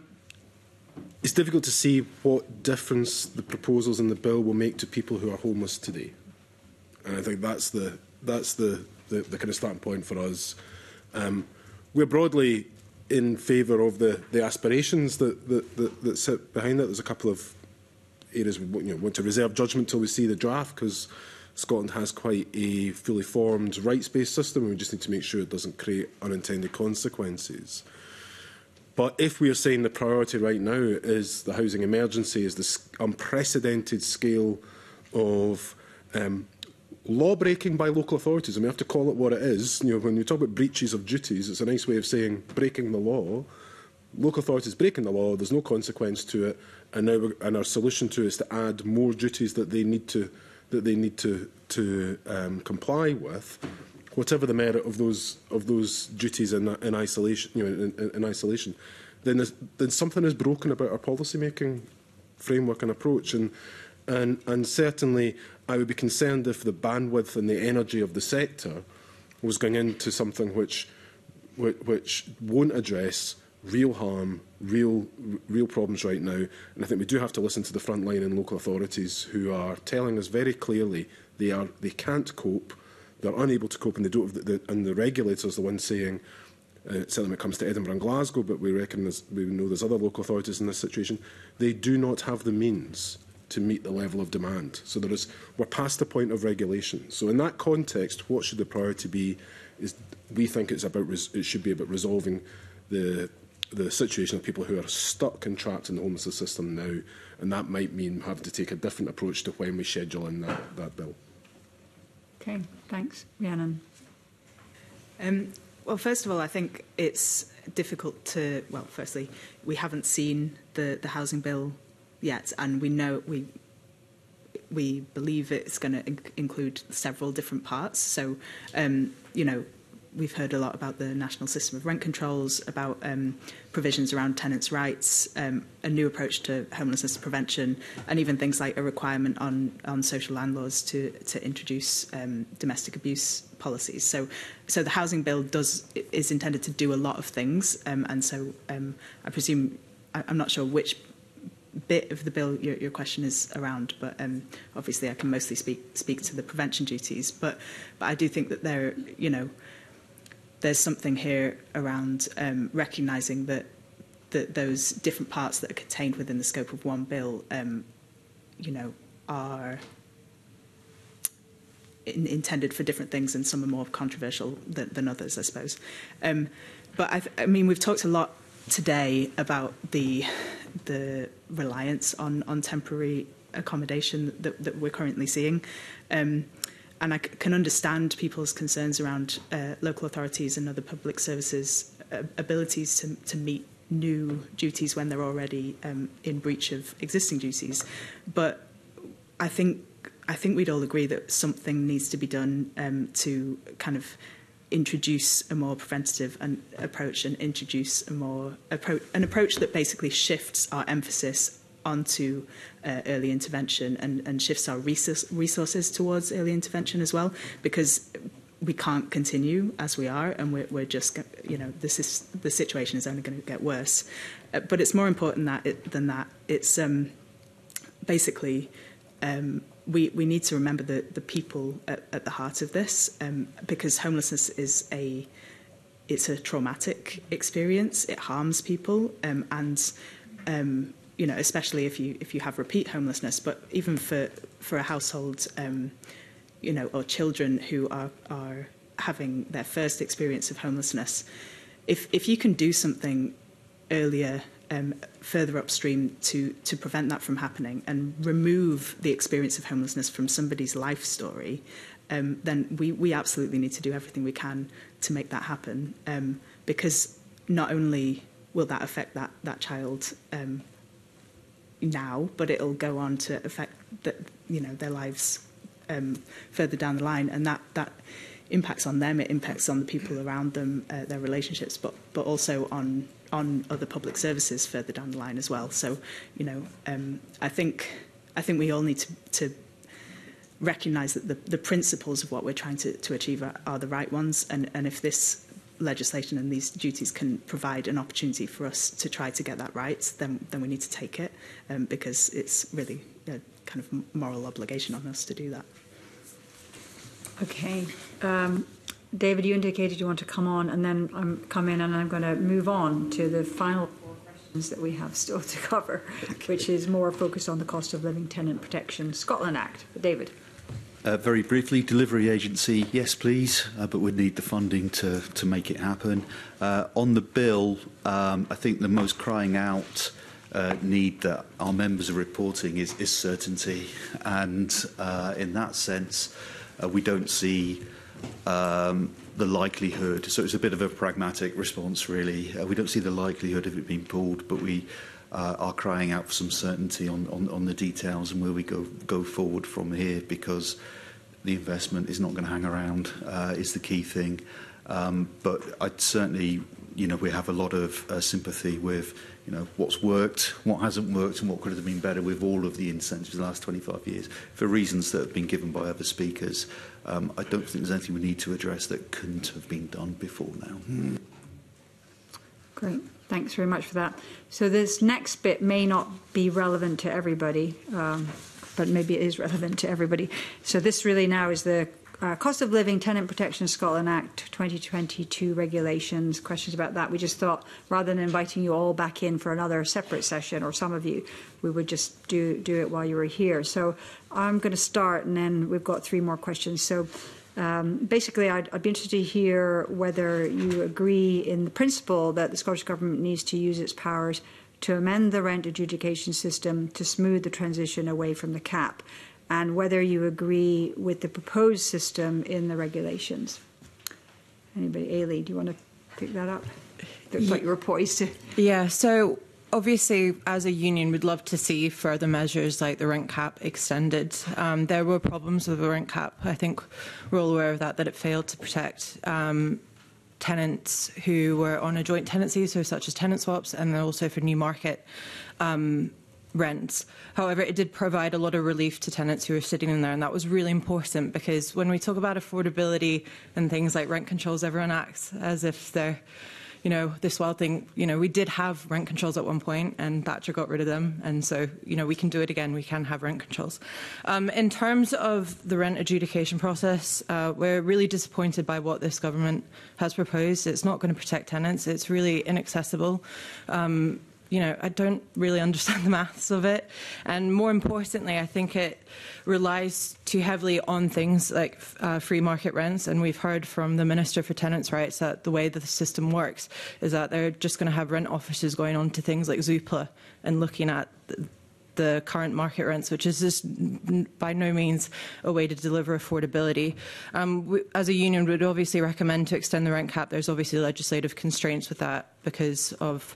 it's difficult to see what difference the proposals in the bill will make to people who are homeless today. And I think that's the, that's the, the, the kind of starting point for us. Um, we're broadly in favour of the, the aspirations that, that, that, that sit behind that. There's a couple of areas we you know, want to reserve judgment till we see the draft, because Scotland has quite a fully formed rights-based system, and we just need to make sure it doesn't create unintended consequences. But if we are saying the priority right now is the housing emergency, is this unprecedented scale of um, law-breaking by local authorities, and we have to call it what it is. You know, when you talk about breaches of duties, it's a nice way of saying breaking the law. Local authorities breaking the law, there's no consequence to it, and now we're, and our solution to it is to add more duties that they need to that they need to to um, comply with, whatever the merit of those of those duties in, in isolation. You know, in, in isolation, then then something is broken about our policy making framework and approach, and and and certainly I would be concerned if the bandwidth and the energy of the sector was going into something which which, which won't address real harm, real real problems right now. And I think we do have to listen to the frontline and local authorities who are telling us very clearly they are they can't cope, they're unable to cope, and they don't have the, the, and the regulators are the ones saying, uh, certainly when it comes to Edinburgh and Glasgow, but we reckon there's, we know there's other local authorities in this situation, they do not have the means to meet the level of demand. So there is, we're past the point of regulation. So in that context, what should the priority be? Is we think it's about res it should be about resolving the the situation of people who are stuck and trapped in the homelessness system now, and that might mean having to take a different approach to when we schedule in that, that bill. Okay, thanks. Rhiannon. Um, well, first of all, I think it's difficult to, well, firstly, we haven't seen the, the housing bill yet, and we know, we we believe it's going to in include several different parts. So, um, you know, we've heard a lot about the national system of rent controls, about um, provisions around tenants' rights, um, a new approach to homelessness prevention, and even things like a requirement on, on social landlords to, to introduce um, domestic abuse policies. So, so the housing bill does is intended to do a lot of things, um, and so um, I presume, I, I'm not sure which bit of the bill your, your question is around, but um, obviously I can mostly speak speak to the prevention duties. But but I do think that there, you know, there's something here around um, recognising that that those different parts that are contained within the scope of one bill, um, you know, are in, intended for different things, and some are more controversial than, than others, I suppose. Um, but I, th I mean, we've talked a lot today about the the reliance on on temporary accommodation that, that we're currently seeing. Um, And I c can understand people's concerns around uh, local authorities and other public services' uh, abilities to, to meet new duties when they're already um, in breach of existing duties. But I think I think we'd all agree that something needs to be done um, to kind of introduce a more preventative an approach and introduce a more appro an approach that basically shifts our emphasis onto uh, early intervention and, and shifts our resource, resources towards early intervention as well, because we can't continue as we are, and we're, we're just, you know, this is, the situation is only going to get worse. Uh, but it's more important that it, than that. It's um, basically um, we we need to remember the the people at, at the heart of this, um, because homelessness is a it's a traumatic experience. It harms people, um, and um, you know, especially if you if you have repeat homelessness, but even for for a household, um, you know, or children who are are having their first experience of homelessness, if if you can do something earlier, um, further upstream to to prevent that from happening and remove the experience of homelessness from somebody's life story, um, then we we absolutely need to do everything we can to make that happen, um, because not only will that affect that that child Um, now, but it'll go on to affect the, you know, their lives um, further down the line, and that that impacts on them. It impacts on the people around them, uh, their relationships, but but also on on other public services further down the line as well. So, you know, um, I think I think we all need to, to recognise that the, the principles of what we're trying to, to achieve are, are the right ones, and and if this legislation and these duties can provide an opportunity for us to try to get that right, then then we need to take it, um, because it's really a kind of moral obligation on us to do that. Okay. Um, David, you indicated you want to come on, and then I'm come in, and I'm going to move on to the final four questions that we have still to cover, okay. which is more focused on the Cost of Living Tenant Protection Scotland Act. David. Uh, very briefly, delivery agency, yes please, uh, but we need the funding to, to make it happen. Uh, on the bill, um, I think the most crying out uh, need that our members are reporting is, is certainty. And uh, in that sense, uh, we don't see um, the likelihood, so it's a bit of a pragmatic response really. Uh, we don't see the likelihood of it being pulled, but we uh, are crying out for some certainty on, on, on the details and where we go, go forward from here, because the investment is not going to hang around, uh, is the key thing. Um, but I'd certainly, you know, we have a lot of uh, sympathy with, you know, what's worked, what hasn't worked, and what could have been better with all of the incentives in the last twenty-five years, for reasons that have been given by other speakers. Um, I don't think there's anything we need to address that couldn't have been done before now. Hmm. Great. Thanks very much for that. So this next bit may not be relevant to everybody, um, but maybe it is relevant to everybody. So this really now is the uh, Cost of Living Tenant Protection Scotland Act twenty twenty-two regulations. Questions about that. We just thought, rather than inviting you all back in for another separate session, or some of you, we would just do, do it while you were here. So I'm going to start, and then we've got three more questions. So um, basically, I'd, I'd be interested to hear whether you agree in the principle that the Scottish Government needs to use its powers to amend the rent adjudication system to smooth the transition away from the cap, and whether you agree with the proposed system in the regulations. Anybody? Ailey, do you want to pick that up? Looks like you were poised to. Yeah, so obviously, as a union, we'd love to see further measures like the rent cap extended. Um, there were problems with the rent cap. I think we're all aware of that, that it failed to protect um, tenants who were on a joint tenancy, so such as tenant swaps, and then also for new market um, rents. However, it did provide a lot of relief to tenants who were sitting in there, and that was really important, because when we talk about affordability and things like rent controls, everyone acts as if they're, you know, this wild thing. You know, we did have rent controls at one point, and Thatcher got rid of them, and so, you know, we can do it again. We can have rent controls. Um, in terms of the rent adjudication process, uh, we're really disappointed by what this government has proposed. It's not going to protect tenants. It's really inaccessible. Um, You know, I don't really understand the maths of it. And more importantly, I think it relies too heavily on things like uh, free market rents. And we've heard from the Minister for Tenants' Rights that the way that the system works is that they're just going to have rent officers going on to things like Zoopla and looking at the, the current market rents, which is just by no means a way to deliver affordability. Um, we, as a union, we would obviously recommend to extend the rent cap. There's obviously legislative constraints with that because of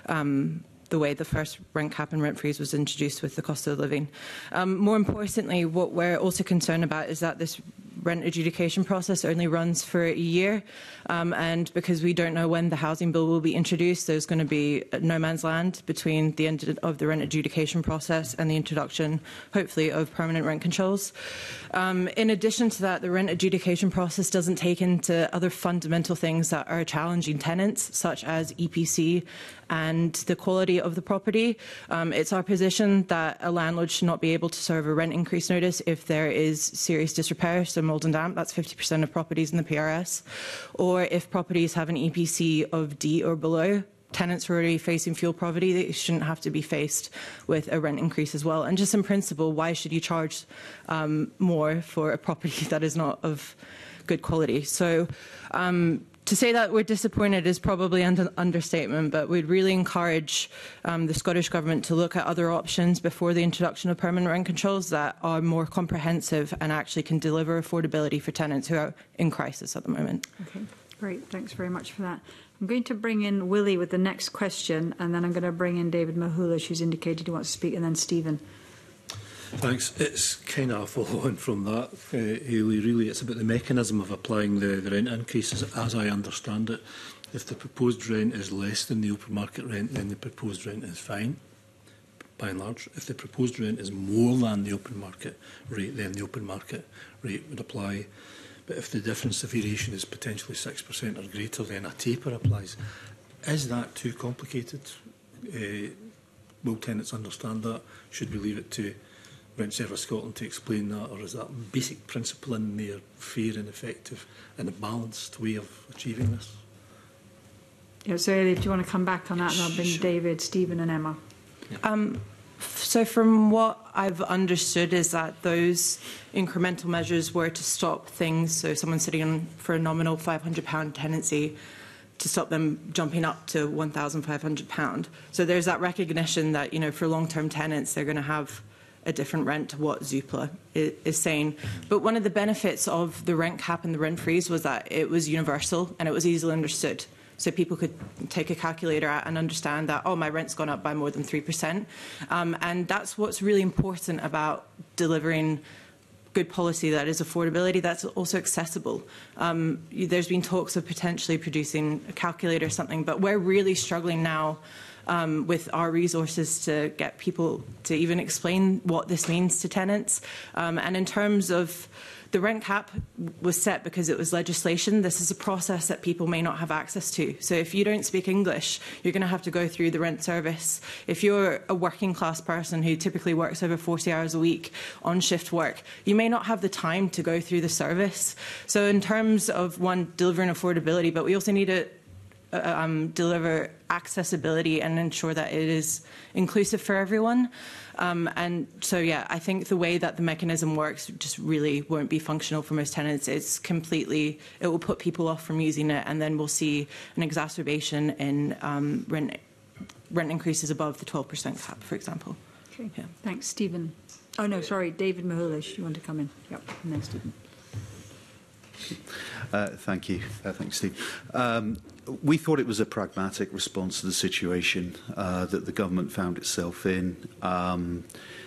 um, the way the first rent cap and rent freeze was introduced with the cost of living. Um, more importantly, what we're also concerned about is that this rent adjudication process only runs for a year, um, and because we don't know when the housing bill will be introduced, there's going to be no man's land between the end of the rent adjudication process and the introduction, hopefully, of permanent rent controls. Um, in addition to that, the rent adjudication process doesn't take into other fundamental things that are challenging tenants, such as E P C and the quality of the property. Um, it's our position that a landlord should not be able to serve a rent increase notice if there is serious disrepair, so mould and damp, that's fifty percent of properties in the P R S, or if properties have an E P C of D or below. Tenants who are already facing fuel poverty, they shouldn't have to be faced with a rent increase as well. And just in principle, why should you charge um, more for a property that is not of good quality? So um, to say that we're disappointed is probably an understatement, but we'd really encourage um, the Scottish Government to look at other options before the introduction of permanent rent controls that are more comprehensive and actually can deliver affordability for tenants who are in crisis at the moment. Okay, great. Thanks very much for that. I'm going to bring in Willie with the next question, and then I'm going to bring in David Mahulish, who's indicated he wants to speak, and then Stephen. Thanks. It's kind of a follow-on from that, uh, Hayley. Really, it's about the mechanism of applying the, the rent increases, as I understand it. If the proposed rent is less than the open market rent, then the proposed rent is fine, by and large. If the proposed rent is more than the open market rate, then the open market rate would apply. But if the difference of variation is potentially six percent or greater, then a taper applies. Is that too complicated? Uh, will tenants understand that? Should we leave it to Rent Service Scotland to explain that, or is that basic principle in there fair and effective and a balanced way of achieving this? Yeah, so Elif, do you want to come back on that? And I'll bring Sure. David, Stephen and Emma. Um, so from what I've understood is that those incremental measures were to stop things, so someone sitting on for a nominal five hundred pound tenancy, to stop them jumping up to one thousand five hundred pounds. So there's that recognition that, you know, for long-term tenants, they're going to have a different rent to what Zoopla is, is saying. But one of the benefits of the rent cap and the rent freeze was that it was universal and it was easily understood. So people could take a calculator out and understand that, oh, my rent's gone up by more than three percent. Um, and that's what's really important about delivering good policy that is affordability, that's also accessible. Um, there's been talks of potentially producing a calculator or something, but we're really struggling now um, with our resources to get people to even explain what this means to tenants. Um, and in terms of the rent cap was set because it was legislation. This is a process that people may not have access to. So if you don't speak English, you're going to have to go through the rent service. If you're a working class person who typically works over forty hours a week on shift work, you may not have the time to go through the service. So in terms of, one, delivering affordability, but we also need to uh, um, deliver accessibility and ensure that it is inclusive for everyone. Um, and so, yeah, I think the way that the mechanism works just really won't be functional for most tenants. It's completely, it will put people off from using it, and then we'll see an exacerbation in um, rent, rent increases above the twelve percent cap, for example. Okay, yeah. Thanks, Stephen. Oh, no, sorry, David Mahulish, you want to come in? Yep, and then Stephen. Uh, thank you. Uh, thanks, Steve. Um, we thought it was a pragmatic response to the situation uh, that the government found itself in. Um,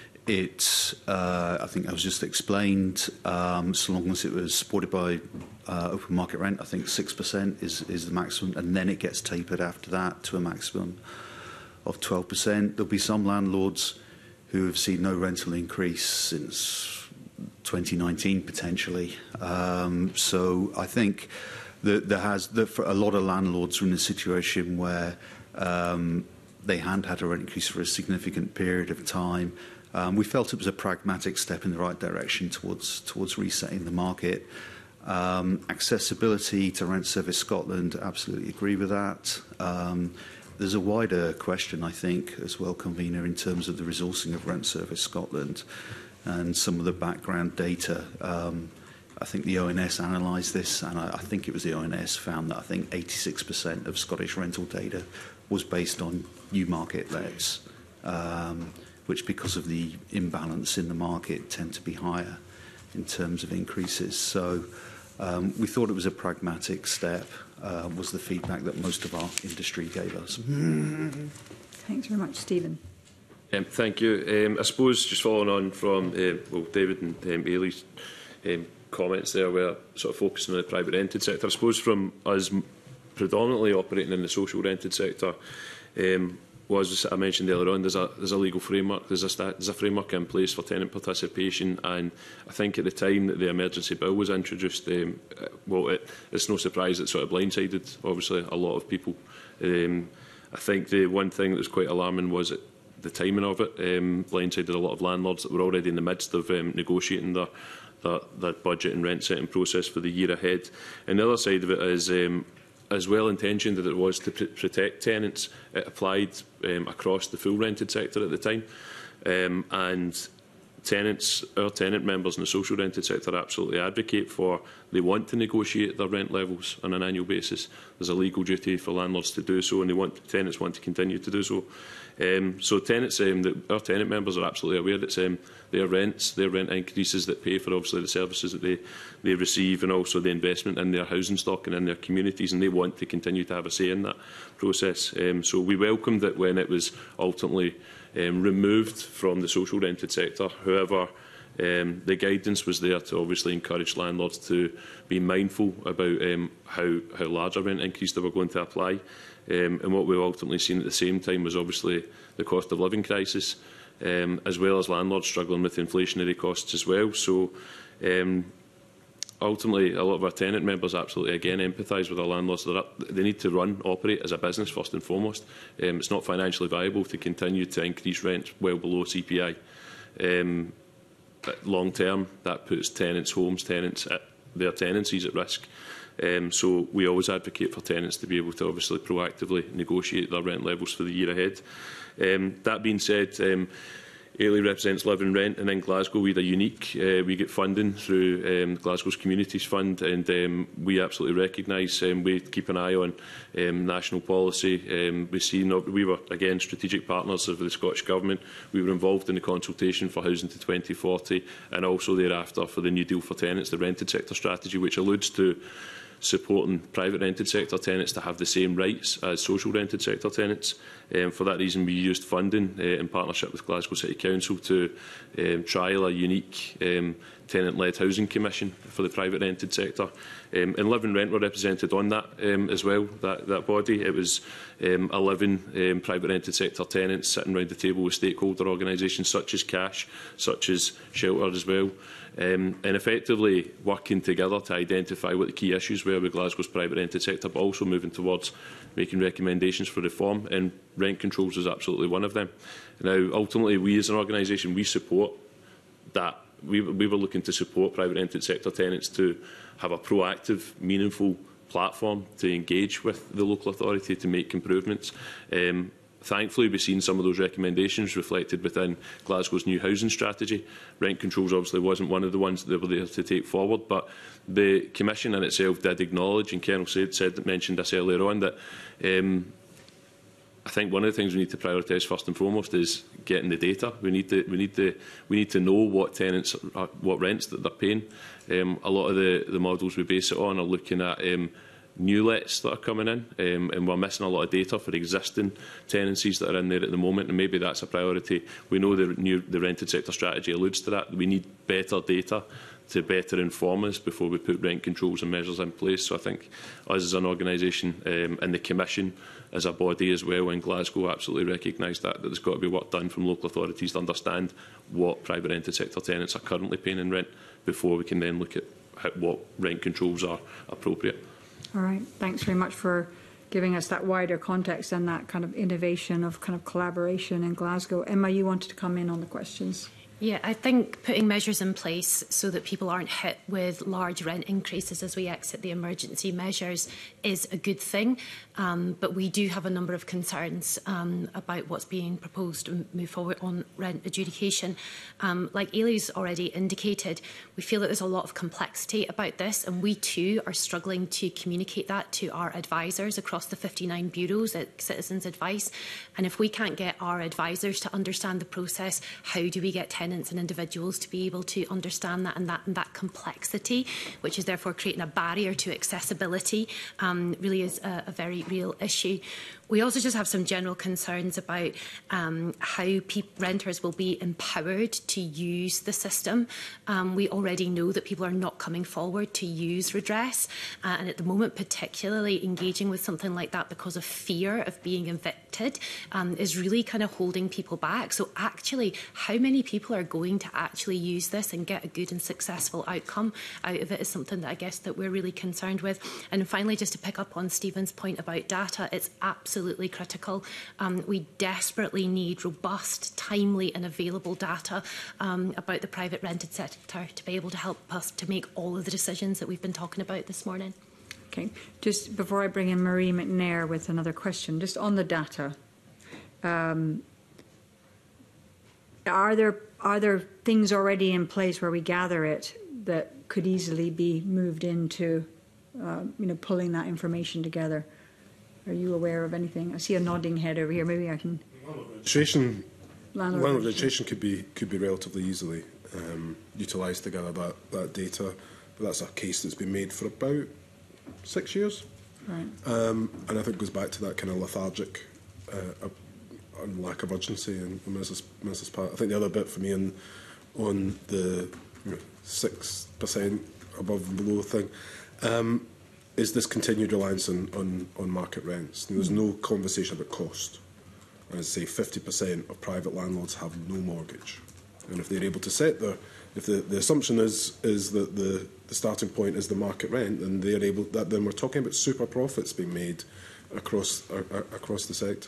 it, uh, I think, as just explained, um, so long as it was supported by uh, open market rent, I think six percent is, is the maximum, and then it gets tapered after that to a maximum of twelve percent. There'll be some landlords who have seen no rental increase since twenty nineteen, potentially. Um, so I think that there has, that for a lot of landlords are in a situation where um, they hadn't had a rent increase for a significant period of time. Um, we felt it was a pragmatic step in the right direction towards towards resetting the market. Um, accessibility to Rent Service Scotland, absolutely agree with that. Um, there's a wider question, I think, as well, Convener, in terms of the resourcing of Rent Service Scotland and some of the background data. Um, I think the O N S analysed this, and I, I think it was the O N S found that I think eighty-six percent of Scottish rental data was based on new market lets, um, which, because of the imbalance in the market, tend to be higher in terms of increases. So um, we thought it was a pragmatic step, uh, was the feedback that most of our industry gave us. Thanks very much, Stephen. Um, thank you. Um, I suppose just following on from uh, well, David and um, Ailey's um, comments there, were sort of focusing on the private rented sector. I suppose from us predominantly operating in the social rented sector, um, was, as I mentioned earlier on, there's a, there's a legal framework, there's a, sta there's a framework in place for tenant participation, and I think at the time that the emergency bill was introduced, um, well, it, it's no surprise it sort of blindsided, obviously, a lot of people. Um, I think the one thing that was quite alarming was it, the timing of it um, blindsided a lot of landlords that were already in the midst of um, negotiating their, their, their budget and rent setting process for the year ahead. And the other side of it is, um, as well intentioned as it was to pr protect tenants, it applied um, across the full rented sector at the time. Um, and tenants, our tenant members in the social rented sector absolutely advocate for, they want to negotiate their rent levels on an annual basis. There's a legal duty for landlords to do so, and they want, tenants want to continue to do so. Um, so tenants, um, the, our tenant members are absolutely aware that um, their rents, their rent increases that pay for obviously the services that they, they receive, and also the investment in their housing stock and in their communities, and they want to continue to have a say in that process. Um, so we welcomed it when it was ultimately um, removed from the social rented sector. However, um, the guidance was there to obviously encourage landlords to be mindful about um, how, how large a rent increase they were going to apply. Um, and what we've ultimately seen at the same time was obviously the cost of living crisis, um, as well as landlords struggling with inflationary costs as well. So um, ultimately, a lot of our tenant members absolutely, again, empathise with our landlords. They're up, they need to run, operate as a business first and foremost. Um, it's not financially viable to continue to increase rents well below C P I. Um, long term, that puts tenants' homes, tenants at their tenancies at risk. Um, so we always advocate for tenants to be able to obviously proactively negotiate their rent levels for the year ahead. Um, that being said, um, Ailey represents Live and Rent, and in Glasgow we are unique. Uh, we get funding through um, Glasgow's Communities Fund, and um, we absolutely recognise, um, we keep an eye on um, national policy. Um, we, see no, we were, again, strategic partners of the Scottish Government. We were involved in the consultation for Housing to twenty forty, and also thereafter for the New Deal for Tenants, the rented sector strategy, which alludes to supporting private rented sector tenants to have the same rights as social rented sector tenants. Um, for that reason, we used funding uh, in partnership with Glasgow City Council to um, trial a unique um, tenant-led housing commission for the private rented sector. Um, and Live and Rent were represented on that um, as well, that, that body. It was um, eleven um, private rented sector tenants sitting around the table with stakeholder organisations such as Cash, such as Shelter as well. Um, and effectively working together to identify what the key issues were with Glasgow's private rented sector, but also moving towards making recommendations for reform, and rent controls is absolutely one of them. Now, ultimately, we as an organisation, we support that. We, we were looking to support private rented sector tenants to have a proactive, meaningful platform to engage with the local authority to make improvements. Um, Thankfully, we've seen some of those recommendations reflected within Glasgow's new housing strategy. Rent controls obviously wasn't one of the ones that they were there to take forward, but the Commission in itself did acknowledge, and Colonel said, said mentioned this earlier on, that um, I think one of the things we need to prioritise first and foremost is getting the data. We need to, we need to, we need to know what tenants, are, what rents that they're paying. Um, a lot of the, the models we base it on are looking at um, new lets that are coming in, um, and we're missing a lot of data for existing tenancies that are in there at the moment, and maybe that's a priority. We know the, new, the rented sector strategy alludes to that. We need better data to better inform us before we put rent controls and measures in place. So I think us as an organisation um, and the Commission as a body as well in Glasgow absolutely recognise that, that there's got to be work done from local authorities to understand what private rented sector tenants are currently paying in rent before we can then look at how, what rent controls are appropriate. All right. Thanks very much for giving us that wider context and that kind of innovation of kind of collaboration in Glasgow. Emma, you wanted to come in on the questions. Yeah, I think putting measures in place so that people aren't hit with large rent increases as we exit the emergency measures is a good thing. Um, but we do have a number of concerns um, about what's being proposed to move forward on rent adjudication. Um, like Ailey's already indicated, we feel that there's a lot of complexity about this, and we too are struggling to communicate that to our advisors across the fifty-nine bureaus at Citizens Advice. And if we can't get our advisors to understand the process, how do we get tenants and individuals to be able to understand that and that, and that complexity, which is therefore creating a barrier to accessibility, um, really is a, a very real issue. We also just have some general concerns about um, how renters will be empowered to use the system. Um, we already know that people are not coming forward to use redress, uh, and at the moment particularly engaging with something like that because of fear of being evicted um, is really kind of holding people back. So actually, how many people are going to actually use this and get a good and successful outcome out of it is something that I guess that we're really concerned with. And finally, just to pick up on Stephen's point about data, it's absolutely Absolutely critical. Um, we desperately need robust, timely and available data um, about the private rented sector to be able to help us to make all of the decisions that we've been talking about this morning. Okay, just before I bring in Marie McNair with another question, just on the data, um, are there are there things already in place where we gather it that could easily be moved into, uh, you know, pulling that information together? Are you aware of anything? I see a nodding head over here. Maybe I can. Registration, landlord, landlord registration could be could be relatively easily um, utilised to gather that that data, but that's a case that's been made for about six years. Right. Um, and I think it goes back to that kind of lethargic uh, and lack of urgency in Missus Missus part. I think the other bit for me on on the six percent above and below thing. Um, is this continued reliance on, on, on market rents. There's no conversation about cost. As I say, fifty percent of private landlords have no mortgage. And if they're able to set their, if the, the assumption is, is that the, the starting point is the market rent, then they're able, that, then we're talking about super profits being made across, uh, across the sector.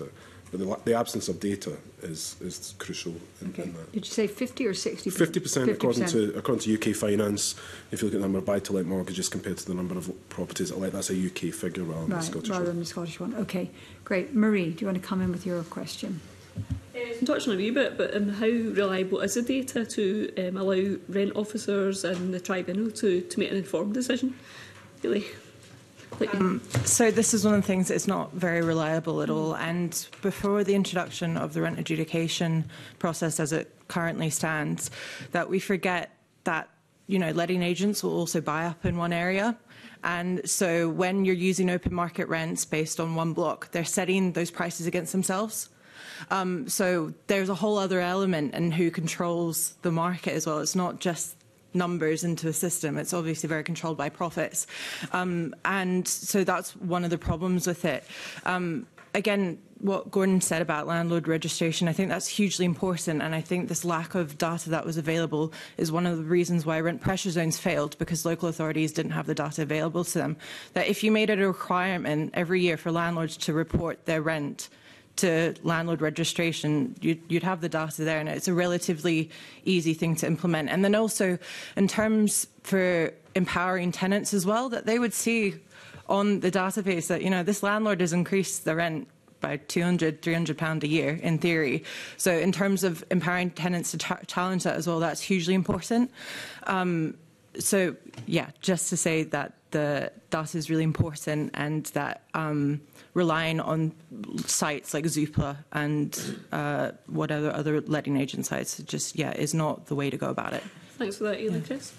But the, the absence of data is, is crucial in, Okay. in that. Did you say fifty or sixty percent? fifty percent according to according to U K Finance. If you look at the number of buy-to-let mortgages compared to the number of properties that let, that's a U K figure rather than Right, the Scottish rather one. than the Scottish one. Okay, great. Marie, do you want to come in with your question? I'm touching a wee bit, but um, how reliable is the data to um, allow rent officers and the tribunal to, to make an informed decision? Really? Like, Um, so this is one of the things that's not very reliable at all. And before the introduction of the rent adjudication process as it currently stands, that we forget that, you know, letting agents will also buy up in one area. And so when you're using open market rents based on one block, they're setting those prices against themselves. Um, so there's a whole other element in who controls the market as well. It's not just numbers into a system. It's obviously very controlled by profits. Um, and so that's one of the problems with it. Um, again, what Gordon said about landlord registration, I think that's hugely important. And I think this lack of data that was available is one of the reasons why rent pressure zones failed, because local authorities didn't have the data available to them. That if you made it a requirement every year for landlords to report their rent to landlord registration, you'd, you'd have the data there, and it's a relatively easy thing to implement. And then also, in terms for empowering tenants as well, that they would see on the database that, you know, this landlord has increased the rent by two hundred, three hundred pounds a year, in theory. So in terms of empowering tenants to challenge that as well, that's hugely important. Um, so, yeah, just to say that the data is really important, and that um, relying on sites like Zoopla and uh, whatever other letting agent sites just, yeah, is not the way to go about it. Thanks for that, Aileen. Chris?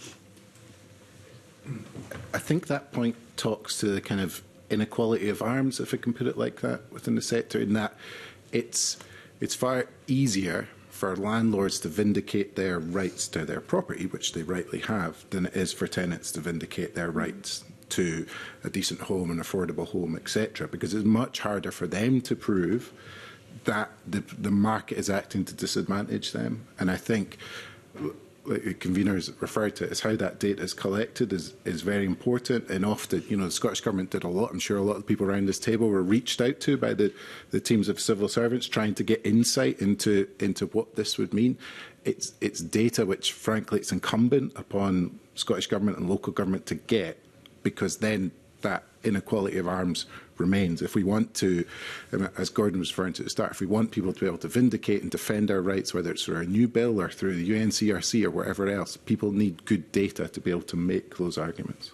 I think that point talks to the kind of inequality of arms, if I can put it like that, within the sector, in that it's, it's far easier for landlords to vindicate their rights to their property, which they rightly have, than it is for tenants to vindicate their rights to a decent home, an affordable home, et cetera. Because it's much harder for them to prove that the, the market is acting to disadvantage them. And I think, like the conveners referred to, is how that data is collected is, is very important. And often, you know, the Scottish Government did a lot. I'm sure a lot of the people around this table were reached out to by the, the teams of civil servants trying to get insight into, into what this would mean. It's, it's data which, frankly, it's incumbent upon Scottish Government and local government to get, because then that inequality of arms remains. If we want to, as Gordon was referring to at the start, if we want people to be able to vindicate and defend our rights, whether it's through a new bill or through the U N C R C or wherever else, people need good data to be able to make those arguments.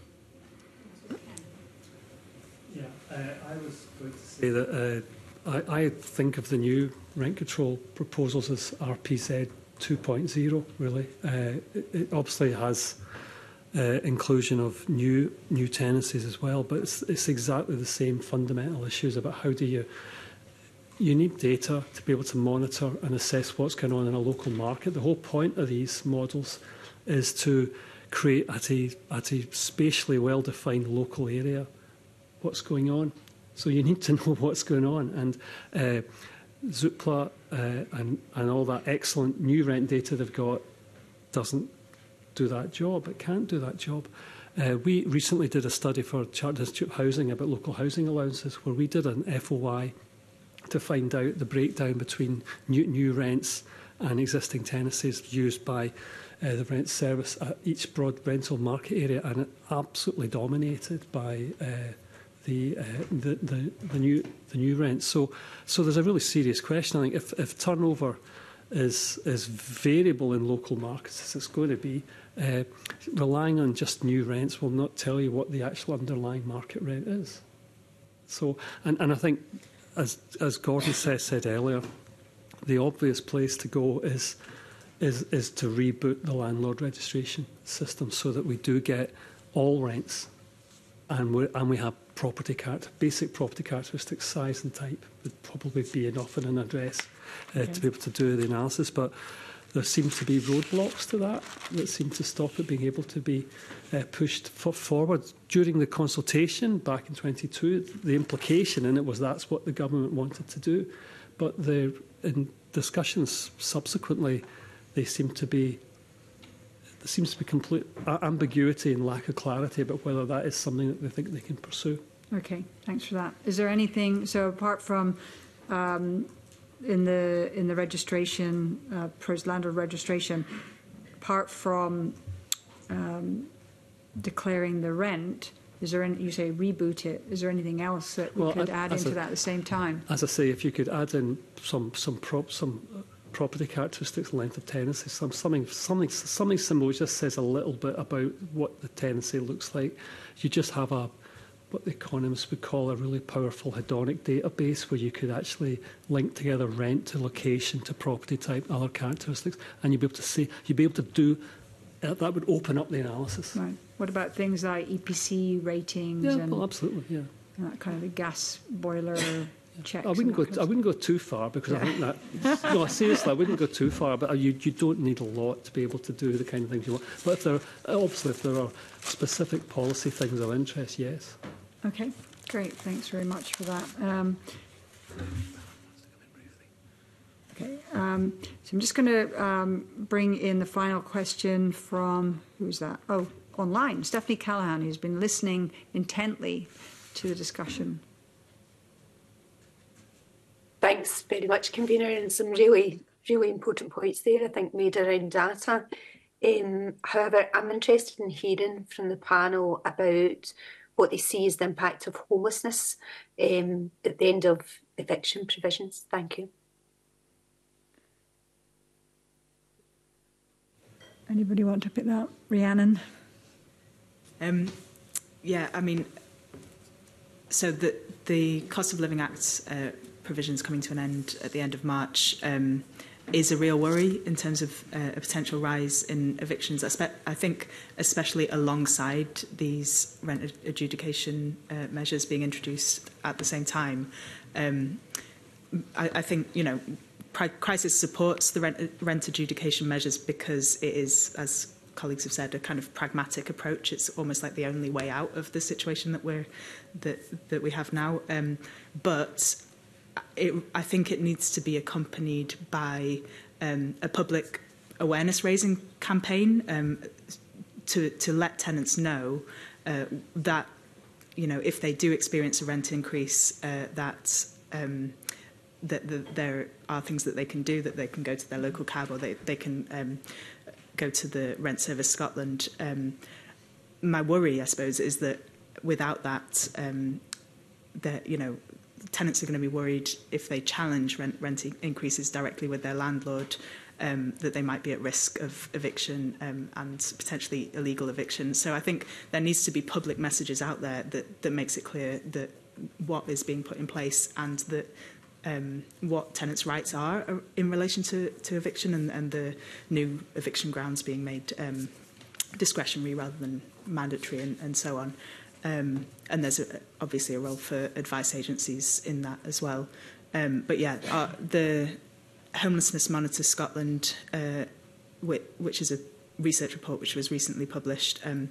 Yeah, uh, I was going to say that uh, I, I think of the new rent control proposals as R P Z two point oh, really. Uh, it, it obviously has Uh, inclusion of new new tenancies as well, but it's, it's exactly the same fundamental issues about how do you you need data to be able to monitor and assess what's going on in a local market. The whole point of these models is to create at a at a spatially well defined local area what's going on. So you need to know what's going on, and uh, Zoopla uh, and and all that excellent new rent data they've got doesn't do that job. It can't do that job. Uh, we recently did a study for Chartered Institute Housing about local housing allowances, where we did an F O I to find out the breakdown between new, new rents and existing tenancies used by uh, the rent service at each broad rental market area, and it absolutely dominated by uh, the, uh, the the the new the new rents. So so there's a really serious question. I think if if turnover is is variable in local markets, as it's going to be, Uh, relying on just new rents will not tell you what the actual underlying market rent is. So, and, and I think, as as Gordon said, said earlier, the obvious place to go is is is to reboot the landlord registration system so that we do get all rents, and we and we have property chart basic property characteristics, size and type would probably be enough in an address uh, okay. to be able to do the analysis, but there seems to be roadblocks to that that seem to stop it being able to be uh, pushed for forward. During the consultation back in twenty-two, the implication in it was that's what the government wanted to do. But the, in discussions subsequently, they seem to be, there seems to be complete ambiguity and lack of clarity about whether that is something that they think they can pursue. Okay, thanks for that. Is there anything, so apart from um, in the in the registration, uh, proposed landlord registration, apart from um, declaring the rent, is there any, you say reboot it, is there anything else that we well, could I, add into a, that at the same time? As I say, if you could add in some some prop some property characteristics, length of tenancy, some something something something similar, which just says a little bit about what the tenancy looks like. You just have a what the economists would call a really powerful hedonic database where you could actually link together rent to location to property type, other characteristics, and you'd be able to see, you'd be able to do, uh, that would open up the analysis. Right. What about things like E P C ratings? Yeah, and, well, absolutely, yeah. and that kind of the gas boiler checks? I wouldn't go. Kind of I wouldn't go too far because yeah. I think that. No, seriously, I wouldn't go too far. But you you don't need a lot to be able to do the kind of things you want. But if there, obviously, if there are specific policy things of interest, yes. Okay, great. Thanks very much for that. Um, okay, um, so I'm just going to um, bring in the final question from who's that? Oh, online, Stephanie Callahan, who's been listening intently to the discussion. Thanks very much, Convener, and some really, really important points there, I think, made around data. Um, however, I'm interested in hearing from the panel about what they see as the impact of homelessness um, at the end of eviction provisions. Thank you. Anybody want to pick that up? Rhiannon? Um, yeah, I mean, so the, the Cost of Living Act uh, provisions coming to an end at the end of March um, is a real worry in terms of uh, a potential rise in evictions. I, spe- I think especially alongside these rent adjudication uh, measures being introduced at the same time. Um, I, I think, you know, Crisis supports the rent, rent adjudication measures because it is, as colleagues have said, a kind of pragmatic approach. It's almost like the only way out of the situation that we're that that we have now. Um, but it, I think it needs to be accompanied by um, a public awareness raising campaign um, to to let tenants know uh, that, you know, if they do experience a rent increase, uh, that um, that the, there are things that they can do, that they can go to their local cab or they, they can um, go to the Rent Service Scotland. Um, my worry, I suppose, is that without that, um, that, you know, tenants are going to be worried if they challenge rent, rent increases directly with their landlord, um, that they might be at risk of eviction um, and potentially illegal eviction. So I think there needs to be public messages out there that, that makes it clear that what is being put in place and that Um, what tenants' rights are in relation to, to eviction and, and the new eviction grounds being made um, discretionary rather than mandatory and, and so on. Um, and there's a, obviously a role for advice agencies in that as well. Um, but yeah, uh, the Homelessness Monitor Scotland, uh, which, which is a research report which was recently published, um,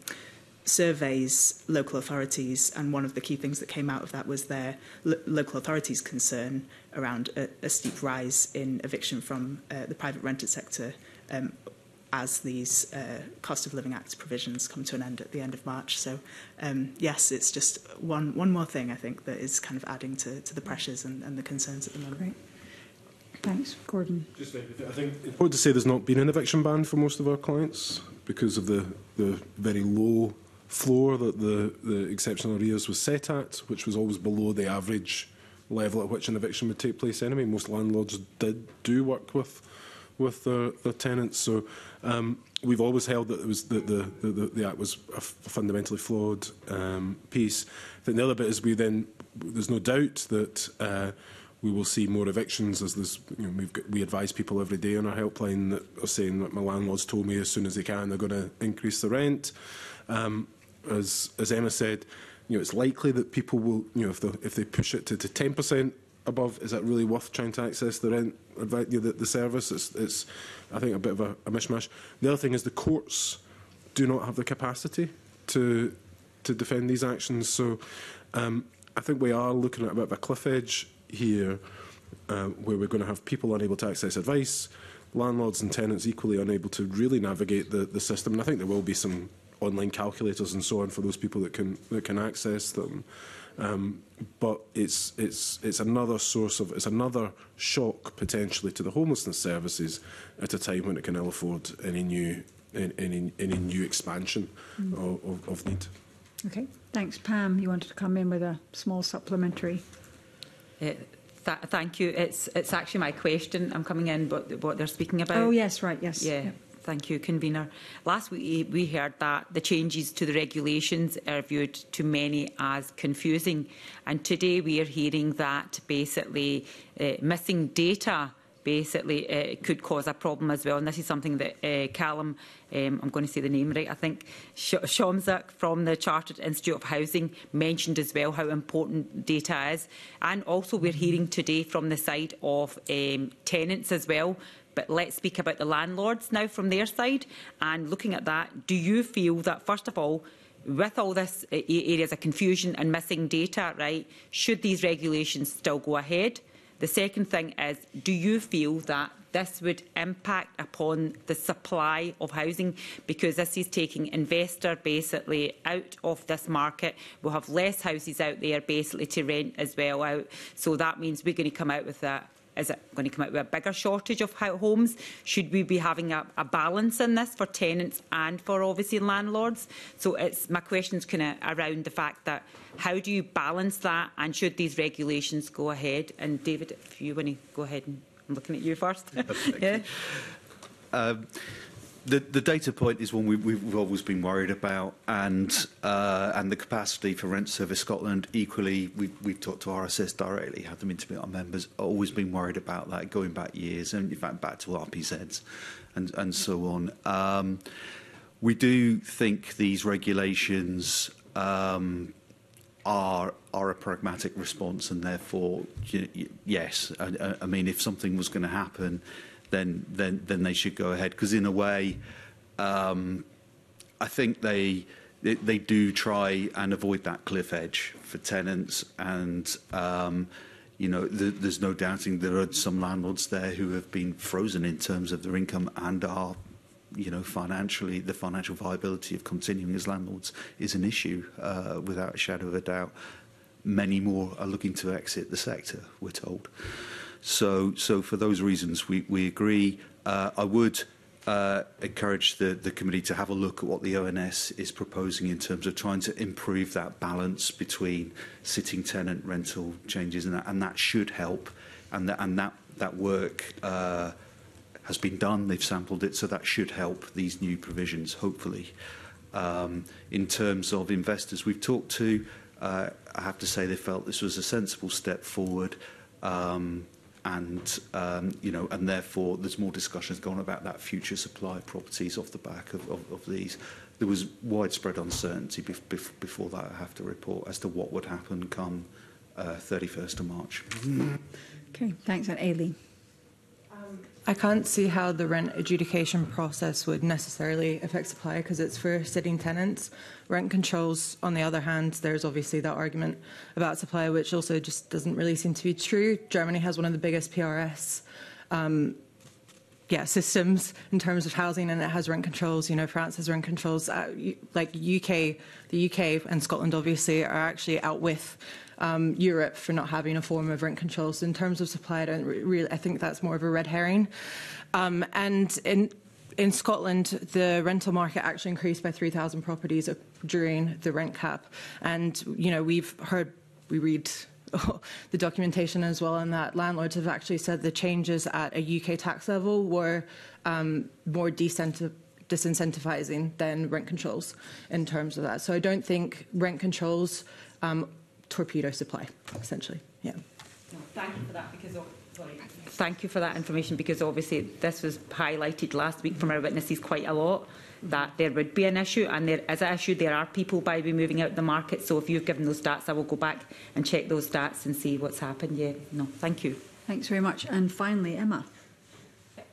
surveys local authorities, and one of the key things that came out of that was their lo local authorities' concern around a, a steep rise in eviction from uh, the private rented sector um, as these uh, Cost of Living Act provisions come to an end at the end of March. So um, yes, it's just one one more thing I think that is kind of adding to, to the pressures and, and the concerns at the moment. Great. Thanks, Gordon. Just, I think it's important to say there's not been an eviction ban for most of our clients because of the, the very low floor that the, the exceptional arrears was set at, which was always below the average level at which an eviction would take place anyway. Most landlords did do work with with their, their tenants, so um, we've always held that it was the, the, the, the Act was a fundamentally flawed um, piece. I think the other bit is we then, there's no doubt that uh, we will see more evictions as this, you know, we've got, we advise people every day on our helpline that are saying that my landlord's told me as soon as they can they're going to increase the rent. Um, as as Emma said, you know, it's likely that people will, you know, if they if they push it to to ten percent above, is that really worth trying to access the rent, you know, the, the service? It's it's I think a bit of a, a mishmash. The other thing is the courts do not have the capacity to to defend these actions. So um, I think we are looking at a bit of a cliff edge here, uh, where we're going to have people unable to access advice, landlords and tenants equally unable to really navigate the the system. And I think there will be some online calculators and so on for those people that can that can access them. Um, but it's it's it's another source of it's another shock potentially to the homelessness services at a time when it can ill afford any new any any new expansion mm. of, of, of need. Okay, thanks, Pam. You wanted to come in with a small supplementary. Uh, th thank you. It's it's actually my question. I'm coming in, but what they're speaking about. Oh yes, right. Yes. Yeah. Yep. Thank you, Convener. Last week we heard that the changes to the regulations are viewed to many as confusing, and today we are hearing that basically uh, missing data basically uh, could cause a problem as well. And this is something that uh, Callum, um, I'm going to say the name right, I think, Sh Shomzak from the Chartered Institute of Housing mentioned as well how important data is. And also we're hearing today from the side of um, tenants as well. But let's speak about the landlords now from their side. And looking at that, do you feel that, first of all, with all this uh, areas of confusion and missing data, right, should these regulations still go ahead? The second thing is, do you feel that this would impact upon the supply of housing, because this is taking investor basically out of this market? We'll have less houses out there basically to rent as well out. So that means we're going to come out with a Is it going to come out with a bigger shortage of homes? Should we be having a, a balance in this for tenants and for obviously landlords? So it's, my question's kind of around the fact that how do you balance that, and should these regulations go ahead? And David, if you want to go ahead, and I'm looking at you first. yeah. Um, The, the data point is one we, we've always been worried about, and uh, and the capacity for Rent Service Scotland. Equally, we, we've talked to R S S directly, had them into our members. Always been worried about that, going back years, and in fact back to R P Zs, and and so on. Um, we do think these regulations um, are are a pragmatic response, and therefore, yes, I, I mean, if something was going to happen, then then then they should go ahead, because in a way um, I think they, they they do try and avoid that cliff edge for tenants, and um, you know th there's no doubting there are some landlords there who have been frozen in terms of their income and are, you know, financially, the financial viability of continuing as landlords is an issue uh, without a shadow of a doubt. Many more are looking to exit the sector, we're told. So, so for those reasons, we, we agree. Uh, I would uh, encourage the, the committee to have a look at what the O N S is proposing in terms of trying to improve that balance between sitting tenant rental changes, and that, and that should help. And that, and that, that work uh, has been done. They've sampled it, so that should help these new provisions, hopefully. Um, in terms of investors we've talked to, uh, I have to say they felt this was a sensible step forward. Um, and um, you know, and therefore there's more discussions going about that future supply of properties off the back of, of, of these. There was widespread uncertainty bef bef before that, I have to report, as to what would happen come uh, thirty-first of March. Okay, thanks. And Aileen. I can't see how the rent adjudication process would necessarily affect supply, because it's for sitting tenants. Rent controls, on the other hand, there's obviously that argument about supply, which also just doesn't really seem to be true. Germany has one of the biggest P R S um, yeah, systems in terms of housing, and it has rent controls. You know, France has rent controls. Uh, like U K, the U K and Scotland obviously are actually out with Um, Europe for not having a form of rent control. So in terms of supply, I don't really. I think that's more of a red herring. Um, and in in Scotland, the rental market actually increased by three thousand properties during the rent cap. And you know, we've heard, we read oh, the documentation as well, and that landlords have actually said the changes at a U K tax level were um, more decent. disincentivizing than rent controls in terms of that. So I don't think rent controls um, torpedo supply, essentially. Yeah. No, thank you for that, because sorry. Thank you for that information, because obviously this was highlighted last week from our witnesses quite a lot, that there would be an issue, and there is an issue. There are people by be moving out the market. So if you've given those stats, I will go back and check those stats and see what's happened. Yeah. No, thank you. Thanks very much. And finally, Emma. Just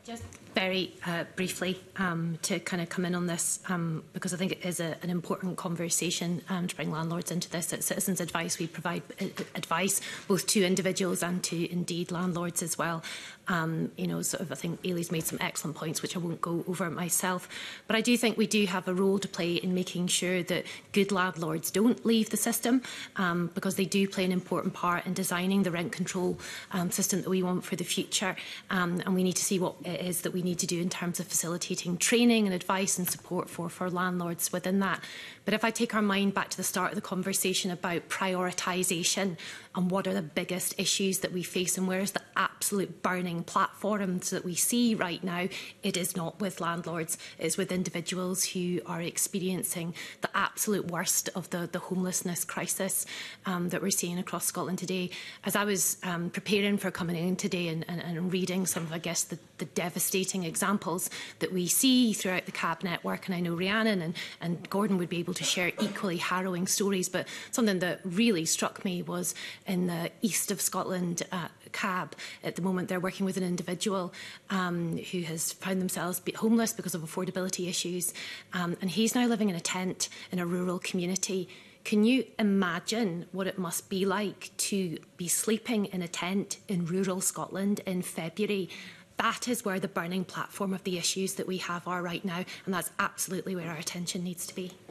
Very uh, briefly um, to kind of come in on this um, because I think it is a, an important conversation um, to bring landlords into this. At Citizens Advice, we provide uh, advice both to individuals and to indeed landlords as well. Um, you know, sort of, I think Ailey's made some excellent points, which I won't go over myself. But I do think we do have a role to play in making sure that good landlords don't leave the system, um, because they do play an important part in designing the rent control um, system that we want for the future. Um, and we need to see what it is that we need to do in terms of facilitating training and advice and support for, for landlords within that. But if I take our mind back to the start of the conversation about prioritisation and what are the biggest issues that we face and where is the absolute burning platforms that we see right now, it is not with landlords, it is with individuals who are experiencing the absolute worst of the, the homelessness crisis um, that we're seeing across Scotland today. As I was um, preparing for coming in today and, and, and reading some of, I guess, the, the devastating examples that we see throughout the C A B network, and I know Rhiannon and, and Gordon would be able to share equally harrowing stories, but something that really struck me was in the east of Scotland, uh, C A B, at the moment they're working with an individual um, who has found themselves homeless because of affordability issues, um, and he's now living in a tent in a rural community. Can you imagine what it must be like to be sleeping in a tent in rural Scotland in February? That is where the burning platform of the issues that we have are right now, and that's absolutely where our attention needs to be.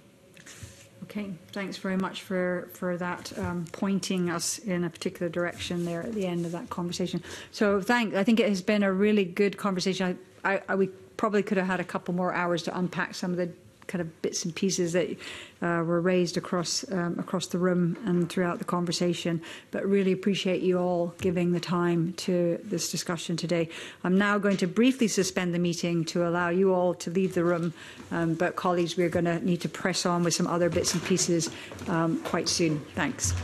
Okay, thanks very much for, for that, um, pointing us in a particular direction there at the end of that conversation. So thank, I think it has been a really good conversation. I, I, I, we probably could have had a couple more hours to unpack some of the kind of bits and pieces that uh, were raised across um, across the room and throughout the conversation, but really appreciate you all giving the time to this discussion today. I'm now going to briefly suspend the meeting to allow you all to leave the room, um, but colleagues, we're going to need to press on with some other bits and pieces um, quite soon. Thanks.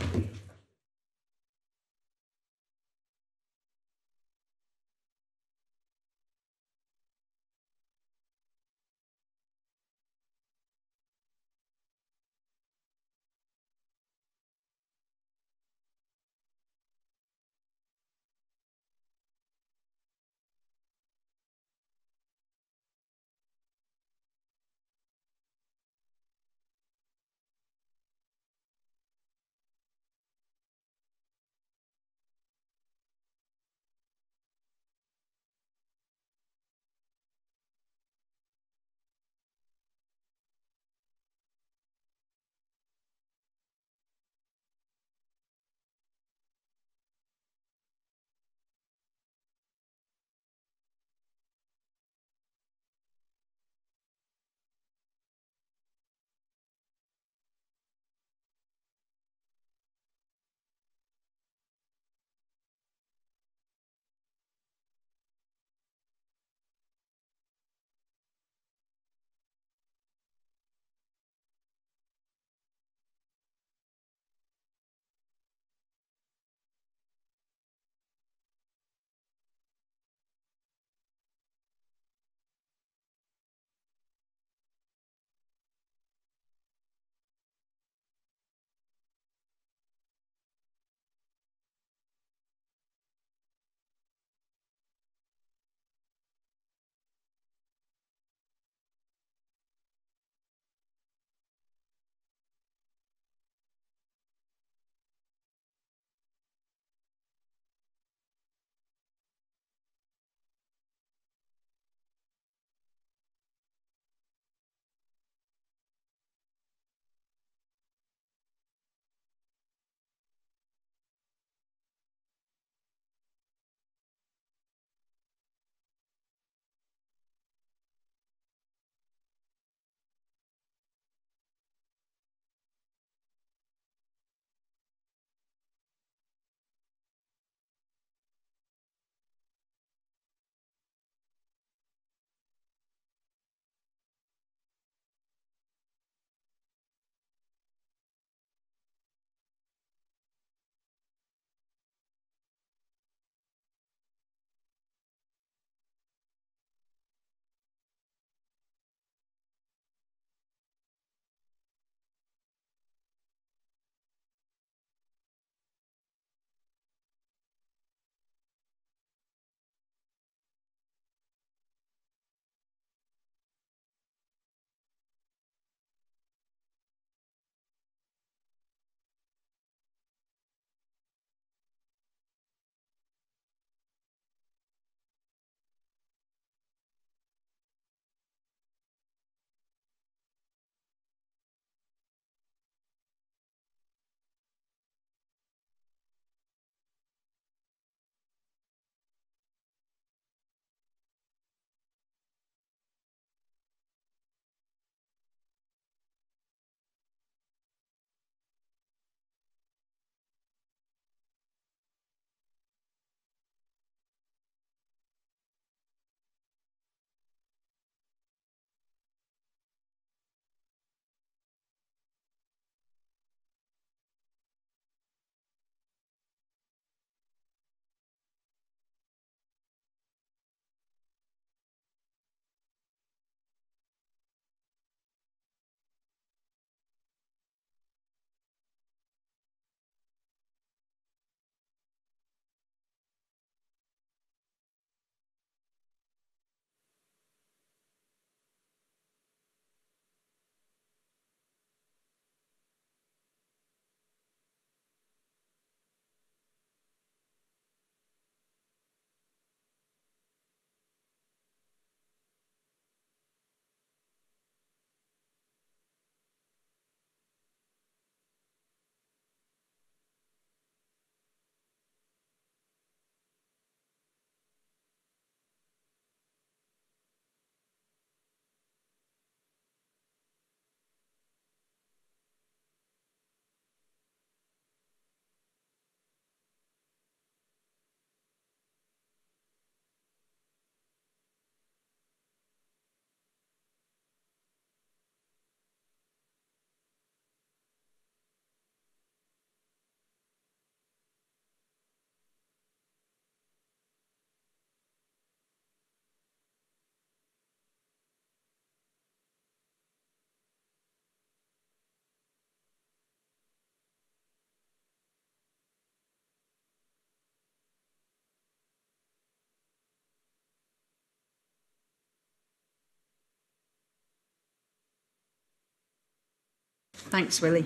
Thanks, Willie.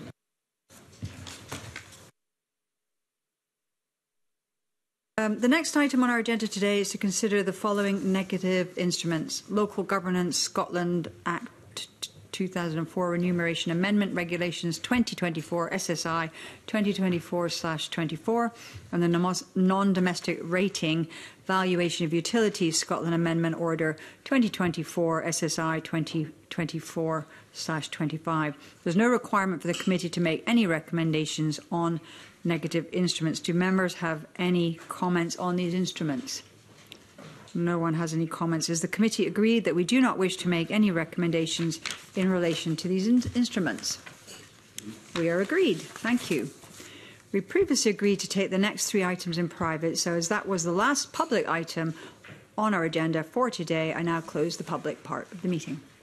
Um, the next item on our agenda today is to consider the following negative instruments. Local Governance Scotland Act two thousand four Remuneration Amendment Regulations twenty twenty-four S S I twenty twenty-four twenty-four and the Non-Domestic Rating Valuation of Utilities Scotland Amendment Order twenty twenty-four S S I twenty twenty-four twenty-five. There's no requirement for the committee to make any recommendations on negative instruments. Do members have any comments on these instruments? No one has any comments. Is the committee agreed that we do not wish to make any recommendations in relation to these in instruments? We are agreed. Thank you. We previously agreed to take the next three items in private, so as that was the last public item on our agenda for today, I now close the public part of the meeting.